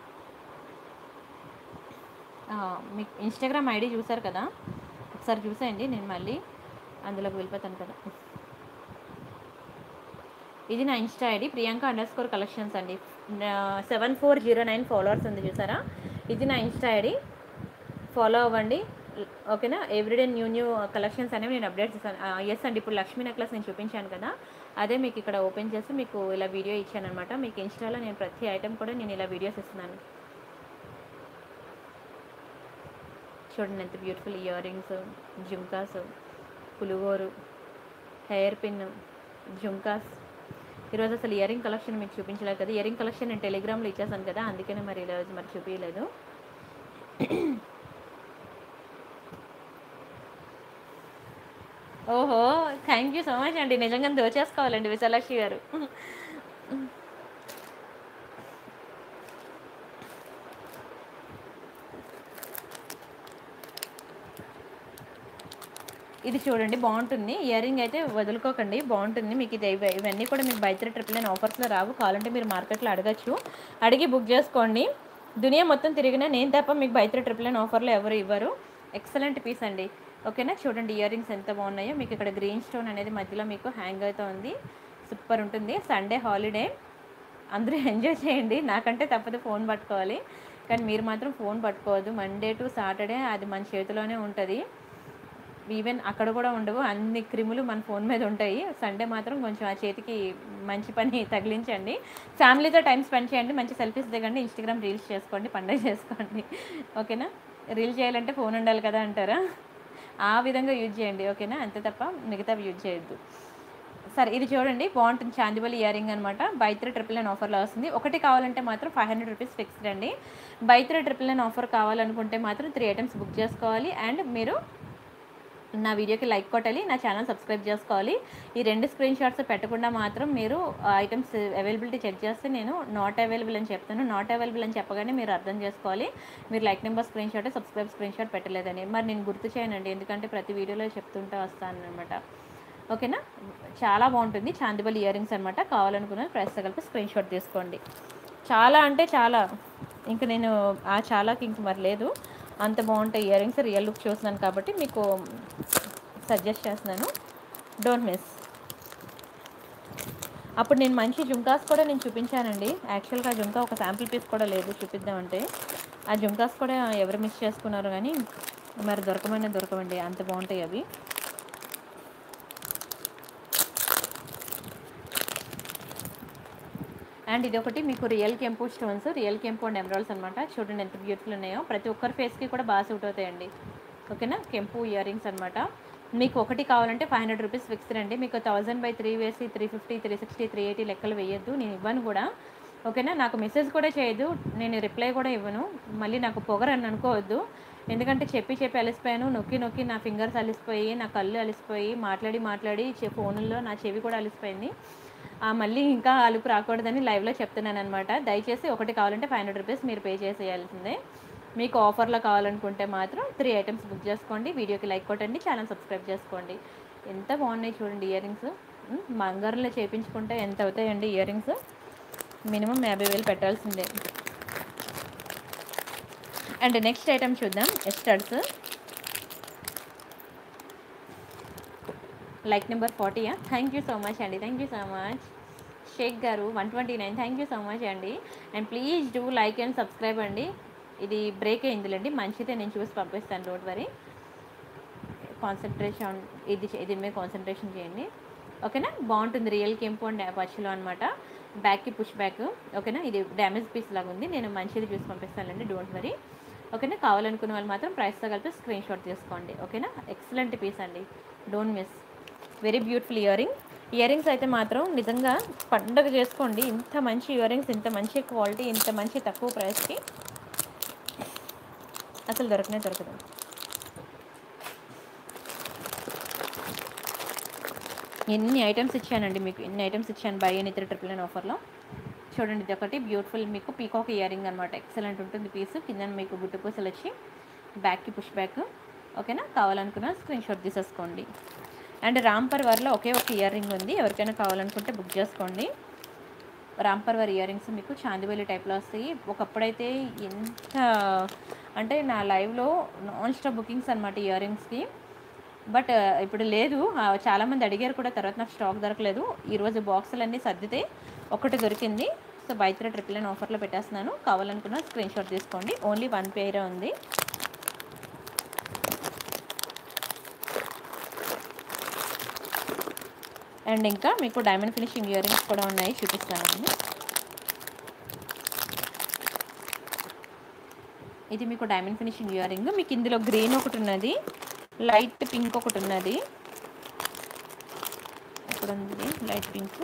మీకు ఇన్స్టాగ్రామ్ ఐడి చూసారు కదా, ఒకసారి చూసేయండి. నేను మళ్ళీ అందులోకి వెళ్ళిపోతాను కదా. ఇది నా ఇన్స్టా ఐడి Priyanka_collections అండి. 7409 ఫాలోవర్స్ ఉంది చూసారా. ఇది నా ఇన్స్టా ఐడి, ఫాలో అవ్వండి. ఓకేనా. ఎవ్రీడే న్యూ కలెక్షన్స్ అనేవి నేను అప్డేట్ చేస్తాను. ఎస్ అండి, ఇప్పుడు లక్ష్మీ నెక్లెస్ నేను చూపించాను కదా, అదే మీకు ఇక్కడ ఓపెన్ చేసి మీకు ఇలా వీడియో ఇచ్చాను అనమాట. మీకు ఇన్స్టాలో నేను ప్రతి ఐటెం కూడా నేను ఇలా వీడియోస్ ఇస్తున్నాను. చూడండి ఎంత బ్యూటిఫుల్ ఇయర్ రింగ్స్, జుంకాస్, పులుగోరు, హెయిర్ పిన్, జుంకాస్. ఈరోజు అసలు ఇయర్ రింగ్ కలెక్షన్ మీకు చూపించలేదు కదా. ఇయర్ రింగ్ కలెక్షన్ నేను టెలిగ్రామ్లో ఇచ్చేసాను కదా, అందుకనే మరి ఈరోజు మరి చూపించలేదు. ఓహో, థ్యాంక్ యూ సో మచ్ అండి. నిజంగా దోచేసుకోవాలండి విశాలాక్షి గారు. ఇది చూడండి బాగుంటుంది. ఇయర్ రింగ్ అయితే వదులుకోకండి, బాగుంటుంది మీకు. ఇది ఇవన్నీ కూడా మీకు బై 3 999 ఆఫర్స్లో రావు. కావాలంటే మీరు మార్కెట్లో అడగచ్చు, అడిగి బుక్ చేసుకోండి. దునియా మొత్తం తిరిగినా నేను తప్ప మీకు బై 3 999 ఆఫర్లో ఎవరు ఇవ్వరు. ఎక్సలెంట్ పీస్ అండి. ఓకేనా. చూడండి ఇయర్ రింగ్స్ ఎంత బాగున్నాయో. మీకు ఇక్కడ గ్రీన్ స్టోన్ అనేది మధ్యలో మీకు హ్యాంగ్ అవుతూ ఉంది. సూపర్ ఉంటుంది. సండే హాలిడే, అందరూ ఎంజాయ్ చేయండి. నాకంటే తప్పదు ఫోన్ పట్టుకోవాలి, కానీ మీరు మాత్రం ఫోన్ పట్టుకోవద్దు. మండే టు సాటర్డే అది మన చేతిలోనే ఉంటుంది. ఈవెన్ అక్కడ కూడా ఉండవు, అన్ని క్రిములు మన ఫోన్ మీద ఉంటాయి. సండే మాత్రం కొంచెం ఆ చేతికి మంచి పని తగిలించండి. ఫ్యామిలీతో టైం స్పెండ్ చేయండి, మంచి సెల్ఫీస్ దిగండి, ఇన్స్టాగ్రామ్ రీల్స్ చేసుకోండి, పండుగ చేసుకోండి. ఓకేనా. రీల్ చేయాలంటే ఫోన్ ఉండాలి కదా అంటారా, ఆ విధంగా యూజ్ చేయండి. ఓకేనా. అంతే తప్ప మిగతావి యూజ్ చేయొద్దు. సరే ఇది చూడండి బాగుంటుంది. చాందివలి ఇయర్ రింగ్ అనమాట. బై 3 999 ఆఫర్లో వస్తుంది. ఒకటి కావాలంటే మాత్రం 500 రూపీస్ ఫిక్స్డ్ అండి. బై 3 999 ఆఫర్ కావాలనుకుంటే మాత్రం 3 ఐటమ్స్ బుక్ చేసుకోవాలి. అండ్ మీరు నా వీడియోకి లైక్ కొట్టాలి, నా ఛానల్ సబ్స్క్రైబ్ చేసుకోవాలి. ఈ 2 స్క్రీన్ షాట్స్ పెట్టకుండా మాత్రం మీరు ఐటమ్స్ అవైలబిలిటీ చెక్ చేస్తే నేను నాట్ అవైలబుల్ అని చెప్తాను. నాట్ అవైలబుల్ అని చెప్పగానే మీరు అర్థం చేసుకోవాలి మీరు like number screenshot, subscribe screenshot పెట్టలేదని. మరి నేను గుర్తు చేయనండి, ఎందుకంటే ప్రతి వీడియోలో చెప్తుంటూ వస్తాను అనమాట. ఓకేనా. చాలా బాగుంటుంది. చాందిబల్ ఇయర్ రింగ్స్ అనమాట. కావాలనుకున్న ప్రైస్ కలిపి స్క్రీన్ షాట్ తీసుకోండి. చాలా అంటే చాలా, ఇంక నేను ఆ చాలాకి ఇంక మరి లేదు, అంత బాగుంటాయి ఇయర్ రింగ్స్. రియల్ లుక్ చూస్తున్నాను కాబట్టి మీకు సజెస్ట్ చేస్తున్నాను, డోంట్ మిస్. అప్పుడు నేను మంచి జుంకాస్ కూడా నేను చూపించానండి. యాక్చువల్గా ఆ జుంకా ఒక శాంపిల్ పీస్ కూడా లేదు చూపిద్దామంటే. ఆ జుంకాస్ కూడా ఎవరు మిస్ చేసుకున్నారు కానీ మరి దొరకవండి, అంత బాగుంటాయి అవి. అండ్ ఇది ఒకటి మీకు రియల్ కెంపు స్టోన్స్, రియల్ కెంపు అండ్ ఎమరాల్డ్స్ అనమాట. చూడండి ఎంత బ్యూటిఫుల్ ఉన్నాయో. ప్రతి ఒక్కరి ఫేస్కి కూడా బాగా సూట్ అవుతాయండి. ఓకేనా. కెంపు ఇయర్ రింగ్స్ అనమాట. మీకు ఒకటి కావాలంటే 500 రూపీస్ ఫిక్స్డ్ అండి. మీకు 1000/3 వేసి 350, 360, 380 లెక్కలు వేయద్దు, నేను ఇవ్వను కూడా. ఓకేనా. నాకు మెసేజ్ కూడా చేయదు, నేను రిప్లై కూడా ఇవ్వను. మళ్ళీ నాకు పొగరని అనుకోవద్దు, ఎందుకంటే చెప్పి అలిసిపోయాను. నొక్కి నా ఫింగర్స్ అలిసిపోయి, నా కళ్ళు అలిసిపోయి, మాట్లాడి ఫోన్లో నా చెవి కూడా అలిసిపోయింది. మళ్ళీ ఇంకా అలుపు రాకూడదని లైవ్లో చెప్తున్నాను అనమాట. దయచేసి ఒకటి కావాలంటే 500 రూపీస్ మీరు పే చేసేయాల్సిందే. మీకు ఆఫర్లో కావాలనుకుంటే మాత్రం 3 ఐటమ్స్ బుక్ చేసుకోండి. వీడియోకి లైక్ కొట్టండి, ఛానల్ సబ్స్క్రైబ్ చేసుకోండి. ఎంత బాగున్నాయి చూడండి ఇయర్ రింగ్స్. బంగారంలో చేయించుకుంటే ఎంత అవుతాయండి ఇయర్ రింగ్స్? మినిమం 50,000 పెట్టాల్సిందే. అండ్ నెక్స్ట్ ఐటమ్ చూద్దాం. ఎస్టర్డ్స్ like number 40. Thank you so much అండి, thank you so much. Shaik గారు 129 థ్యాంక్ యూ సో మచ్ అండి. And please do like and subscribe అండి. ఇది బ్రేక్ అయిందిలేండి, మంచిదే, నేను చూసి పంపిస్తాను, డోంట్ వరీ. కాన్సన్ట్రేషన్ ఇది మీద కాన్సన్ట్రేషన్ చేయండి, ఓకేనా. బాగుంటుంది, రియల్ కెంపు అండ్ పచ్చిలో అనమాట. బ్యాక్కి పుష్ బ్యాక్, ఓకేనా. ఇది డ్యామేజ్ పీస్ లాగా ఉంది, నేను మంచిది చూసి పంపిస్తానండి, డోంట్ వరీ, ఓకేనా. కావాలనుకున్న వాళ్ళు మాత్రం ప్రైస్తో కలిపి స్క్రీన్ షాట్ తీసుకోండి, ఓకేనా. ఎక్సలెంట్ పీస్ అండి, don't miss. Very beautiful earrings అయితే మాత్రం నిజంగా పండగ చేసుకోండి. ఇంత మంచి ఇయర్ రింగ్స్, ఇంత మంచి క్వాలిటీ, ఇంత మంచి తక్కువ ప్రైస్కి అసలు దొరకదు. ఎన్ని ఐటమ్స్ ఇచ్చానండి మీకు, ఎన్ని ఐటమ్స్ ఇచ్చాను బై ఎనీ 399 ఆఫర్లో. చూడండి, ఇది ఒకటి బ్యూటిఫుల్ మీకు పీకాక్ ఇయర్ రింగ్ అనమాట, ఎక్సలెంట్ ఉంటుంది పీస్. కింద మీకు గుట్టు పూసలు వచ్చి బ్యాక్కి పుష్ బ్యాక్, ఓకేనా. కావాలనుకున్న స్క్రీన్ షాట్ తీసేసుకోండి. అండ్ రాంపర్వర్లో ఒకే ఒక ఇయర్ రింగ్ ఉంది, ఎవరికైనా కావాలనుకుంటే బుక్ చేసుకోండి. రాంపర్వర్ ఇయర్ రింగ్స్ మీకు చాందివెల్లి టైప్లో వస్తాయి. ఒకప్పుడైతే ఎంత అంటే నా లైవ్లో నాన్ స్టాప్ బుకింగ్స్ అనమాట ఇయర్ రింగ్స్కి. బట్ ఇప్పుడు లేదు, చాలామంది అడిగారు కూడా, తర్వాత నాకు స్టాక్ దొరకలేదు. ఈరోజు బాక్సులన్నీ సర్దితే ఒకటి దొరికింది. సో బై 399 ఆఫర్లో పెట్టేస్తున్నాను, కావాలనుకున్న స్క్రీన్ షాట్ తీసుకోండి. ఓన్లీ 1 పేరే ఉంది. అండ్ ఇంకా మీకు డైమండ్ ఫినిషింగ్ ఇయర్ రింగ్స్ కూడా ఉన్నాయి, చూపిస్తానండి. ఇది మీకు డైమండ్ ఫినిషింగ్ ఇయర్ రింగ్. మీకు ఇందులో గ్రీన్ ఒకటి ఉన్నది, లైట్ పింక్ ఒకటి ఉన్నది. ఇక్కడ ఉంది లైట్ పింక్,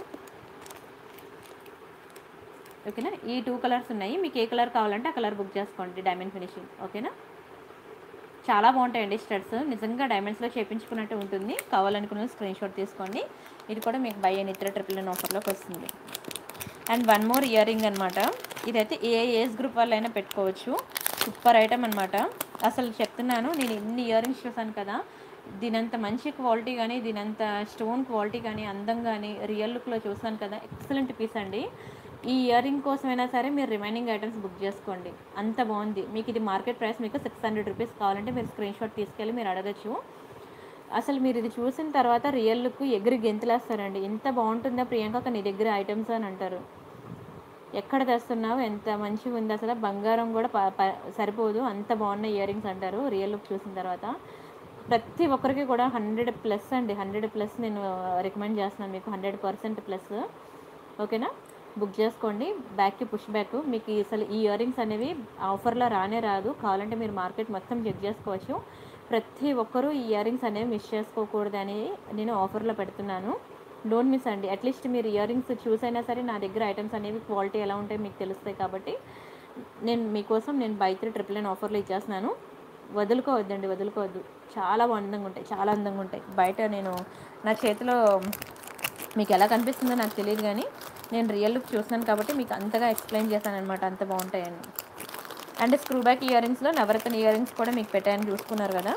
ఓకేనా. ఈ 2 కలర్స్ ఉన్నాయి, మీకు ఏ కలర్ కావాలంటే ఆ కలర్ బుక్ చేసుకోండి. డైమండ్ ఫినిషింగ్, ఓకేనా. చాలా బాగుంటాయండి స్టడ్స్, నిజంగా డైమండ్స్లో చేయించుకున్నట్టు ఉంటుంది. కావాలనుకున్న స్క్రీన్ షాట్ తీసుకోండి. ఇది కూడా మీకు బై ఎనీ 399 ఆఫర్లోకి వస్తుంది. అండ్ 1 మోర్ ఇయర్ రింగ్ అనమాట. ఇదైతే ఏ ఏజ్ గ్రూప్ వాళ్ళైనా పెట్టుకోవచ్చు, సూపర్ ఐటమ్ అనమాట. అసలు చెప్తున్నాను, నేను ఇన్ని ఇయర్ రింగ్స్ చూసాను కదా, దీనంత మంచి క్వాలిటీ కానీ, దీనంత స్టోన్ క్వాలిటీ కానీ, అందం కానీ రియల్ లుక్లో చూసాను కదా, ఎక్సలెంట్ పీస్ అండి. ఈ ఇయర్ రింగ్ కోసమైనా సరే మీరు రిమైనింగ్ ఐటమ్స్ బుక్ చేసుకోండి, అంత బాగుంది. మీకు ఇది మార్కెట్ ప్రైస్ మీకు 600 రూపీస్ కావాలంటే మీరు స్క్రీన్ షాట్ తీసుకెళ్ళి మీరు అడగచ్చు. అసలు మీరు ఇది చూసిన తర్వాత రియల్ లుక్ ఎగిరి గెంతులేస్తారండి. ఎంత బాగుంటుందా ప్రియాంక నీ దగ్గర ఐటమ్స్ అని అంటారు. ఎక్కడ తెస్తున్నావు, ఎంత మంచిగా ఉంది, అసలు బంగారం కూడా సరిపోదు, అంత బాగున్న ఇయర్ రింగ్స్ అంటారు రియల్ లుక్ చూసిన తర్వాత. ప్రతి ఒక్కరికి కూడా 100+ అండి, 100+ నేను రికమెండ్ చేస్తున్నాను మీకు, 100% ఓకేనా. బుక్ చేసుకోండి. బ్యాక్కి పుష్ బ్యాక్, మీకు అసలు ఈ ఇయర్ రింగ్స్ అనేవి ఆఫర్లో రానే రాదు. కావాలంటే మీరు మార్కెట్ మొత్తం చెక్ చేసుకోవచ్చు. ప్రతి ఒక్కరూ ఈ ఇయర్ రింగ్స్ అనేవి మిస్ చేసుకోకూడదని నేను ఆఫర్లో పెడుతున్నాను, డోంట్ మిస్ అండి. అట్లీస్ట్ మీరు ఇయర్ రింగ్స్ చూసైనా సరే నా దగ్గర ఐటమ్స్ అనేవి క్వాలిటీ ఎలా ఉంటాయి మీకు తెలుస్తాయి కాబట్టి నేను మీకోసం బై 399 ఆఫర్లో ఇచ్చేస్తున్నాను. వదులుకోవద్దు, చాలా అందంగా ఉంటాయి, చాలా అందంగా ఉంటాయి. బయట నేను నా చేతిలో మీకు ఎలా కనిపిస్తుందో నాకు తెలియదు, కానీ నేను రియల్ లుక్ చూస్తున్నాను కాబట్టి మీకు అంతగా ఎక్స్ప్లెయిన్ చేశాను అనమాట, అంత బాగుంటాయండి. అండ్ స్క్రూ బ్యాక్ ఇయర్ రింగ్స్లో నవరత్న ఇయర్ రింగ్స్ కూడా మీకు పెట్టాను, చూసుకున్నారు కదా.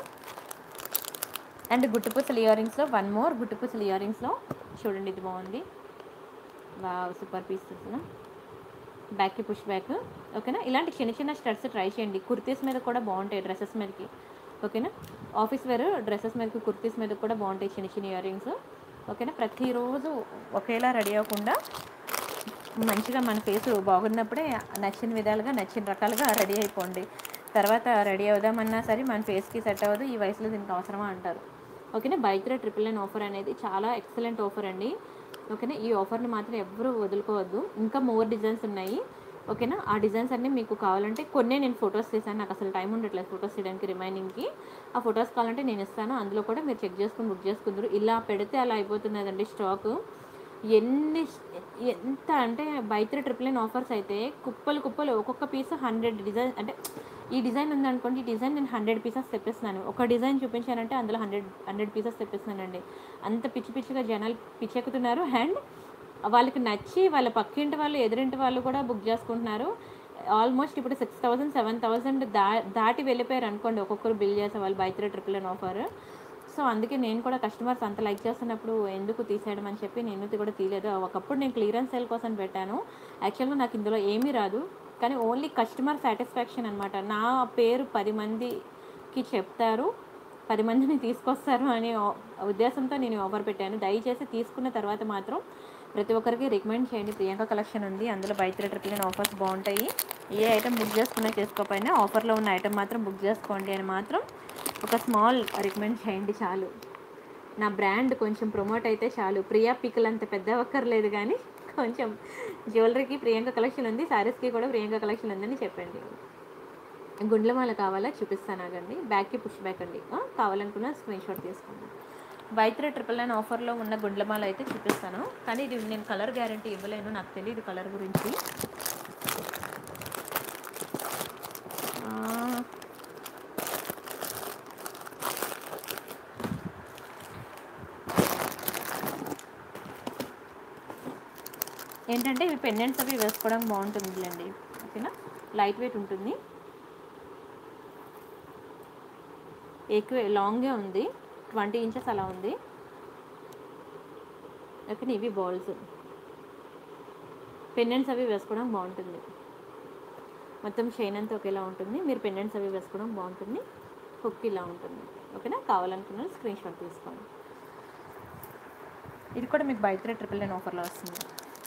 అండ్ గుట్టుపూసలు ఇయర్ రింగ్స్లో 1 మోర్ గుట్టుపూసలు ఇయర్ రింగ్స్లో చూడండి, ఇది బాగుంది, వావ్ సూపర్ పీస్. బ్యాక్కి పుష్ బ్యాక్, ఓకేనా. ఇలాంటి చిన్న చిన్న స్టడ్స్ ట్రై చేయండి, కుర్తీస్ మీద కూడా బాగుంటాయి, డ్రెస్సెస్ మీదకి, ఓకేనా. ఆఫీస్ వేర్ డ్రెస్సెస్ మీదకి, కుర్తీస్ మీద కూడా బాగుంటాయి చిన్న చిన్న ఇయర్ రింగ్స్, ఓకేనా. ప్రతిరోజు ఒకేలా రెడీ అవ్వకుండా మంచిగా మన ఫేస్ బాగున్నప్పుడే నచ్చిన విధాలుగా నచ్చిన రకాలుగా రెడీ అయిపోండి. తర్వాత రెడీ అవుదామన్నా సరే మన ఫేస్కి సెట్ అవ్వదు, ఈ వయసులో దీనికి అవసరమా అంటారు, ఓకేనా. బై 399 ఆఫర్ అనేది చాలా ఎక్సలెంట్ ఆఫర్ అండి, ఓకేనా. ఈ ఆఫర్ని మాత్రం ఎవరు వదులుకోవద్దు. ఇంకా మోర్ డిజైన్స్ ఉన్నాయి, ఓకేనా. ఆ డిజైన్స్ అన్నీ మీకు కావాలంటే కొన్నే నేను ఫొటోస్ తీసాను, నాకు అసలు టైం ఉండట్లేదు ఫొటోస్ తీయడానికి రిమైనింగ్కి. ఆ ఫొటోస్ కావాలంటే నేను ఇస్తాను, అందులో కూడా మీరు చెక్ చేసుకుని బుక్ చేసుకుందరు. ఇలా పెడితే అలా అయిపోతున్నదండి స్టాక్. ఎంత అంటే బై 399 ఆఫర్స్ అయితే కుప్పలు ఒక్కొక్క పీస్ 100 డిజైన్. అంటే ఈ డిజైన్ ఉందనుకోండి, ఈ డిజైన్ నేను 100 పీసెస్ తెప్పిస్తున్నాను. ఒక డిజైన్ చూపించానంటే అందులో 100 పీసెస్ తెప్పిస్తున్నానండి. అంత పిచ్చిగా జనాలు పిచ్చెక్కుతున్నారు. అండ్ వాళ్ళకి నచ్చి వాళ్ళ పక్కింటి వాళ్ళు, ఎదురింటి వాళ్ళు కూడా బుక్ చేసుకుంటున్నారు. ఆల్మోస్ట్ ఇప్పుడు 6000 7000 దాటి వెళ్ళిపోయారు అనుకోండి ఒక్కొక్కరు బిల్ చేసే వాళ్ళు బై 399 ఆఫర్. సో అందుకే నేను కూడా కస్టమర్స్ అంత లైక్ చేస్తున్నప్పుడు ఎందుకు తీసేయడం అని చెప్పి నేను కూడా తీయలేదు. ఒకప్పుడు నేను క్లియరెన్స్ సేల్ కోసం పెట్టాను. యాక్చువల్గా నాకు ఇందులో ఏమీ రాదు, కానీ ఓన్లీ కస్టమర్ సాటిస్ఫాక్షన్ అనమాట. నా పేరు 10 మందికి చెప్తారు, 10 మందిని తీసుకొస్తారు అనే ఉద్దేశంతో నేను ఆఫర్ పెట్టాను. దయచేసి తీసుకున్న తర్వాత మాత్రం ప్రతి ఒక్కరికి రికమెండ్ చేయండి. ప్రియాంక కలెక్షన్ ఉంది, అందులో బై 3 ట్రిపుల్ నైన్ ఆఫర్స్ బాగుంటాయి. ఏ ఐటమ్ బుక్ చేసుకున్నా చేసుకోకపోయినా ఆఫర్లో ఉన్న ఐటమ్ మాత్రం బుక్ చేసుకోండి అని మాత్రం ఒక స్మాల్ రికమెండ్ చేయండి చాలు. నా బ్రాండ్ కొంచెం ప్రమోట్ అయితే చాలు. ప్రియా పికల్ అంత పెద్ద ఒక్కర్లేదు కానీ కొంచెం జ్యువెలరీకి ప్రియాంక కలెక్షన్ ఉంది, శారీస్కి కూడా ప్రియాంక కలెక్షన్ ఉందని చెప్పండి. గుండ్లమాల కావాలా చూపిస్తాను ఆగండి. బ్యాక్కి పుష్ బ్యాక్ అండి. కావాలనుకున్న స్క్రీన్ షాట్ తీసుకోండి. బై 3 ట్రిపుల్ నైన్ ఆఫర్లో ఉన్న గుండ్లమాల అయితే చూపిస్తాను, కానీ ఇది నేను కలర్ గ్యారంటీ ఇవ్వలేను, నాకు తెలియదు కలర్ గురించి. ఏంటంటే ఇవి పెండెంట్స్ అవి వేసుకోవడం బాగుంటుందిలేండి. ఓకేనా, లైట్ వెయిట్ ఉంటుంది, ఎక్కువ లాంగే ఉంది, 20 ఇంచెస్ అలా ఉంది. ఓకే, ఇవి బాల్స్ పెండెంట్స్ అవి వేసుకోవడం బాగుంటుంది. మొత్తం చైన్ అంతా ఒకేలా ఉంటుంది, మీరు పెండెంట్స్ అవి వేసుకోవడం బాగుంటుంది. హుక్ ఇలా ఉంటుంది. ఓకేనా, కావాలనుకున్న స్క్రీన్ షాట్ తీసుకోండి. ఇది కూడా మీకు బై 3 ట్రిపుల్ నైన్ ఆఫర్లో వస్తుంది.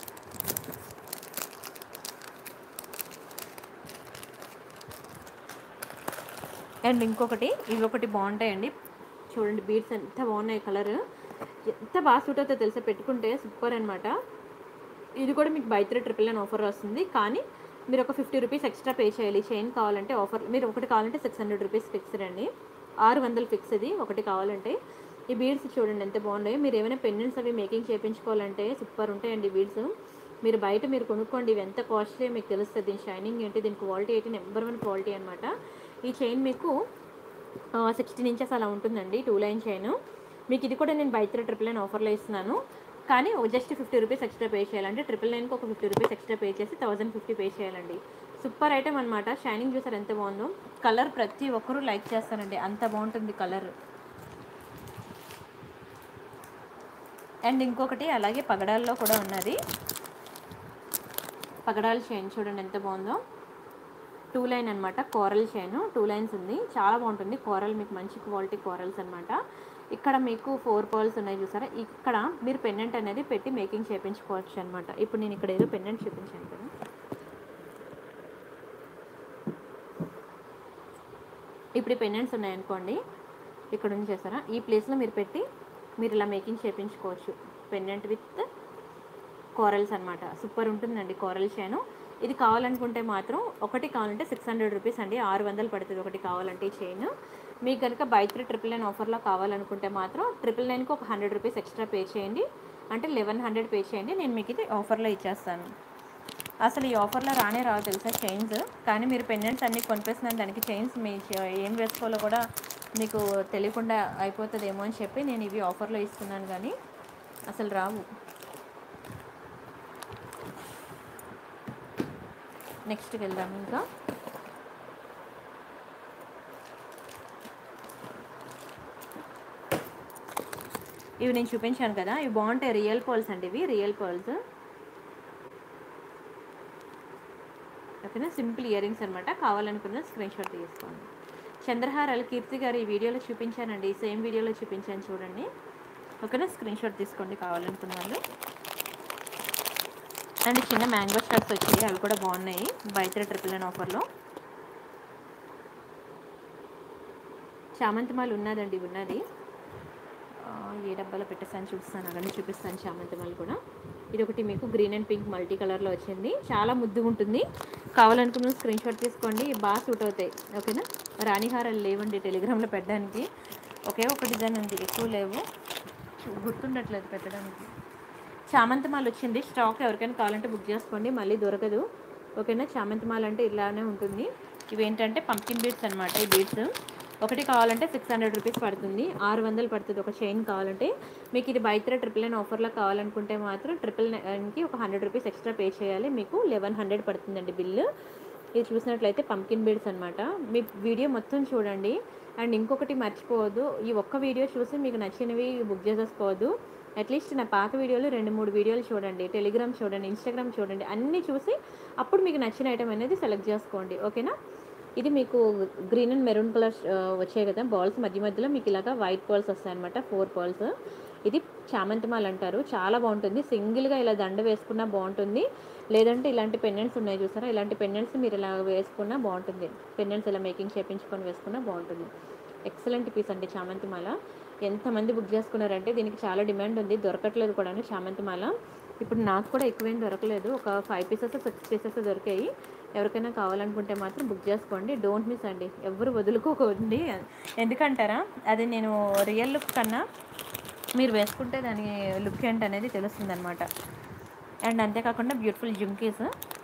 అండ్ ఇంకొకటి, ఇవి ఒకటి బాగుంటాయండి చూడండి. బీడ్స్ ఎంత బాగున్నాయి, కలర్ ఎంత బాగా సూట్ అవుతుందో తెలిసే, పెట్టుకుంటే సూపర్ అనమాట. ఇది కూడా మీకు బై 3 ట్రిపుల్ నైన్ ఆఫర్ వస్తుంది, కానీ మీరు ఒక 50 రూపీస్ ఎక్స్ట్రా పే చేయాలి. చైన్ కావాలంటే ఆఫర్, మీరు ఒకటి కావాలంటే 600 రూపీస్ ఫిక్స్డ్ అండి, 600 ఫిక్స్. ఇది ఒకటి కావాలంటే. ఈ బీడ్స్ చూడండి ఎంత బాగున్నాయి. మీరు ఏమైనా పెండెంట్స్ అవి మేకింగ్ చేయించుకోవాలంటే సూపర్ ఉంటాయండి బీడ్స్. మీరు బయట మీరు కొనుక్కోండి, ఇవి ఎంత కాస్ట్లీ మీకు తెలుస్తుంది. దీని షైనింగ్ ఏంటి, దీని క్వాలిటీ ఏంటి, నెంబర్ 1 క్వాలిటీ అనమాట. ఈ చైన్ మీకు 16 ఇంచెస్ అలా ఉంటుందండి, 2 లైన్ చైన్. మీకు ఇది కూడా నేను బై 3 ట్రిపుల్ నైన్ ఆఫర్లో ఇస్తున్నాను, కానీ జస్ట్ 50 రూపీస్ ఎక్స్ట్రా పే చేయాలంటే ట్రిపుల్ నైన్కి ఒక 50 రూపీస్ ఎక్స్ట్రా పే చేసి 1050 పే చేయాలండి. సూపర్ ఐటమ్ అనమాట. షైనింగ్ చూసారు ఎంత బాగుందో, కలర్ ప్రతి ఒక్కరూ లైక్ చేస్తారండి, అంత బాగుంటుంది కలర్. అండ్ ఇంకొకటి అలాగే పగడాల్లో కూడా ఉన్నది, పగడాల చైన్ చూడండి ఎంత బాగుందో. 2 లైన్ అనమాట, కోరల్ చైన్ 2 లైన్స్ ఉంది, చాలా బాగుంటుంది. కోరల్ మీకు మంచి క్వాలిటీ కోరల్స్ అనమాట. ఇక్కడ మీకు 4 పర్ల్స్ ఉన్నాయి చూసారా. ఇక్కడ మీరు పెండెంట్ అనేది పెట్టి మేకింగ్ చేయించుకోవచ్చు అనమాట. ఇప్పుడు నేను ఇక్కడ ఏదో పెండెంట్ చూపించాను కదా, ఇప్పుడు ఈ పెండెంట్స్ ఉన్నాయనుకోండి, ఇక్కడ ఉంది చేస్తారా, ఈ ప్లేస్లో మీరు పెట్టి మీరు ఇలా మేకింగ్ చేయించుకోవచ్చు. పెండెంట్ విత్ కోరల్స్ అనమాట, సూపర్ ఉంటుందండి కోరల్ చైన్. ఇది కావాలనుకుంటే మాత్రం ఒకటి కావాలంటే 600 రూపీస్ అండి, 600 పడుతుంది ఒకటి కావాలంటే ఈ చైన్. మీకు కనుక బై 3 ట్రిపుల్ నైన్ ఆఫర్లో కావాలనుకుంటే మాత్రం 999కి ఒక 100 రూపీస్ ఎక్స్ట్రా పే చేయండి, అంటే 1100 పే చేయండి. నేను మీకు ఇది ఆఫర్లో ఇచ్చేస్తాను. అసలు ఈ ఆఫర్లో రానే రావు తెలుసా చైన్స్, కానీ మీరు పెండెంట్స్ అన్నీ కొనిపిస్తున్నాను, దానికి చైన్స్ మీ ఏం వేసుకోవాలో కూడా మీకు తెలియకుండా అయిపోతుందేమో అని చెప్పి నేను ఇవి ఆఫర్లో ఇస్తున్నాను, కానీ అసలు రావు. నెక్స్ట్కి వెళ్దాం. ఇంకా ఇవి నేను చూపించాను కదా, ఇవి బాగుంటాయి. రియల్ పర్ల్స్ అండి, ఇవి రియల్ పర్ల్స్. ఓకేనా, సింపుల్ ఇయర్ రింగ్స్ అనమాట. కావాలనుకున్న స్క్రీన్ షాట్ తీసుకోండి. చంద్రహారాలు కీర్తి గారు ఈ వీడియోలో చూపించానండి, సేమ్ వీడియోలో చూపించాను చూడండి. ఓకేనా, స్క్రీన్ షాట్ తీసుకోండి కావాలనుకున్న వాళ్ళు. అండ్ చిన్న మ్యాంగో స్టఫ్స్ వచ్చాయి, అవి కూడా బాగున్నాయి బై 3 ట్రిపుల్ నైన్ ఆఫర్లో. చామంతి మాల ఉన్నదండి, ఉన్నది. ఏ డబ్బాలో పెట్టేసాను చూపిస్తాను, అవన్నీ చూపిస్తాను. చామంతి మాల కూడా ఇది ఒకటి మీకు గ్రీన్ అండ్ పింక్ మల్టీ కలర్లో వచ్చింది, చాలా ముద్దుగా ఉంటుంది. కావాలనుకున్న స్క్రీన్ షాట్ తీసుకోండి, బాగా సూట్ అవుతాయి. ఓకేనా, రాణిహారాలు లేవండి టెలిగ్రామ్లో పెట్టడానికి, ఒకే ఒక డిజైన్ ఉంది, ఎక్కువ లేవు, గుర్తుండట్లేదు పెట్టడానికి. చామంతి మాల వచ్చింది, స్టాక్ ఎవరికైనా కావాలంటే బుక్ చేసుకోండి, మళ్ళీ దొరకదు. ఓకేనా, చామంతి మాల అంటే ఇలానే ఉంటుంది. ఇవి ఏంటంటే పంకిన్ బీడ్స్ అనమాట. ఈ బీడ్స్ ఒకటి కావాలంటే 600 రూపీస్ పడుతుంది, 600 పడుతుంది ఒక చైన్ కావాలంటే. మీకు ఇది బై 3 ట్రిపుల్ నైన్ ఆఫర్లో కావాలనుకుంటే మాత్రం 999కి ఒక 100 రూపీస్ ఎక్స్ట్రా పే చేయాలి, మీకు 1100 పడుతుందండి బిల్లు. ఇది చూసినట్లయితే పంకిన్ బీడ్స్ అనమాట. మీ వీడియో మొత్తం చూడండి. అండ్ ఇంకొకటి మర్చిపోవద్దు, ఈ ఒక్క వీడియో చూసి మీకు నచ్చినవి బుక్ చేసేసుకోవద్దు. అట్లీస్ట్ నా పాత వీడియోలు 2-3 వీడియోలు చూడండి, టెలిగ్రామ్ చూడండి, ఇన్స్టాగ్రామ్ చూడండి, అన్నీ చూసి అప్పుడు మీకు నచ్చిన ఐటమ్ అనేది సెలెక్ట్ చేసుకోండి. ఓకేనా, ఇది మీకు గ్రీన్ అండ్ మెరూన్ కలర్ వచ్చాయి కదా బాల్స్, మధ్య మధ్యలో మీకు ఇలాగా వైట్ పర్ల్స్ వస్తాయన్నమాట, 4 పర్ల్స్. ఇది చామంతి మాల అంటారు, చాలా బాగుంటుంది. సింగిల్గా ఇలా దండ వేసుకున్నా బాగుంటుంది, లేదంటే ఇలాంటి పెండెంట్స్ ఉన్నాయి చూసారా, ఇలాంటి పెండెంట్స్ మీరు ఇలా వేసుకున్నా బాగుంటుంది. పెండెంట్స్ ఇలా మేకింగ్ చేయించుకొని వేసుకున్నా బాగుంటుంది. ఎక్సలెంట్ పీస్ అండి చామంతి మాల. ఎంతమంది బుక్ చేసుకున్నారంటే దీనికి చాలా డిమాండ్ ఉంది, దొరకట్లేదు కూడా చామంతి మాల. ఇప్పుడు నాకు కూడా ఎక్కువేం దొరకలేదు, ఒక 5 పీసెస్ 6 పీసెస్ దొరికాయి. ఎవరికైనా కావాలనుకుంటే మాత్రం బుక్ చేసుకోండి, డోంట్ మిస్ అండి, ఎవరు వదులుకోకండి. ఎందుకంటారా, అది నేను రియల్ లుక్ కన్నా మీరు వేసుకుంటే దాని లుక్ ఏంటి అనేది తెలుస్తుంది అనమాట. అండ్ అంతేకాకుండా బ్యూటిఫుల్ జుమ్కీస్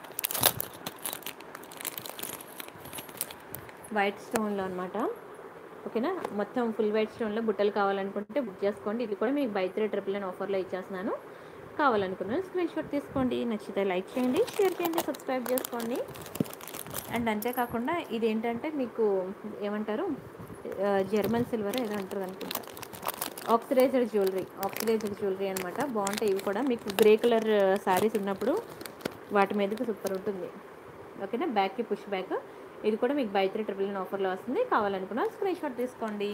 వైట్ స్టోన్లో అనమాట. ఓకేనా, మొత్తం ఫుల్ వైట్ స్టోన్లో బుట్టలు కావాలనుకుంటే బుక్ చేసుకోండి. ఇది కూడా మీకు బై 3 ట్రిపుల్ నైన్ ఆఫర్లో ఇచ్చేస్తున్నాను. కావాలనుకున్నాను స్క్రీన్ షాట్ తీసుకోండి, నచ్చితే లైక్ చేయండి, షేర్ చేయండి, సబ్స్క్రైబ్ చేసుకోండి. అండ్ అంతేకాకుండా ఇది ఏంటంటే మీకు ఏమంటారు, జర్మన్ సిల్వర్ ఏదో అంటారు అనుకుంటా, ఆక్సిడైజ్డ్ జ్యువెలరీ అనమాట. బాగుంటాయి ఇవి కూడా. మీకు గ్రే కలర్ శారీస్ ఉన్నప్పుడు వాటి మీదకి సూపర్ ఉంటుంది. ఓకేనా, బ్యాక్కి పుష్ బ్యాక్. ఇది కూడా మీకు బై 3 ట్రిపుల్ నైన్ ఆఫర్లో వస్తుంది. కావాలనుకున్నా స్క్రీన్ షాట్ తీసుకోండి.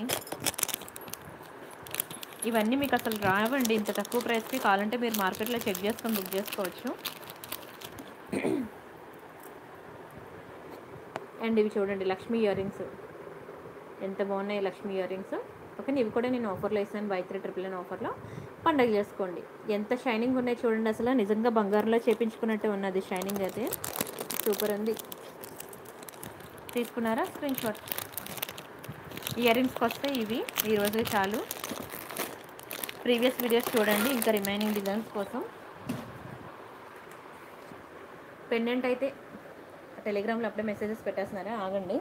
ఇవన్నీ మీకు అసలు రావండి ఇంత తక్కువ ప్రైస్కి. కావాలంటే మీరు మార్కెట్లో చెక్ చేసుకొని బుక్ చేసుకోవచ్చు. అండ్ ఇవి చూడండి, లక్ష్మీ ఇయర్ రింగ్స్ ఎంత బాగున్నాయి, లక్ష్మీ ఇయర్ రింగ్స్. ఓకే, ఇవి కూడా నేను ఆఫర్లో ఇస్తాను, బై 3 ట్రిపుల్ నైన్ ఆఫర్లో. పండగ చేసుకోండి. ఎంత షైనింగ్ ఉన్నాయి చూడండి, అసలు నిజంగా బంగారంలో చేపించుకున్నట్టే ఉన్నది షైనింగ్ అయితే, సూపర్ ఉంది. తీసుకున్నారా స్క్రీన్ షాట్. ఇయర్ రింగ్స్కి వస్తే ఇవి ఈరోజు చాలు. ప్రీవియస్ వీడియోస్ చూడండి ఇంకా రిమైనింగ్ డిజైన్స్ కోసం. పెండెంట్ అయితే టెలిగ్రామ్లో అప్పుడే మెసేజెస్ పెట్టేస్తున్నారా, ఆగండి.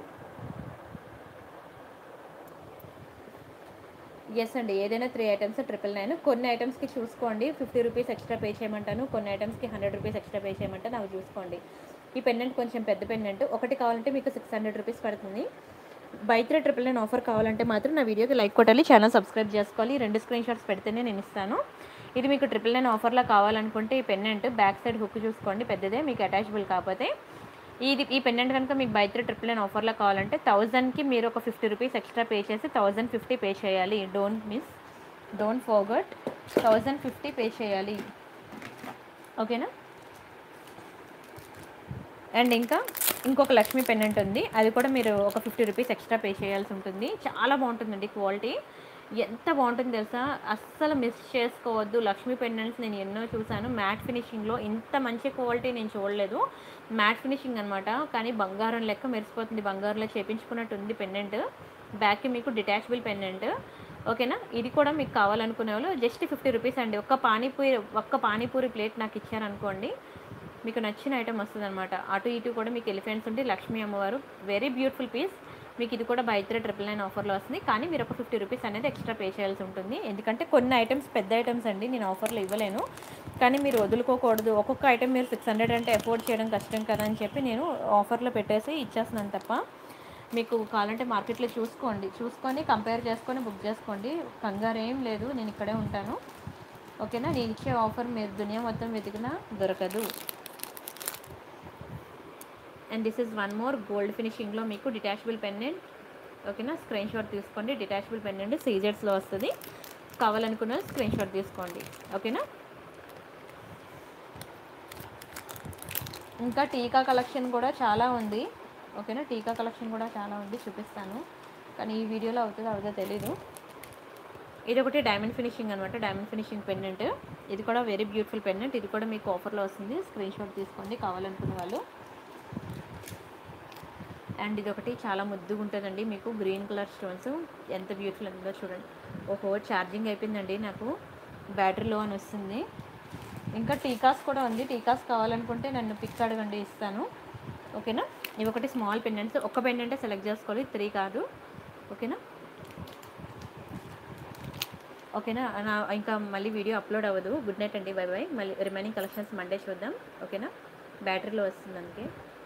ఎస్ అండి, ఏదైనా 3 ఐటమ్స్ 999. కొన్ని ఐటమ్స్కి చూసుకోండి 50 రూపీస్ ఎక్స్ట్రా పే చేయమంటాను, కొన్ని ఐటమ్స్కి 100 రూపీస్ ఎక్స్ట్రా పే చేయమంటాను, అవి చూసుకోండి. ఈ పెండెంట్ కొంచెం పెద్ద పెండెంట్, ఒకటి కావాలంటే మీకు 600 రూపీస్ పడుతుంది. బై 3 ట్రిపుల్ నైన్ ఆఫర్ కావాలంటే మాత్రం నా వీడియోకి లైక్ కొట్టాలి, ఛానల్ సబ్స్క్రైబ్ చేసుకోవాలి. 2 స్క్రీన్ షాట్స్ పెడితేనే నేను ఇస్తాను. ఇది మీకు 999 ఆఫర్లో కావాలనుకుంటే ఈ పెండెంట్ బ్యాక్ సైడ్ హుక్ చూసుకోండి, పెద్దదే, మీకు అటాచబుల్ కాకపోతే. ఈ పెండెంట్ కనుక మీకు బై 3 ట్రిపుల్ నైన్ ఆఫర్లో కావాలంటే 1000కి మీరు ఒక 50 రూపీస్ ఎక్స్ట్రా పే చేసి 1050 పే చేయాలి. డోంట్ ఫర్గెట్, 1050 పే చేయాలి. ఓకేనా. అండ్ ఇంకొక లక్ష్మీ పెండెంట్ ఉంది, అది కూడా మీరు ఒక 50 రూపీస్ ఎక్స్ట్రా పే చేయాల్సి ఉంటుంది. చాలా బాగుంటుందండి క్వాలిటీ, ఎంత బాగుంటుంది తెలుసా, అస్సలు మిస్ చేసుకోవద్దు. లక్ష్మీ పెండెంట్స్ నేను ఎన్నో చూశాను, మ్యాట్ ఫినిషింగ్లో ఇంత మంచి క్వాలిటీ నేను చూడలేదు. మ్యాట్ ఫినిషింగ్ అనమాట, కానీ బంగారం లెక్క మెరిసిపోతుంది, బంగారంలో చేపించుకున్నట్టు ఉంది పెండెంట్. బ్యాక్కి మీకు డిటాచబుల్ పెండెంట్. ఓకేనా, ఇది కూడా మీకు కావాలనుకునే వాళ్ళు జస్ట్ 50 రూపీస్ అండి. ఒక్క పానీపూరి ప్లేట్ నాకు ఇచ్చారనుకోండి, మీకు నచ్చిన ఐటమ్ వస్తుంది అనమాట. అటు ఇటు కూడా మీకు ఎలిఫెంట్స్ ఉంటే లక్ష్మీ అమ్మవారు, వెరీ బ్యూటిఫుల్ పీస్. మీకు ఇది కూడా బై 3 ట్రిపుల్ నైన్ ఆఫర్లో వస్తుంది, కానీ మీరు ఒక 50 రూపీస్ అనేది ఎక్స్ట్రా పే చేయాల్సి ఉంటుంది. ఎందుకంటే కొన్ని ఐటమ్స్ పెద్ద ఐటమ్స్ అండి, నేను ఆఫర్లో ఇవ్వలేను, కానీ మీరు వదులుకోకూడదు. ఒక్కొక్క ఐటమ్ మీరు 600 అంటే అఫోర్డ్ చేయడం కష్టం కదా అని చెప్పి నేను ఆఫర్లో పెట్టేసి ఇచ్చేస్తున్నాను తప్ప. మీకు కావాలంటే మార్కెట్లో చూసుకొని కంపేర్ చేసుకొని బుక్ చేసుకోండి, కంగారు ఏం లేదు, నేను ఇక్కడే ఉంటాను. ఓకేనా, నేను ఇచ్చే ఆఫర్ మీరు దునియా మొత్తం వెతికినా దొరకదు. And this is one more gold ఫినిషింగ్లో మీకు డిటాచబుల్ పెండెంట్. ఓకేనా, స్క్రీన్ షాట్ తీసుకోండి. డిటాచబుల్ పెండెంట్ సీజెట్స్లో వస్తుంది, కావాలనుకున్న స్క్రీన్ షాట్ తీసుకోండి. ఓకేనా. ఇంకా టీకా కలెక్షన్ కూడా చాలా ఉంది. ఓకేనా, టీకా కలెక్షన్ కూడా చాలా ఉంది, చూపిస్తాను, కానీ ఈ వీడియోలో అవుతుందో తెలీదు. ఇది ఒకటి డైమండ్ ఫినిషింగ్ అనమాట, డైమండ్ ఫినిషింగ్ పెండెంట్. ఇది కూడా వెరీ బ్యూటిఫుల్ పెండెంట్, ఇది కూడా మీకు ఆఫర్లో వస్తుంది. స్క్రీన్ షాట్ తీసుకోండి కావాలనుకునే వాళ్ళు. అండ్ ఇది ఒకటి చాలా ముద్దుగా ఉంటుందండి, మీకు గ్రీన్ కలర్ స్టోన్స్ ఎంత బ్యూటిఫుల్ ఉందో చూడండి. ఓహో, ఛార్జింగ్ అయిపోయిందండి, నాకు బ్యాటరీ లో అని వస్తుంది. ఇంకా టీకాస్ కూడా ఉంది, టీకాస్ కావాలనుకుంటే నన్ను పిక్ అడగండి, ఇస్తాను. ఓకేనా, ఇవి ఒకటి స్మాల్ పెండెంట్స్, ఒక్క పెండెంటే సెలెక్ట్ చేసుకోవాలి, 3 కాదు. ఓకేనా, ఇంకా మళ్ళీ వీడియో అప్లోడ్ అవ్వదు. గుడ్ నైట్ అండి, బై బై. మళ్ళీ రిమైనింగ్ కలెక్షన్స్ మండే చూద్దాం. ఓకేనా, బ్యాటరీలో వస్తుంది అందుకే.